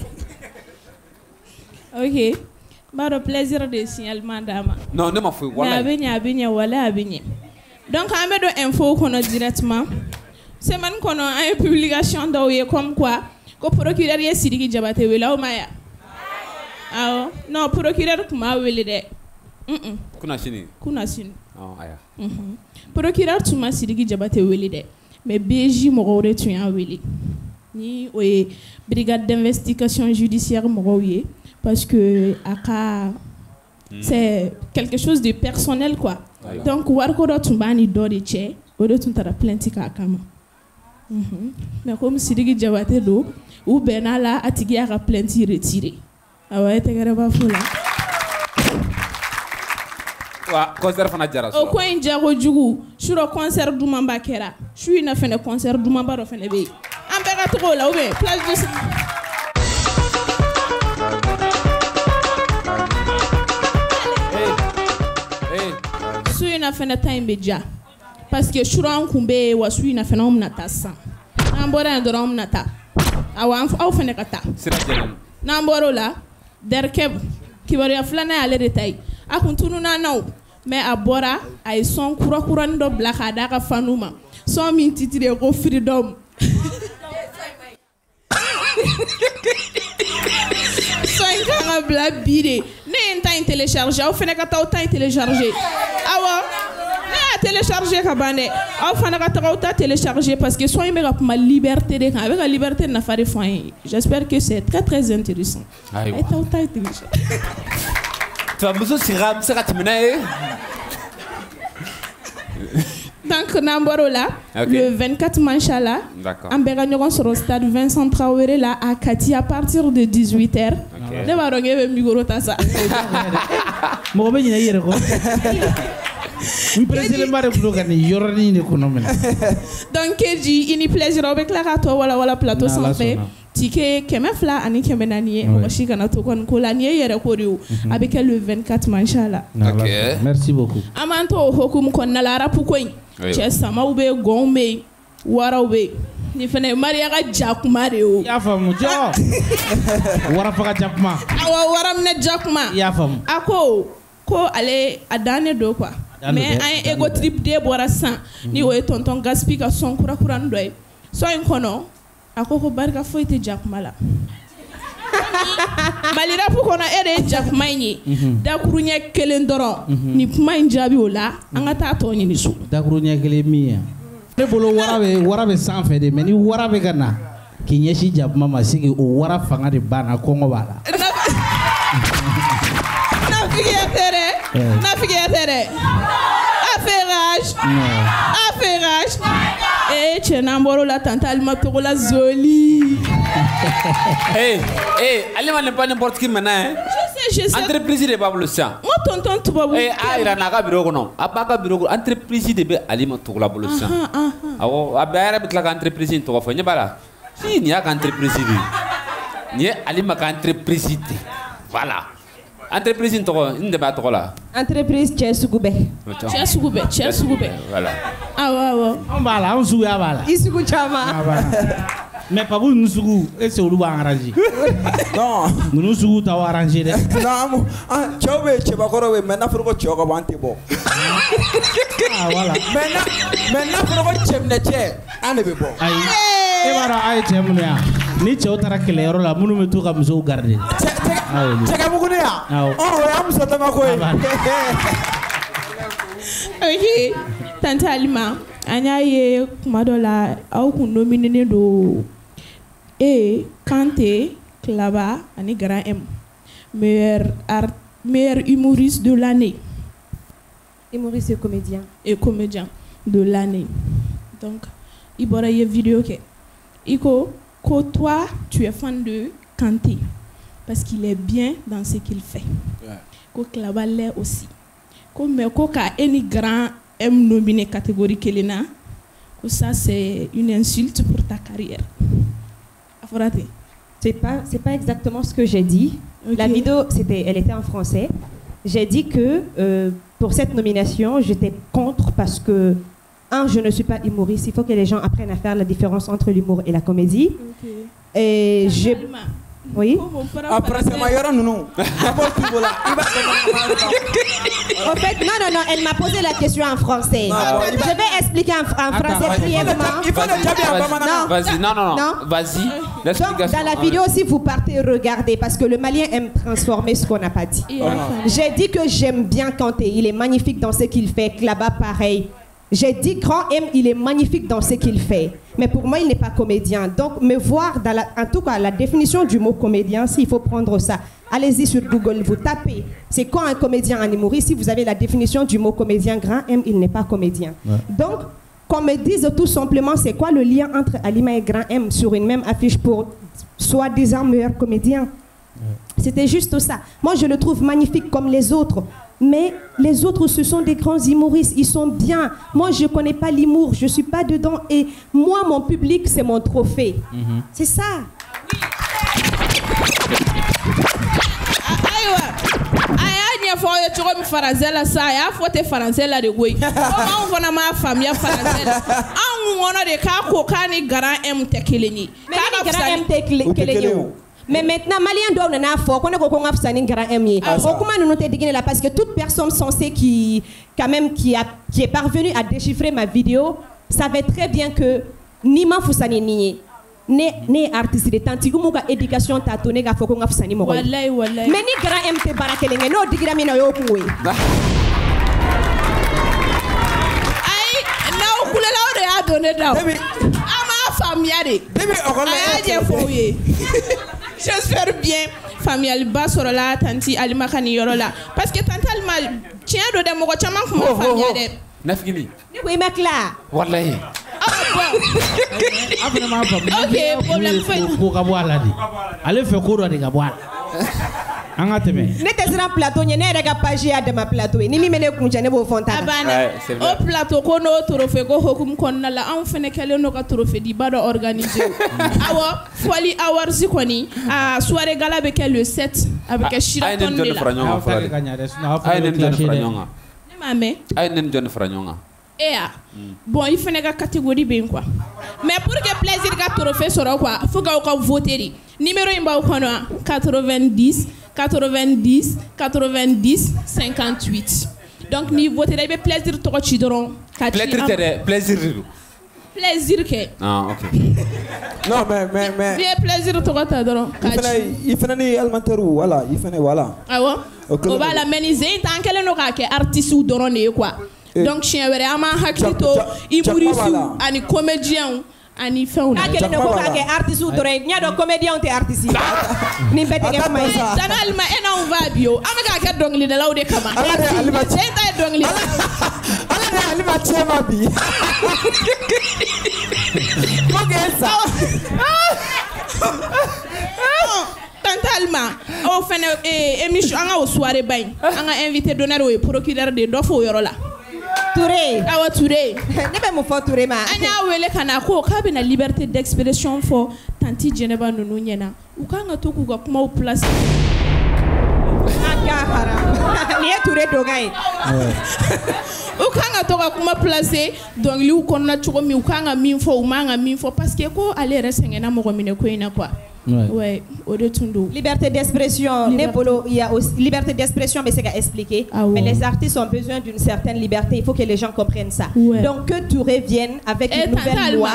Ok. Baro plaisir de signalement dama. Non, ne m'en fous. Voilà. Abinya abinya wala abinya. Donc on met de info kono directement. C'est man kono une publication d'oye comme quoi ko procureur ye Sidiki Diabaté wela o maya. Ah non, procureur kuma wele de. Mhm. Kuna sini. Kuna sini. Oh aya. Mhm. Procureur tuma Sidiki Diabaté wele de. Mais B J mo re tu en wele. Ni oye brigade d'investigation judiciaire mo ye. Parce que aka c'est quelque chose de personnel quoi. Aïe. Donc warko do tumbani do de che o do tuntara plainte ka kama. Mhm. Mais comme Sidiki Diabaté do ou benala atigi aka plainte retiré. Awa te gara ba fula. Wa concert fana jara so. O ko en jago jugu suro concert du mamba kera. Shui na fene concert du mamba ro fene be. Ambega to la ou be place de na fena time beja parce que shuran kumbe wa sui na fena umna tasa nambora na dora umna ta awa au fena kata sira jenem namboro la derke kibari aflana ale detay akuntunu na naw mais abora ay son kura kura ndo blaka daka fanuma son min titire ko freedom soin kanga bla bide ne enta télécharger au fena kata autant télécharger awa ne télécharger ka bande au fena kata autant télécharger parce que soin me ma liberté de avec la liberté na faire foin. J'espère que c'est très très intéressant. Et autant télécharger. Tu vas besoin siram sera timene. Donc Namboro là, okay. Le vingt-quatre Manchala, en Béranyoron sur le stade Vincent Traoré là à Kati à partir de dix-huit heures. Ne va pas regarder Migoro Tassa. Mon ben il y a quoi? Oui président Marie Blogani, yorani ne konomena. Donc Keji, il y plaisir avec la rato wala wala plateau sans fait. Tike kemefla ani kemenani oshi kana to kon ko la nie yere ko riu avec le vingt-quatre Manchala. OK. Merci beaucoup. Amanto hokum kon na la rapu koy. Che sama ube gombe wara ube ni fene maria ga jakuma de o ya famu jo wara faga jakuma awa waram ne jakuma ya famu ako ko ale adane do quoi mais un ego trip de bora san ni o tonton gaspi ka son kura kura ndoy so en kono ako ko barka foite jakuma la Malira pour qu'on a aidé Jack Maini. Dakrunya Kelendoro. Ni Main Jabiola. Angata Tony Nisu. Dakrunya Kelemia. Ne bolo warabe warabe sanfɛ de mais ni warabe ka na k'i ɲɛsin jakuma ma sigi o wara fanga de banna kɔngɔ b'a la. Nafigiya tɛ dɛ nafigiya tɛ dɛ affairage affairage eh cɛ n'an bɔr'o la tante Alima tɔgɔ la Zoli. Eh eh Alima n'est pas n'importe qui maintenant hein. Je sais je sais. Entreprise de b'a bolo sisan. Moi tonton Tubabu. Eh a yira n'a ka bureau kɔnɔ a b'a ka bureau kɔnɔ entreprise de bɛ Alima tɔgɔ la bolo sisan. Awɔ a bɛɛ yɛrɛ bɛ tila ka entreprise in tɔgɔ fɔ ɲɛ b'a la. Si nin y'a ka entreprise de ye nin ye Alima ka entreprise de voilà. Entreprise in tɔgɔ n de b'a tɔgɔ la. Entreprise cɛ sugu bɛɛ. Cɛ sugu bɛɛ cɛ sugu bɛɛ. Voilà. Awɔ awɔ. An b'a la an suguya b'a la. I sugu caman. Mais Papu ninnu sugu est-ce que olu b'an arranger? Non. Ninnu sugu t'aw arranger dɛ. Non an cɛw bɛ yen cɛbakɔrɔ bɛ yen mais n'a fɔra ko cɛw ka bɔ an tɛ bɔ. Ah voilà. Mais n'a mais n'a fɔra ko cɛminɛ cɛ an de bɛ bɔ. Ayi. E b'a dɔn a ye cɛ minnu yan ni cɛw taara kɛlɛyɔrɔ la minnu bɛ to ka musow garder. Cɛkɛbugu ni yan. Awɔ. Ɔ o y'an muso dama ko ye. Ok tante Alima an y'a ye kuma dɔ la aw kun nominenen don e Kante Klaba ani Grand M meilleur art meilleur humoriste de l'année. Humoriste et comédien. Et comédien de l'année. Donc il bɔra ye vidéo kɛ. Iko, que toi, tu es fan de Kanté parce qu'il est bien dans ce qu'il fait. Que Klaba l'est aussi. Que mais que any grand M nominé catégorie Kelena, que ça c'est une insulte pour ta carrière. C'est pas, c'est pas exactement ce que j'ai dit. Okay. La vidéo, c'était, elle était en français. J'ai dit que euh, pour cette nomination, j'étais contre parce que un, je ne suis pas humoriste. Il faut que les gens apprennent à faire la différence entre l'humour et la comédie. Okay. Et je... Oui. Après, c'est ma yora nounou. En fait, non, non, non, elle m'a posé la question en français. Ah, je vais expliquer en, en français brièvement. Il faut le diable. Non. Vas-y, non, non, non. Vas-y. Donc, dans la vidéo aussi, vous partez regarder parce que le Malien aime transformer ce qu'on n'a pas dit. Oh. J'ai dit que j'aime bien Kanté. Il est magnifique dans ce qu'il fait. Klaba, pareil. J'ai dit Grand M, il est magnifique dans ce qu'il fait. Mais pour moi, il n'est pas comédien. Donc, me voir, dans la, en tout cas, la définition du mot comédien, s'il faut prendre ça, allez-y sur Google, vous tapez. C'est quoi un comédien en humoriste? Si vous avez la définition du mot comédien, Grand M, il n'est pas comédien. Ouais. Donc, qu'on me dise tout simplement, c'est quoi le lien entre Alima et Grand M sur une même affiche pour soi-disant meilleur comédien? Ouais. C'était juste ça. Moi, je le trouve magnifique comme les autres. Mais les autres, ce sont des grands humoristes. Ils sont bien. Moi, je ne connais pas l'humour. Je ne suis pas dedans. Et moi, mon public, c'est mon trophée. Mm-hmm. C'est ça. Oui. Aya cogo min français la sa y'a fɔ tɛ français la de koyi comme anw fana m'a faamuya français la anw kɔnɔ de k'a ko k'a ni Grand M tɛ kelen ye k'a ka Grand M tɛ kelen ye o. Mais maintenant, Malien doit en avoir qu'on est qu'on a fait un grand M. Comment nous nous t'es là parce que toute personne censée qui, quand même, qui a, qui est parvenue à déchiffrer ma vidéo savait très bien que ni ma fusani ni ne ne artiste de tanti ou muka éducation ta tonné ga foko nga fusani mo. Wallahi wallahi. Mais ni grand M te barakelenge no digira mina yo kuwe. Ay na okulela o de a donné daw. Ama famia de. Debi okole. Ay je foye. J'espère bien famille ba soro la tanti Alima kani yoro la parce que tanti Alima tien do de moko chama kuma famille de nafgini ni ko imakla wallahi ah bon après ma femme OK problème fait ko ka boala di ale fe ko do de ka boala an ka tɛmɛ ne tɛ siran plateau ɲɛ ne yɛrɛ ka page y'a dama plateau ye ni min bɛ ne kun cɛ ne b'o fɔ n ta kan o plateau ko n'o trophée ko hokumu kɔnɔna la anw fɛnɛ kɛlen no ka trophée di ba dɔ organiser awɔ Foli Awards kɔni a soirée gala bɛ kɛ le sept a bɛ kɛ Sheraton de la a ye nin jɔnni fara ɲɔgɔn kan ne m'a mɛn a ye nin jɔnni fara ɲɔgɔn kan e ya bon i fɛnɛ ka catégorie bɛ yen quoi mais pour que plaisir ka trophée sɔrɔ quoi faut k'aw ka voter de numéro in b'aw kɔnɔ quatre-vingt-dix quatre-vingt-dix quatre-vingt-dix cinquante-huit donc ni voter i bɛ plaisir tɔgɔ ci dɔrɔn ka ci plaisir tɛ dɛ plaisir de don plaisir que. Ah, ok. Non, mais mais mais. Bien plaisir to kata doro. Il fallait il fallait ni alimentaire ou voilà, il fallait voilà. Ah ouais. On va la meniser tant qu'elle no ka ke artiste ou doro ne quoi. Donc chien wéré ama hakito imurisu ani comédien ani fɛnw na. N'a kɛlen don ko k'a kɛ artiste dɔrɔn ye, n y'a dɔn comédien tɛ artiste ye. Nin bɛɛ tɛ kɛ kuma ye. Tanalima e n'anw va bi o, an bɛ k'a kɛ dɔnkilidalaw de kama. Ala de ye Alima cɛ ta ye dɔnkilidala. Ala de ye Alima cɛ ma bi. Ko k'e sa. Tante Alima, o fɛnɛ émission an ka o soirée ba in, an ka invité d'honneur o ye procureur de dɔ fɔ o yɔrɔ la. Touré. Awa Touré. Ne bɛ mun fɔ Touré ma. An y'a wele ka na ko k'a bɛna liberté d'expression fɔ tanti Jɛnɛba ninnu ɲɛna. U kan ka to k'u ka kumaw placer. A ka haram. Nin ye Touré dogan ye. U kan ka to ka kuma placer dɔnkiliw kɔnɔna cogo min u kan ka min fɔ u man ka min fɔ parce que ko ale yɛrɛ sɛgɛnna mɔgɔ minɛ ko in na quoi. Ouais, au de Tundo. Liberté d'expression, Népolo, il y a aussi liberté d'expression, mais c'est qu'à expliquer. Ah ouais. Mais les artistes ont besoin d'une certaine liberté. Il faut que les gens comprennent ça. Ouais. Donc que Touré vienne avec une nouvelle loi.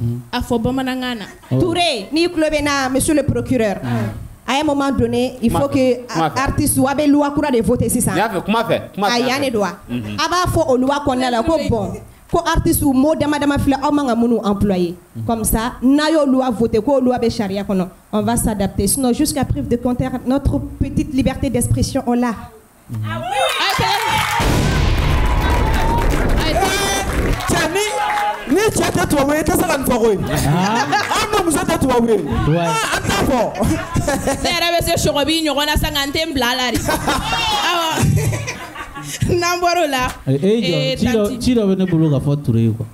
Touré, ni Klobena, monsieur le procureur. À un moment donné, il faut que artistes soient des lois pour voter c'est ça. Comment faire? Ah, il y a des lois. Avant, faut aux lois qu'on a là, bon. Ko artiste ou mot dama dama fila aw man ka munu employé comme ça n'a yo loi voté ko loi be charia kono on va s'adapter sinon jusqu'à preuve de contraire notre petite liberté d'expression on l'a. Ah oui. Tani ni chata to we ta salan fo we ah no muso ta to we ah anta fo era be se shogobi nyogona sangantem blalari awa Namboro là. Eh, Tiro, Tiro vene bolo ka fɔ Touré quoi.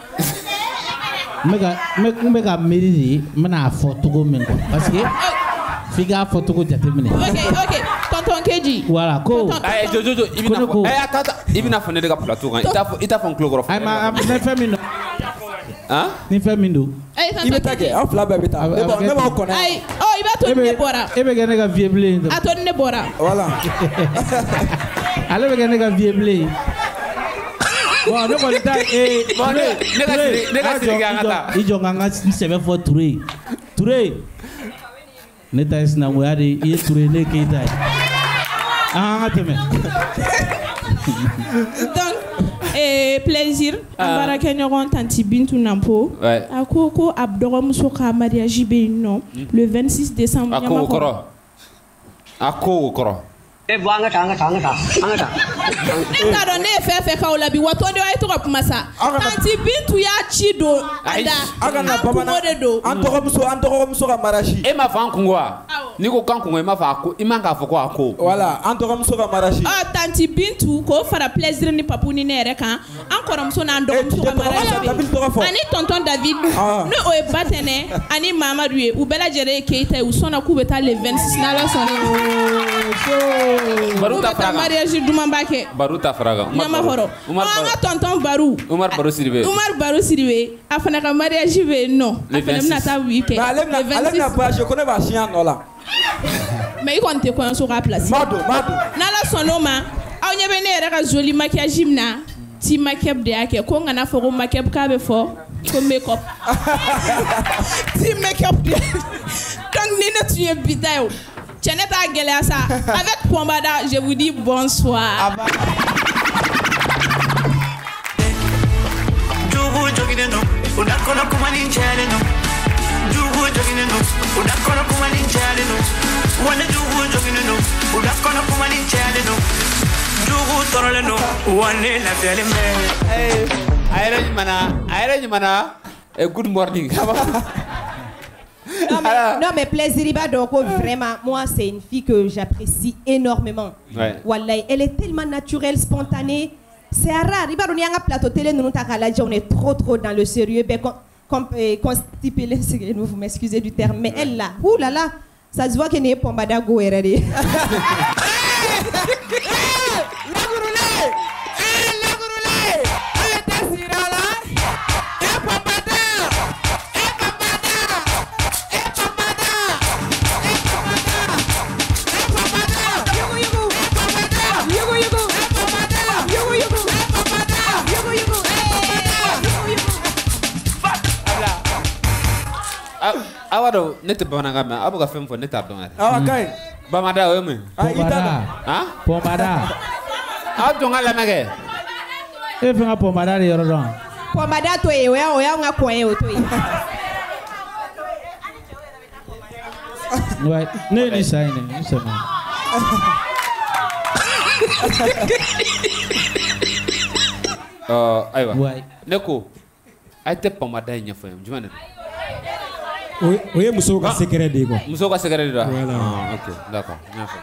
Mega, mega mérite, mana fɔ togo min quoi. Parce que f'i k'a fɔ togo jateminɛ. Ok, ok. Tonton Keji. Voilà, ko. Eh, Jojo, Jojo, i bɛna fɔ. Eh, attends, i bɛna fɔ ne de ka plateau kan. I t'a fɔ, i t'a fɔ n tulo kɔrɔ. Ayi ma, ne fɛn min don. Hein? Ni fɛn min don. I bɛ taa kɛ, aw fila bɛɛ bɛ taa. Ne b'a, ne b'aw kɔnɔ. Ayi, oh, i b'a to ni ne bɔra. E bɛ kɛ ne ka vieux bilen. A to ni ne bɔra. Voilà. Ale bɛ kɛ ne ka vieux bilen. Bon, ne kɔni ta ee. Bon, ne ne ka siri, ne ka siri kɛ an ka taa. I jɔ n ka n ka sɛbɛn fɔ Touré. Touré. Ne ta ye sinankunya de ye, i ye Touré, ne ye Keyita ye. An ka tɛmɛ. Donc, eh, plaisir. An baarakɛɲɔgɔn tanti Bintu Nampo. A ko ko a dɔgɔmuso ka mariage bɛ yen nɔ le vingt-six décembre. A ko o kɔrɔ. A ko o kɔrɔ. E bɔ an ka taa an ka taa an ka taa an ka taa. Ne t'a dɔn ne ye fɛn fɛn k'aw la bi wa tɔndenw a ye to ka kuma sa. Tanti Bintu y'a ci don a da. An ka na bamanan de don. An dɔgɔmuso an dɔgɔmuso ka mariage. E ma fɔ an kungo wa? N'i ko k'an kungo i ma fɔ a ko i man k'a fɔ ko a ko. Voilà an dɔgɔmuso ka mariage. Ɔ tanti Bintu k'o fara plaisir ni papu ni ne yɛrɛ kan an kɔrɔmuso n'an dɔgɔmuso ka mariage bɛ ani tonton David ni o ye Batɛnɛ ani Mamadu ye u bɛɛ lajɛlen ye Keyita ye u sɔnna k'u bɛ taa le vingt-six n'Ala sɔnna. Baru ta fara kan. Mariage duman ba kɛ. Baru ta fara kan. Ɲama hɔrɔn. An ka tonton Baru. Umar Baru Sidibe. Umar Baru Sidibe a fana ka mariage bɛ yen nɔ. A fana bɛna taa wuli kɛ. Mais ale bɛna ale bɛna voyage ko ne b'a si yan nɔ la. Mais i kɔni tɛ kɔɲɔso ka place. Mado Mado. N'Ala sɔnn'o ma aw ɲɛ bɛ ne yɛrɛ ka joli maquillage min na ti make-up de y'a kɛ ko n kana fɔ ko make-up k'a bɛ fɔ ko make-up. Ti make-up de. Donc ni ne tun ye bita ye o. Cɛ ne t'a gɛlɛya sa avec Pombada je vous dis bonsoir. Jugu jogine no, uda kono kuma ni chale no. Jugu jogine no, uda kono kuma ni chale no. Wana jugu jogine no, uda kono kuma ni chale no. Jugu torole no, wane la fiale me. Hey, ayere mana, ayere mana. Good morning. Non mais, non mais plaisir Iba donc vraiment moi c'est une fille que j'apprécie énormément. Ouais. Wallahi, elle est tellement naturelle, spontanée. C'est rare. Iba on y a un plateau télé nous ta on est trop trop dans le sérieux ben comme constipé vous m'excusez du terme mais elle là, ouh là là, ça se voit qu'elle n'est pas Pombada go erreur. awado ne te bananga ma abuga fem fo ne ta don are ah kay bamada o me Pombada. ah Pombada. ah don ala mege e fenga pombada de yoro don Pombada to e oya oya nga koen o to e ouais ne ni sai ne ni sai euh aywa ouais neko ay te pomada nya fo jumane o ye muso ka secret de quoi muso ka secret de voilà ah OK d'accord nya fo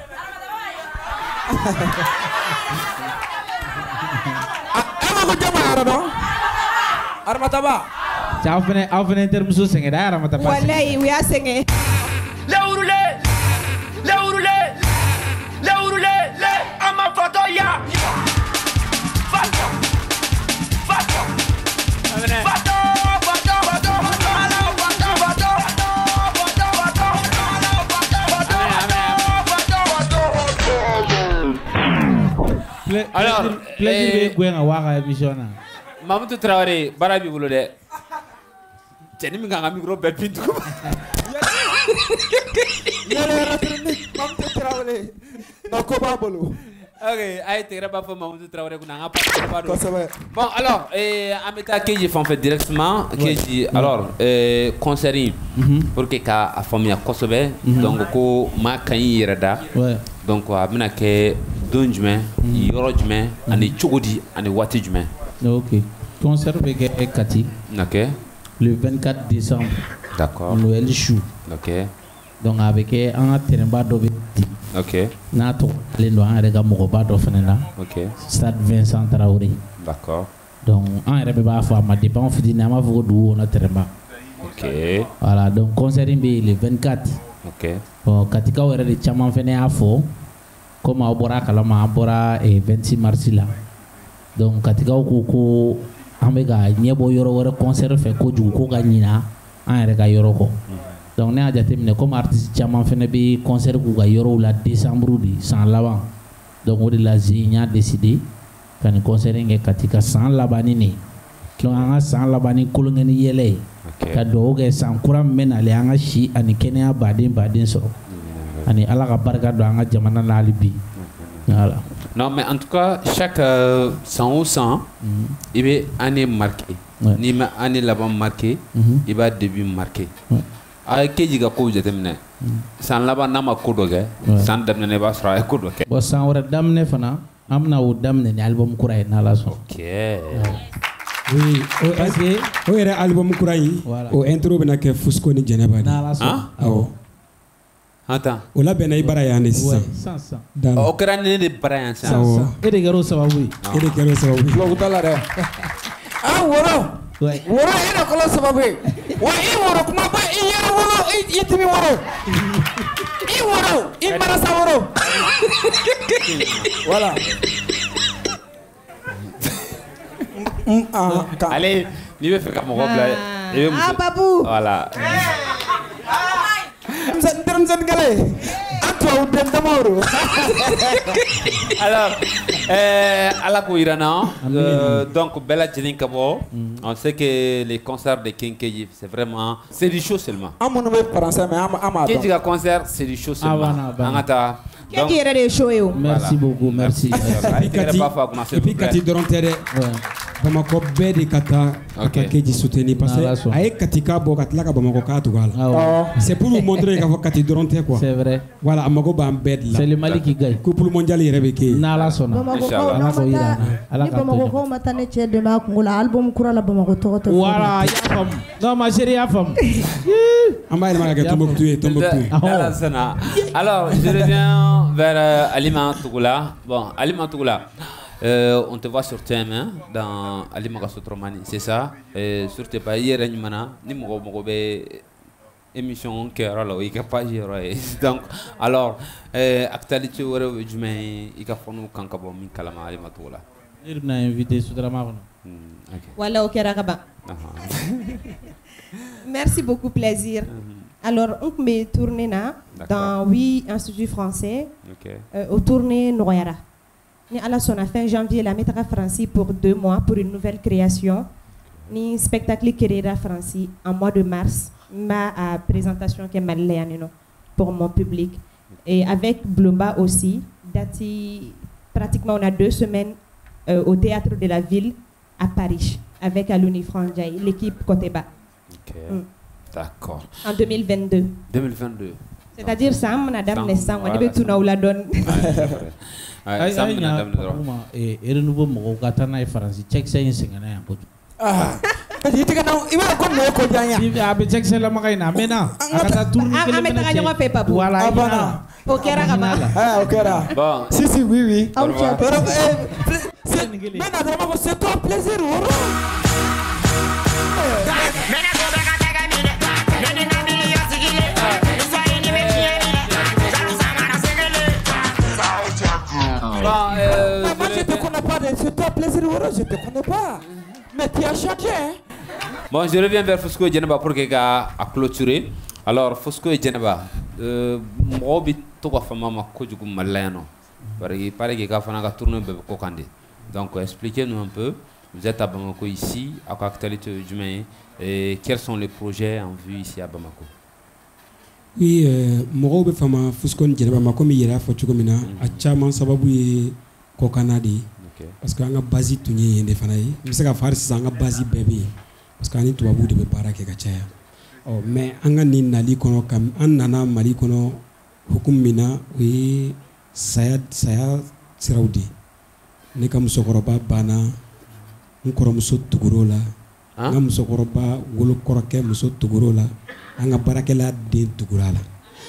ama ko jama ara do armataba ciao fene au fene inter muso senge da armataba wallahi we asenge Laurule, Laurule, Laurule, le ama foto ya. Fato, fato, fato, fato, fato, fato, fato, fato. Alors, plaisir be gwen awaka émission na. Mamadou Traoré, barabi bulu de. Teni mi nga micro be pintu. Ok, aïe, t'es pas fait Mamadou Traoré qu'on a pas de bon, alors, on met à Keji en fait directement. Keji, alors, concert pour que la famille a Kosovo, donc ko ma kanyi yerada. Donc, on a mis que don juin, yoro juin, ani chogodi, ani wati juin. Ok, concert avec Kati. Ok. Le vingt-quatre décembre. D'accord. Noël Chou. Ok. Donc avec un terrain d'obé. Ok. Nato, les noirs avec un mokoba d'offenena. Ok. Stade Vincent Traoré. D'accord. Donc un rebe ba fa ma dépend fidi na ma vo do na terrain. Ok. Voilà, donc concert le vingt-quatre. Ok. Bon, katika wera de chaman fene afo. Comme abora kalama abora et vingt-six mars là. Donc katika ko an bɛ ka ɲɛbɔ yɔrɔ wɛrɛ concert fɛ kojugu ko ka ɲina an yɛrɛ ka yɔrɔ kɔ donc ne y'a jateminɛ comme artiste caman fɛnɛ bɛ concert k'u ka yɔrɔw la décembre de san laban donc o de la Zi n y'a décidé ka nin concert in kɛ Kati ka san laban ni ne donc an ka san laban ni kolonkɛ ni yɛlɛ ye ka dugawu kɛ san kura min bɛ nalen an ka si ani kɛnɛya baden baden sɔrɔ ani Ala ka barika don an ka jamana na hali bi voilà. Non, mais en tout cas, chaque euh, cent ou cent, mm-hmm. il va année marquée. Ouais. Ni ma année là-bas marquée, mm-hmm. il va début marqué. Avec qui j'ai encore dit sans là-bas n'a pas coudé, sans dame ne va se faire coudé. Bon, sans aurait dame ne fana, amna ou dame ne album couraille n'a la son. Ok. Oui, parce que au album couraille, au intro bena que Fusco ni Geneva. N'a la son. Ah. Attends. O la bena ibara ya ne sisan. San san. O kɛra ne de bara yan sisan. E de kɛra o sababu ye. E de kɛra o sababu ye. Tubabu t'a la dɛ. Ah woro. Woro e de kɔlɔ sababu ye. Wa i woro kuma ba i yɛrɛ woro i timi woro. I woro i marasa woro. Voilà. Allez, n'i bɛ fɛ ka mɔgɔ bila i bɛ muso. Ah Babou. Voilà. Alors, euh, à la Kouirana, euh, donc Bella Jenin Kabo, on sait que les concerts de King Keji, c'est vraiment, c'est du show seulement. Keji a concert, c'est du show seulement. Angata. Qui est des shows? Merci beaucoup, merci. Et puis Kati Dorontere, Bamako bɛɛ de ka taa ka Keji soutenir parce que a ye Katika bɔ ka tila ka Bamako k'a tugu a la. C'est pour vous montrer k'a fɔ Kati dɔrɔn tɛ quoi. C'est vrai. Voilà, a mago b'an bɛɛ de la. C'est le Mali qui gagne. Couple mondial yɛrɛ bɛ kɛ yen. N'Ala sɔnna. Ni Bamako kaw ma taa ne cɛ dɛmɛ a kungo la album kura la Bamako tɔgɔ tɛ fɔ. Voilà, y'a faamu. Non, ma chérie y'a faamu. An b'a yɛlɛma ka kɛ Tombouctou ye, Tombouctou. Alors, je reviens vers euh, Alima Tougoula. Bon, Alima Tougoula. Euh, on te voit sur T M un dans Alima Gassotromani, c'est ça. Euh, sur tes pas hier mana ni mo mo be émission que alors il a pas géré. Donc alors euh, actualité wara jumé il a fonu kanka bo min kalama Alima Tougoula. Il m'a invité sur drama. Voilà OK Rakaba. Merci beaucoup, plaisir. Alors, on peut tourner là, dans huit instituts français, okay. euh, au tournée Noyara. Ni à la son fin janvier, la mettra Francie pour deux mois pour une nouvelle création. Ni spectacle Kerera Francie en mois de mars. ma euh, présentation qui est malléane, you know, pour mon public. Et avec Blumba aussi, dati, pratiquement on a deux semaines euh, au théâtre de la ville à Paris avec Alouni Franjay, l'équipe Koteba. Ok, Mm. d'accord. En deux mille vingt-deux. deux mille vingt-deux. C'est-à-dire Sam, Madame Nessang, on voilà, est tout la donne. Ay ay nya kuma e irin nubo mo ka tana e faransi check say singana ya ko ah kadi tika na iba ko no ko janya si abe check say la makai na mena akata tourner Ah, mais t'as gagné fait pas pour. wala abana Ok, Rama. ah ok ra Bon. si si oui oui Au revoir. c'est mena vraiment c'est toi plaisir oro Bon, euh, Maman, je te connais pas, c'est toi plaisir oro, je te connais pas. Mais tu as chanté, hein? Bon, je reviens vers Fusco et Djeneba pour que à clôturer. Alors, Fusco et Djeneba, euh, moi, je suis femme ma kojugu maleno. Parce que paraît que quand on a tourné bébé kokande. Donc, expliquez-nous un peu. Vous êtes à Bamako ici, à quoi actualité du et quels sont les projets en vue ici à Bamako? Oui, mɔgɔw bɛ fama Fusco ni Jɛnɛba ma komi i yɛrɛ y'a fɔ cogo min na a caman sababu ye kɔkanna de ye parce que an ka base tun ye yen de fana ye n bɛ se ka fɔ hali sisan an ka base bɛɛ bɛ yen parce que an ni tubabuw de bɛ baara kɛ ka caya ɔ mais an ka nin nali kɔnɔ ka an nana Mali kɔnɔ hukumu min na o ye saya saya siraw de ye ne ka musokɔrɔba banna n kɔrɔmuso tugur'o la n ka musokɔrɔba wolokɔrɔkɛ muso tugur'o la an ka baarakɛla den tugura la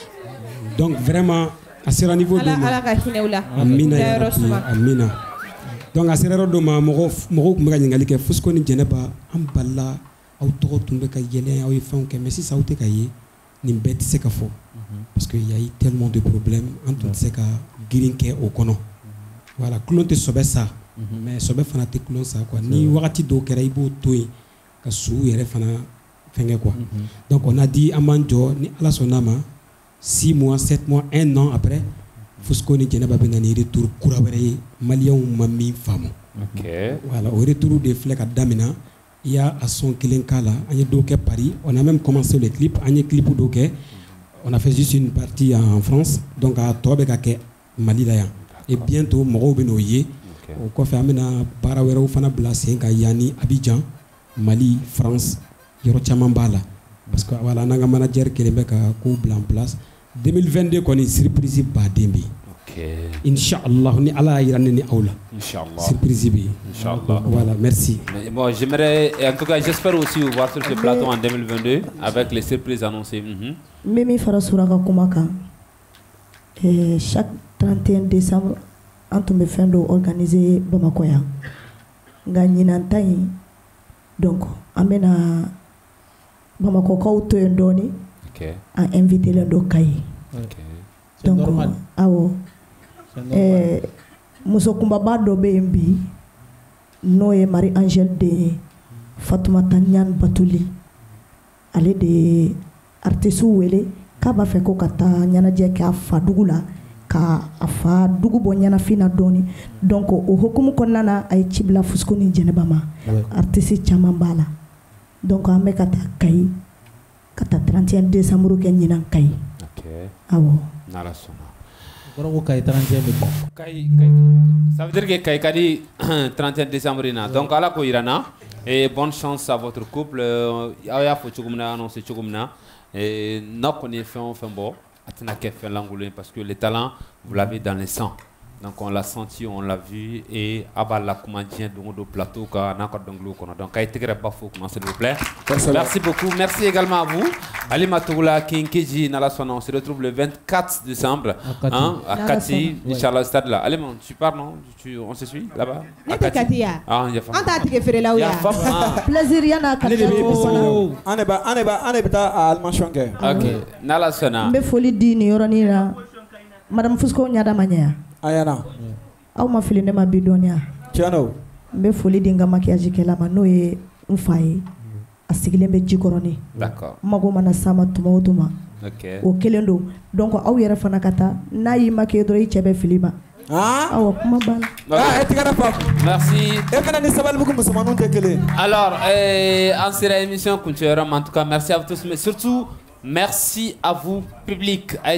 donc vraiment a sera niveau dɔ ma amina ya rabi amina donc a sera yɔrɔ dɔ ma mɔgɔw mɔgɔw tun bɛ ka ɲininkali kɛ Fusco ni Jɛnɛba an balila aw tɔgɔ tun bɛ ka yɛlɛ aw ye fɛnw kɛ mais sisan aw tɛ ka ye nin bɛɛ tɛ se ka fɔ parce que y a eu tellement de problèmes an tun tɛ se ka girin kɛ o kɔnɔ voilà kulon tɛ sɔbɛ sa mais sɔbɛ fana tɛ kulon sa quoi ni wagati dɔw kɛra i b'o to yen ka suw yɛrɛ fana fɛngɛ quoi donc on a dit an b'an jɔ ni Ala sɔnn'a ma six mois sept mois un an après Fusco ni Jɛnɛba bɛ na ni retour kura wɛrɛ ye maliyɛnw ma min faamu voilà o retour de filɛ ka damina i y'a a son kelen k'a la an ye dɔw kɛ Paris on a même commencé le clip an ye clip dɔw kɛ on a fait juste une partie en France donc a tɔ bɛ ka kɛ Mali la yan et bientôt mɔgɔw bɛ n'o ye o kɔfɛ an bɛna baara wɛrɛw fana bila sen kan yan ni Abidjan Mali France yɔrɔ caman b'a la parce que voilà n'an ka manager kelen bɛ ka kow bila en place deux mille vingt-deux kɔni surprise baden bɛ yen Inch'Allah ni Ala y'a jira ne ni aw la Inch'Allah surprise bɛ yen Inch'Allah voilà merci. Mais bon, j'aimerais en tout cas j'espère aussi vous voir sur ce plateau en deux mille vingt-deux avec les surprises annoncées. n bɛ min fara Sura ka kuma kan chaque trente et un décembre an tun bɛ fɛn dɔ organiser Bamakɔ yan nka ɲinan ta in donc an bɛna Bamakɔkaw to yen dɔɔni an invité len do Kayi donc awɔ ɛɛ muso kunbaba dɔ bɛ yen bi n'o ye Marie Angèle den ye Fatumata Ɲani Batuli ale de ye artiste wele k'a b'a fɛ ko ka taa ɲɛnajɛ kɛ a fa dugu la ka a fa dugu bɔ ɲɛnafin na dɔɔni donc o hokumu kɔnɔna na a ye ci bila Fusco ni Jɛnɛba ma artiste caman b'a la donc an bɛ ka taa Kayi ka taa trente et un décembre kɛ ɲinan Kayi awɔ n'Ala sɔnna kɔrɔ ko Kayi trente et un bɛ bɔ Kayi ça veut dire que Kayi ka di trente et un décembre in na donc Ala k'o yira n na et bonne chance à votre couple aw y'a fɔ cogo min na annoncé cogo min na n'a kɔni ye fɛn o fɛn bɔ a tɛna kɛ fɛn lankolon ye parce que le talent vous l'avez dans le sang donc on l'a senti on l'a vu et a b'a la kuma diɲɛ don o don plateau kan n'a ka dɔnkiliw kɔnɔ donc Kayi tɛgɛrɛ ba fo kuma s'il vous plaît merci beaucoup merci également à vous Alima Togola King Keji n'Ala sɔnna on se retrouve le vingt-quatre décembre hein, à Kati Inch'Allah stade là Alima tu pars non tu, on se suit là-bas ne tɛ Kati ya ah il y a femme an t'a tigɛ feerelaw ya plaisir yana ka an ne ba an ne ba an ne bɛ taa a animation kɛ ok n'Ala sɔnna n bɛ foli di nin yɔrɔnin na Madame Fusco ɲada ma ɲɛ yan ayana aw ma fili ne ma bi dɔɔniya tiɲɛ n bɛ foli di n ka maquillage kɛla ma n'o ye n fa ye a sigilen bɛ Jikɔrɔni d'accord n mago mana s'a ma tuma o tuma ok o kelen don donc aw yɛrɛ fana ka taa n'a y'i maquiller dɔrɔn i cɛ bɛ fili ma Ah, merci. Alors, euh, en cette émission, en tout cas, merci à vous tous, mais surtout, merci à vous, public. On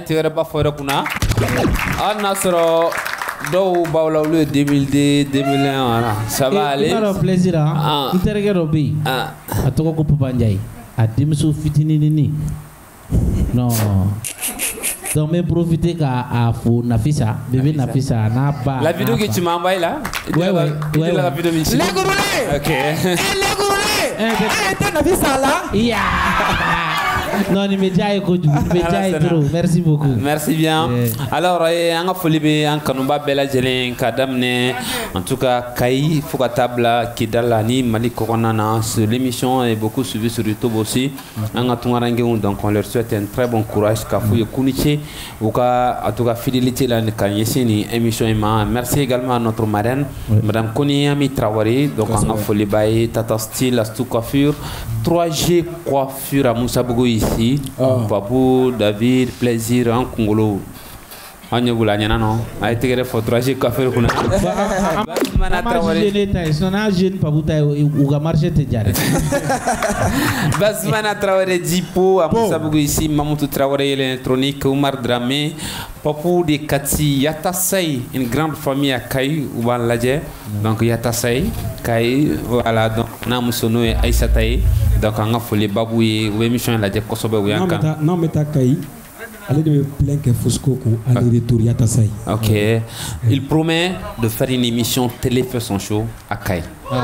a sur le deux mille deux deux mille un, voilà. Ça va aller. C'est un plaisir. Ah. Ah. A toko ko Papa Ndiaye. A dimso fitini nini. Non. Donc, même profiter qu'à fou Nafisa, bébé Nafisa, n'a pas. La vidéo que tu m'as envoyée là? Ouais, ouais. ouais, la vidéo de Les gourous! Ok. Les gourous! Eh, t'es Nafisa là? Yeah! Non, il média est connu. Média est trop. Merci beaucoup. Merci bien. Alors, on a folie, on kanumba bella jelen kadamne. En tout cas, Kai Fukatabla Kidalani Mali Coronana. L'émission est beaucoup suivie sur YouTube aussi. On a tout arrangé, donc on leur souhaite un très bon courage. Kafu Kunichi, ou en tout cas fidélité là, Kanyesini émission Emma. Merci également à notre marraine, Madame Koniami Traoré. Donc on a folie baye Tata Style, Astou Coiffure, trois G Coiffure à Moussa Bougou ici. Oh. Papou, David, plaisir en Congolo. On y voulait rien non. A été grave pour trois G Coiffure qu'on a. Mana Traoré. Son agent Papou taille ou ga marché te jare. Basmana Traoré Dipo à Moussa Bougou ici. Mamoutou Traoré l'électronique, Oumar Dramé. Papou de Kati Yatasai, une grande famille à Kaï ou Baladje. Donc Yatasai, Kaï, voilà, donc Namusono et Aïsataï. Donc on a fait les babouilles ou émission la Kosobe ou Yanka. Non, mais t'as Kaï. Allez de me plaindre que Fosco ou aller retour Yatasai. Ok. Il promet de faire une émission télé fait son show à Kaï.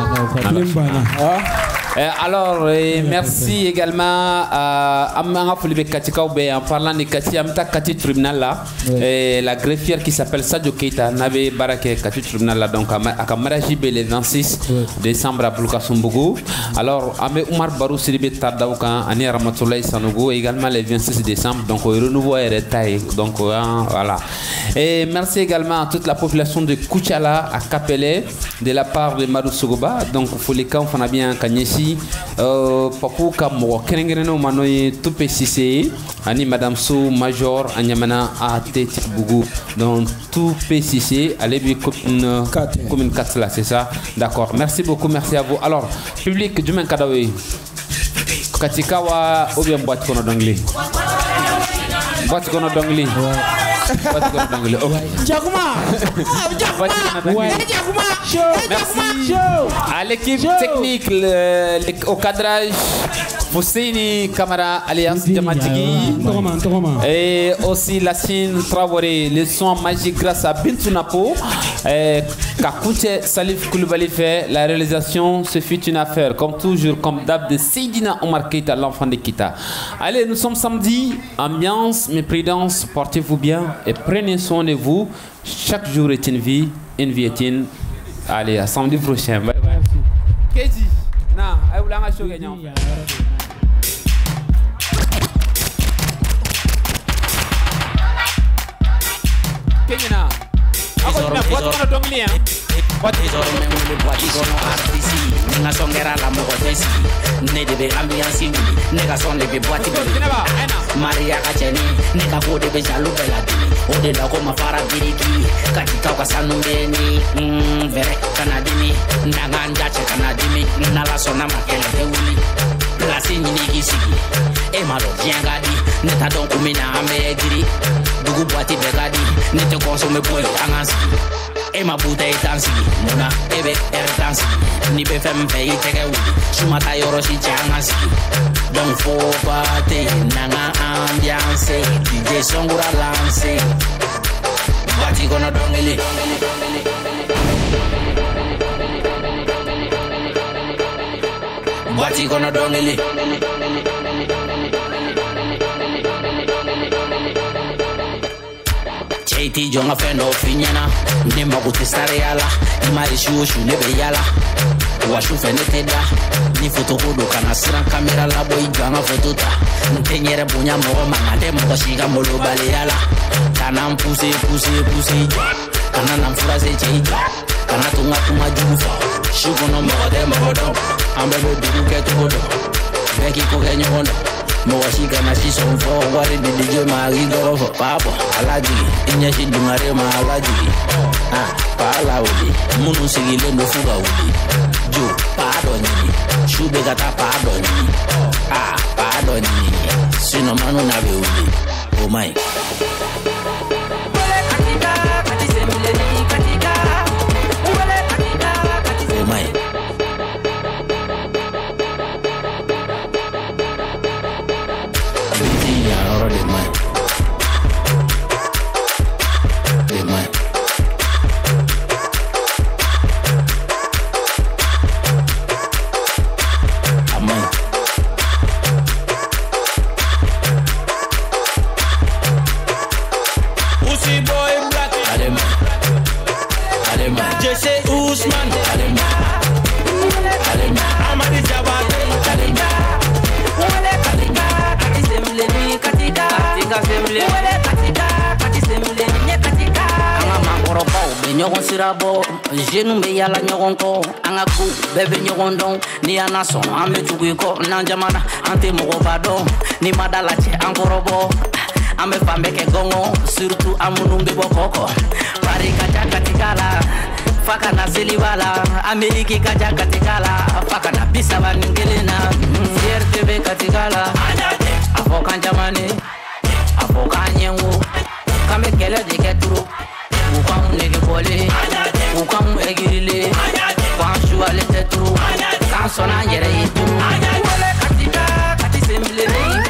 Euh, alors, euh, merci également à Amanga Folibe Katika Oube en parlant de Kati Amta Kati Tribunal là, et la greffière qui s'appelle Sadio Keita n'avait baraké Kati Tribunal là, donc à Kamarajibe le vingt-six décembre à Bulkasumbougou. Alors, Amé Oumar Barou Siribe Tardauka, Ani Ramatoulaye Sanogo également le vingt-six décembre, donc au renouveau est retaillé. Donc voilà. Et merci également à toute la population de Kouchala à Kapele de la part de Madou Sogoba. Donc, faut les camps, on a bien Kanyesi. Euh, Papou Kamo, Kerengereno Manoye Toupé Sissé, Ani Madame Sou Major, Anyamana A T Bougou, donc tout P Sissé, allez bien commune quatre là, c'est ça. D'accord, merci beaucoup, merci à vous. Alors, public, du même Kadawe, Katikawa, ou bien boîte qu'on a d'anglais. Boîte qu'on a d'anglais. Boîte qu'on a d'anglais. Jakuma! Merci à l'équipe technique, le, le, au cadrage, Fousseini Kamara alias Diamatigi et aussi Lassine Traoré, le son magique grâce à Bintou Napo. Kakouche Salif Koulibaly fait la réalisation, ce fut une affaire, comme toujours, comme d'hab de Seydina Omar Keita, l'enfant de Kita. Allez, nous sommes samedi, ambiance, mais prudence, portez-vous bien et prenez soin de vous. Chaque jour est une vie, une vie est une. Allez, à samedi prochain. Bye bye. Keji, na, ayo langa show gagnant. Keji na. Ako na boîte kono dongli hein. Boîte izoro memule boîte igono artisi. Nga songera la mo hotesi. Ne debe ambiance ni. Nega son lebe boîte bi. Maria kacheni, nega kode be jalu belati. Ode da koma fara biriki. Katika kwa sanumbeni. Mm, vere kanadimi. Ndanganja che kanadimi. Nala sona makele deuli. Plasi ni nigisi. E malo viengadi. Neta don kumina ambe giri. Dugu boîte begadi. Nete consomme boy angansi. E ma bouteille dansi. Mona ebe er dansi. Ni be fem pe itege wu. Sumata yoroshi changansi. Donc faut partir nanga ambiance. D J Songura lance. Bati kono dongeli. Bati kono dongeli. Cheiti jonga fendo finyana. Ni mabuti stare yala. Ni mari shu shu nebe yala. Washu fene teda. Ni foto kudu kana siran kamera la boy janga foto ta. Ntenyere bunya mo manga de mo shiga molo bale yala. Kana mpuse puse puse. Kana namfuraze cheita. Kana tunga tunga jufa. Shugo no mo de mo do. Ambe bo dugu ke to do. Beki ko genyo hondo. Moshi kana si son fo wari de de mari do fo papa alaji inya shi dungare ma alaji ah pala wuli munu sigile no fuga wuli jo pardon ni shube gata pardon ni ah pardon ni sino manu na be wuli oh my oh my ɲɔgɔn sirabɔ jeunes bɛ yala ɲɔgɔn kɔ an ka ko bɛɛ bɛ ɲɔgɔn dɔn ni an na sɔn an bɛ tugu i kɔ n'an jamana an tɛ mɔgɔba dɔn ni ma da la cɛ an kɔrɔbɔ an bɛ fan bɛɛ kɛ gɔngɔ surtout an minnu bɛ bɔ kɔkɔ pari ka ca katika la fa ka na seliba la ameriki ka ca katika la fa ka na bi saba ni kelen na fierté bɛ katika la a fɔ kan jamane a fɔ k'an ɲɛngo k'an bɛ kɛlɛ de kɛ turu u k'anw nege bɔlen u k'anw egirile k'an suwalen tɛ turu k'an sɔnna an yɛrɛ ye turu wele katika kati senbileni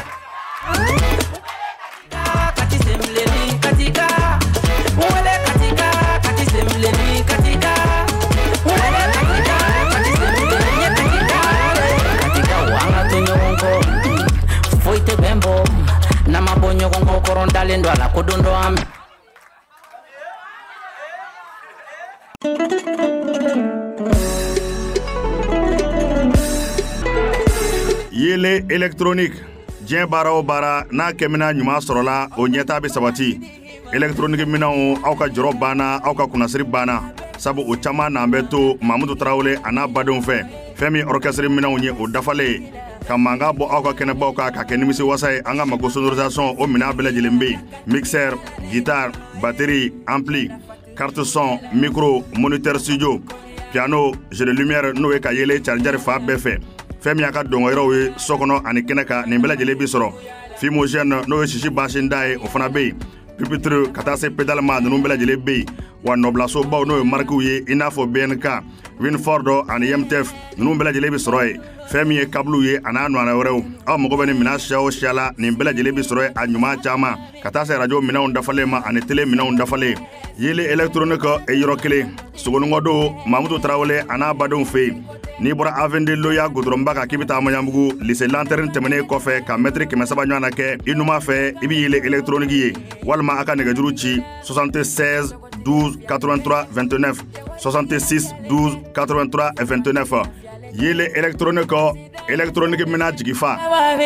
kati senbileni katika wele katika kati senbileni katika wele katika kati senbileni katika katika wa an ka to ɲɔgɔn kɔ foyi tɛ bɛn bɔ n'an ma bɔ ɲɔgɔn kɔ kɔrɔn dalen do a la ko don dɔ an Yele électronique diɲɛ baara o baara n'a kɛmina ɲuman sɔrɔla o ɲɛta bɛ sabati électronique minɛnw aw ka jɔrɔ banna aw ka kunnasiri banna sabu o caman n'an bɛ to Mamudu Tarawele a n'a badenw fɛ fɛn min orchestre minɛnw ye o dafalen ka mankan bɔ aw ka kɛnɛbaw kan ka kɛ nimisi wasa ye an ka mago sonorisation o minɛn bɛɛ lajɛlen bɛ yen mixeur guitare batterie ampli carte son micro moniteur studio piano jeu de lumière n'o ye ka yele charger fa bɛɛ fɛ fɛn min y'a ka dɔngɔyɔrɔw ye so kɔnɔ ani kɛnɛ kan nin bɛɛ lajɛlen bi sɔrɔ fumogène n'o ye sisi basinda ye o fana bɛ yen pupitre ka taa se pédale ma ninnu bɛɛ lajɛlen bɛ yen wa nɔbilasobaw n'o ye marquew ye i n'a fɔ B N K Winford ani M T F ninnu bɛɛ lajɛlen bi sɔrɔ yen fɛn min ye câble ye a n'a ɲɔgɔnna wɛrɛw aw mago bɛ nin minɛn siya o siya la nin bɛɛ lajɛlen bi sɔrɔ yen a ɲuman caman ka taa se radio minɛnw dafalen ma ani télé minɛnw dafalen yeli électronique ye yɔrɔ kelen sogonikɔdo Mamudu Tarawele a n'a badenw fɛ yen n'i bɔra Avende Loya goudronba kan k'i bɛ taa Maɲanbugu lycée Lanterne tɛmɛnen kɔfɛ ka mètre kɛmɛ saba ɲɔgɔn na kɛ i numan fɛ i bɛ yeli électronique ye walima a ka nɛgɛjuru ci soixante-seize douze quatre-vingt-trois vingt-neuf soixante-six douze quatre-vingt-trois vingt-neuf yele électronique électronique mina jigi fa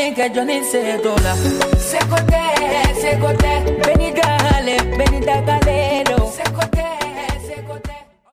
Sekote, sekote, benigale, benidagalero. Sekote, sekote.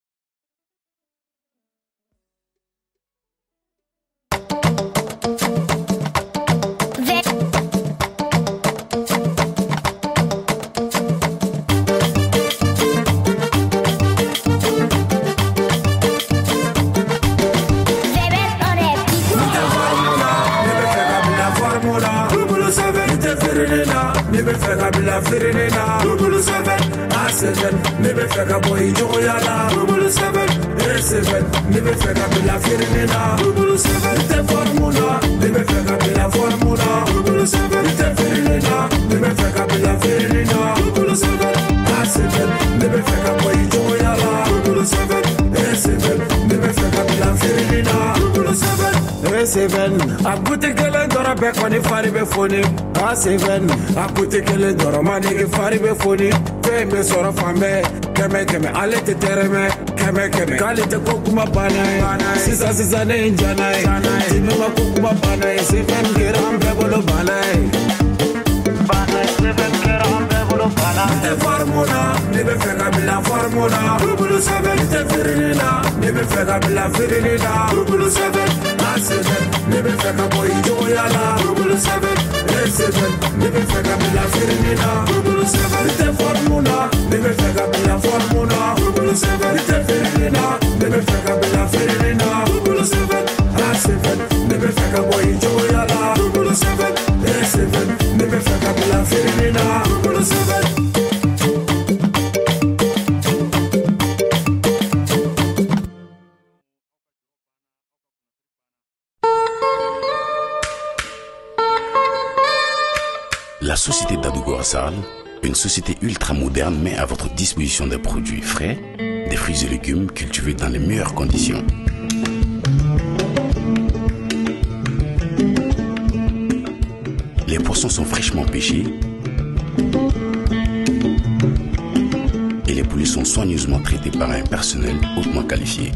Nebe feka bila firinina Bubulu seven A seven Nebe feka boy jogoyala Bubulu seven A seven Nebe feka bila firinina Bubulu seven Ite formula Nebe feka bila formula Bubulu seven Ite firinina Nebe feka bila firinina Bubulu seven A seven Nebe feka boy jogoyala Bubulu seven A seven Nebe feka bila firinina Bubulu seven A seven A gute kele dora be koni fari be foni A seven A gute kele dora manigi fari be foni Fe me sora fame Keme keme ale te tereme Keme keme Kali te kokuma banai Sisa sisa ne injanai Tinuma kokuma banai Seven geram bebolo banai Banai seven geram bebolo banai Te formula Nebe feka bila formula Bubulu seven Te firinina Nebe feka bila firinina Bubulu seven A seven Nebe feka boy jogoyala Bubulu seven firinina double seven ite formula ne be fɛ ka bila formula double seven ite firinina ne be fɛ ka bila firinina double seven a seven ne be fɛ ka bɔ i cogoya la double seven a seven ne be fɛ ka bila firinina double seven. La société Dadougo Assal, une société ultra moderne, met à votre disposition des produits frais, des fruits et légumes cultivés dans les meilleures conditions. Les poissons sont fraîchement pêchés et les poulets sont soigneusement traités par un personnel hautement qualifié.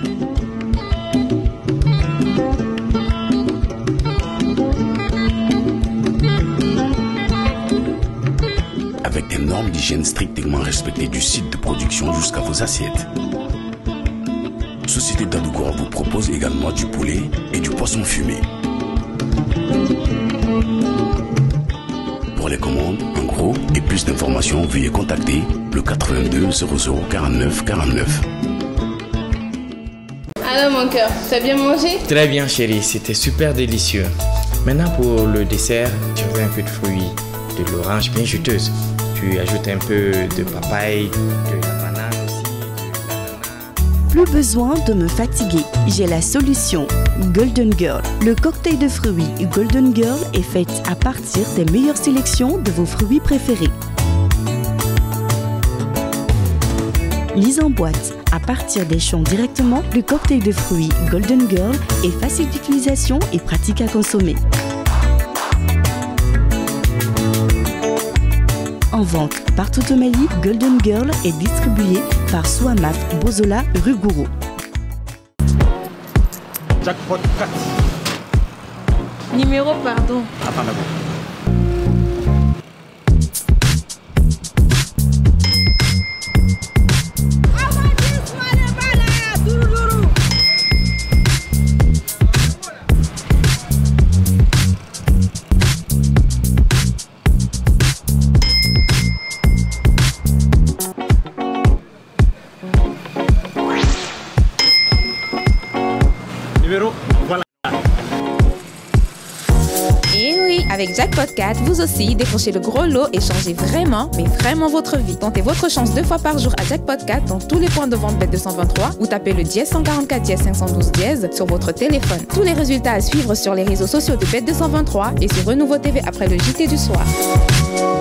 Avec des normes d'hygiène strictement respectées du site de production jusqu'à vos assiettes. Société Dadougo vous propose également du poulet et du poisson fumé. Pour les commandes, en gros et plus d'informations, veuillez contacter le quatre-vingt-deux zéro zéro quarante-neuf quarante-neuf. Alors mon cœur, t'as bien mangé? Très bien chérie, c'était super délicieux. Maintenant pour le dessert, tu veux un peu de fruits, de l'orange bien juteuse. Tu ajoutes un peu de papaye, de la banane aussi, de l'ananas. Plus besoin de me fatiguer, j'ai la solution. Golden Girl. Le cocktail de fruits Golden Girl est fait à partir des meilleures sélections de vos fruits préférés. Mise en boîte à partir des champs directement, le cocktail de fruits Golden Girl est facile d'utilisation et pratique à consommer. En vente partout au Mali, Golden Girl est distribué par Souamaf Bozola rue Gourou. Jackpot quatre. Numéro, pardon. Attends d'abord. Avec Jackpot quatre, vous aussi décrochez le gros lot et changez vraiment, mais vraiment votre vie. Tentez votre chance deux fois par jour à Jackpot quatre dans tous les points de vente B E T deux cent vingt-trois ou tapez le dièse cent quarante-quatre dièse cinq cent douze dièse sur votre téléphone. Tous les résultats à suivre sur les réseaux sociaux de B E T deux cent vingt-trois et sur Renouveau T V après le J T du soir.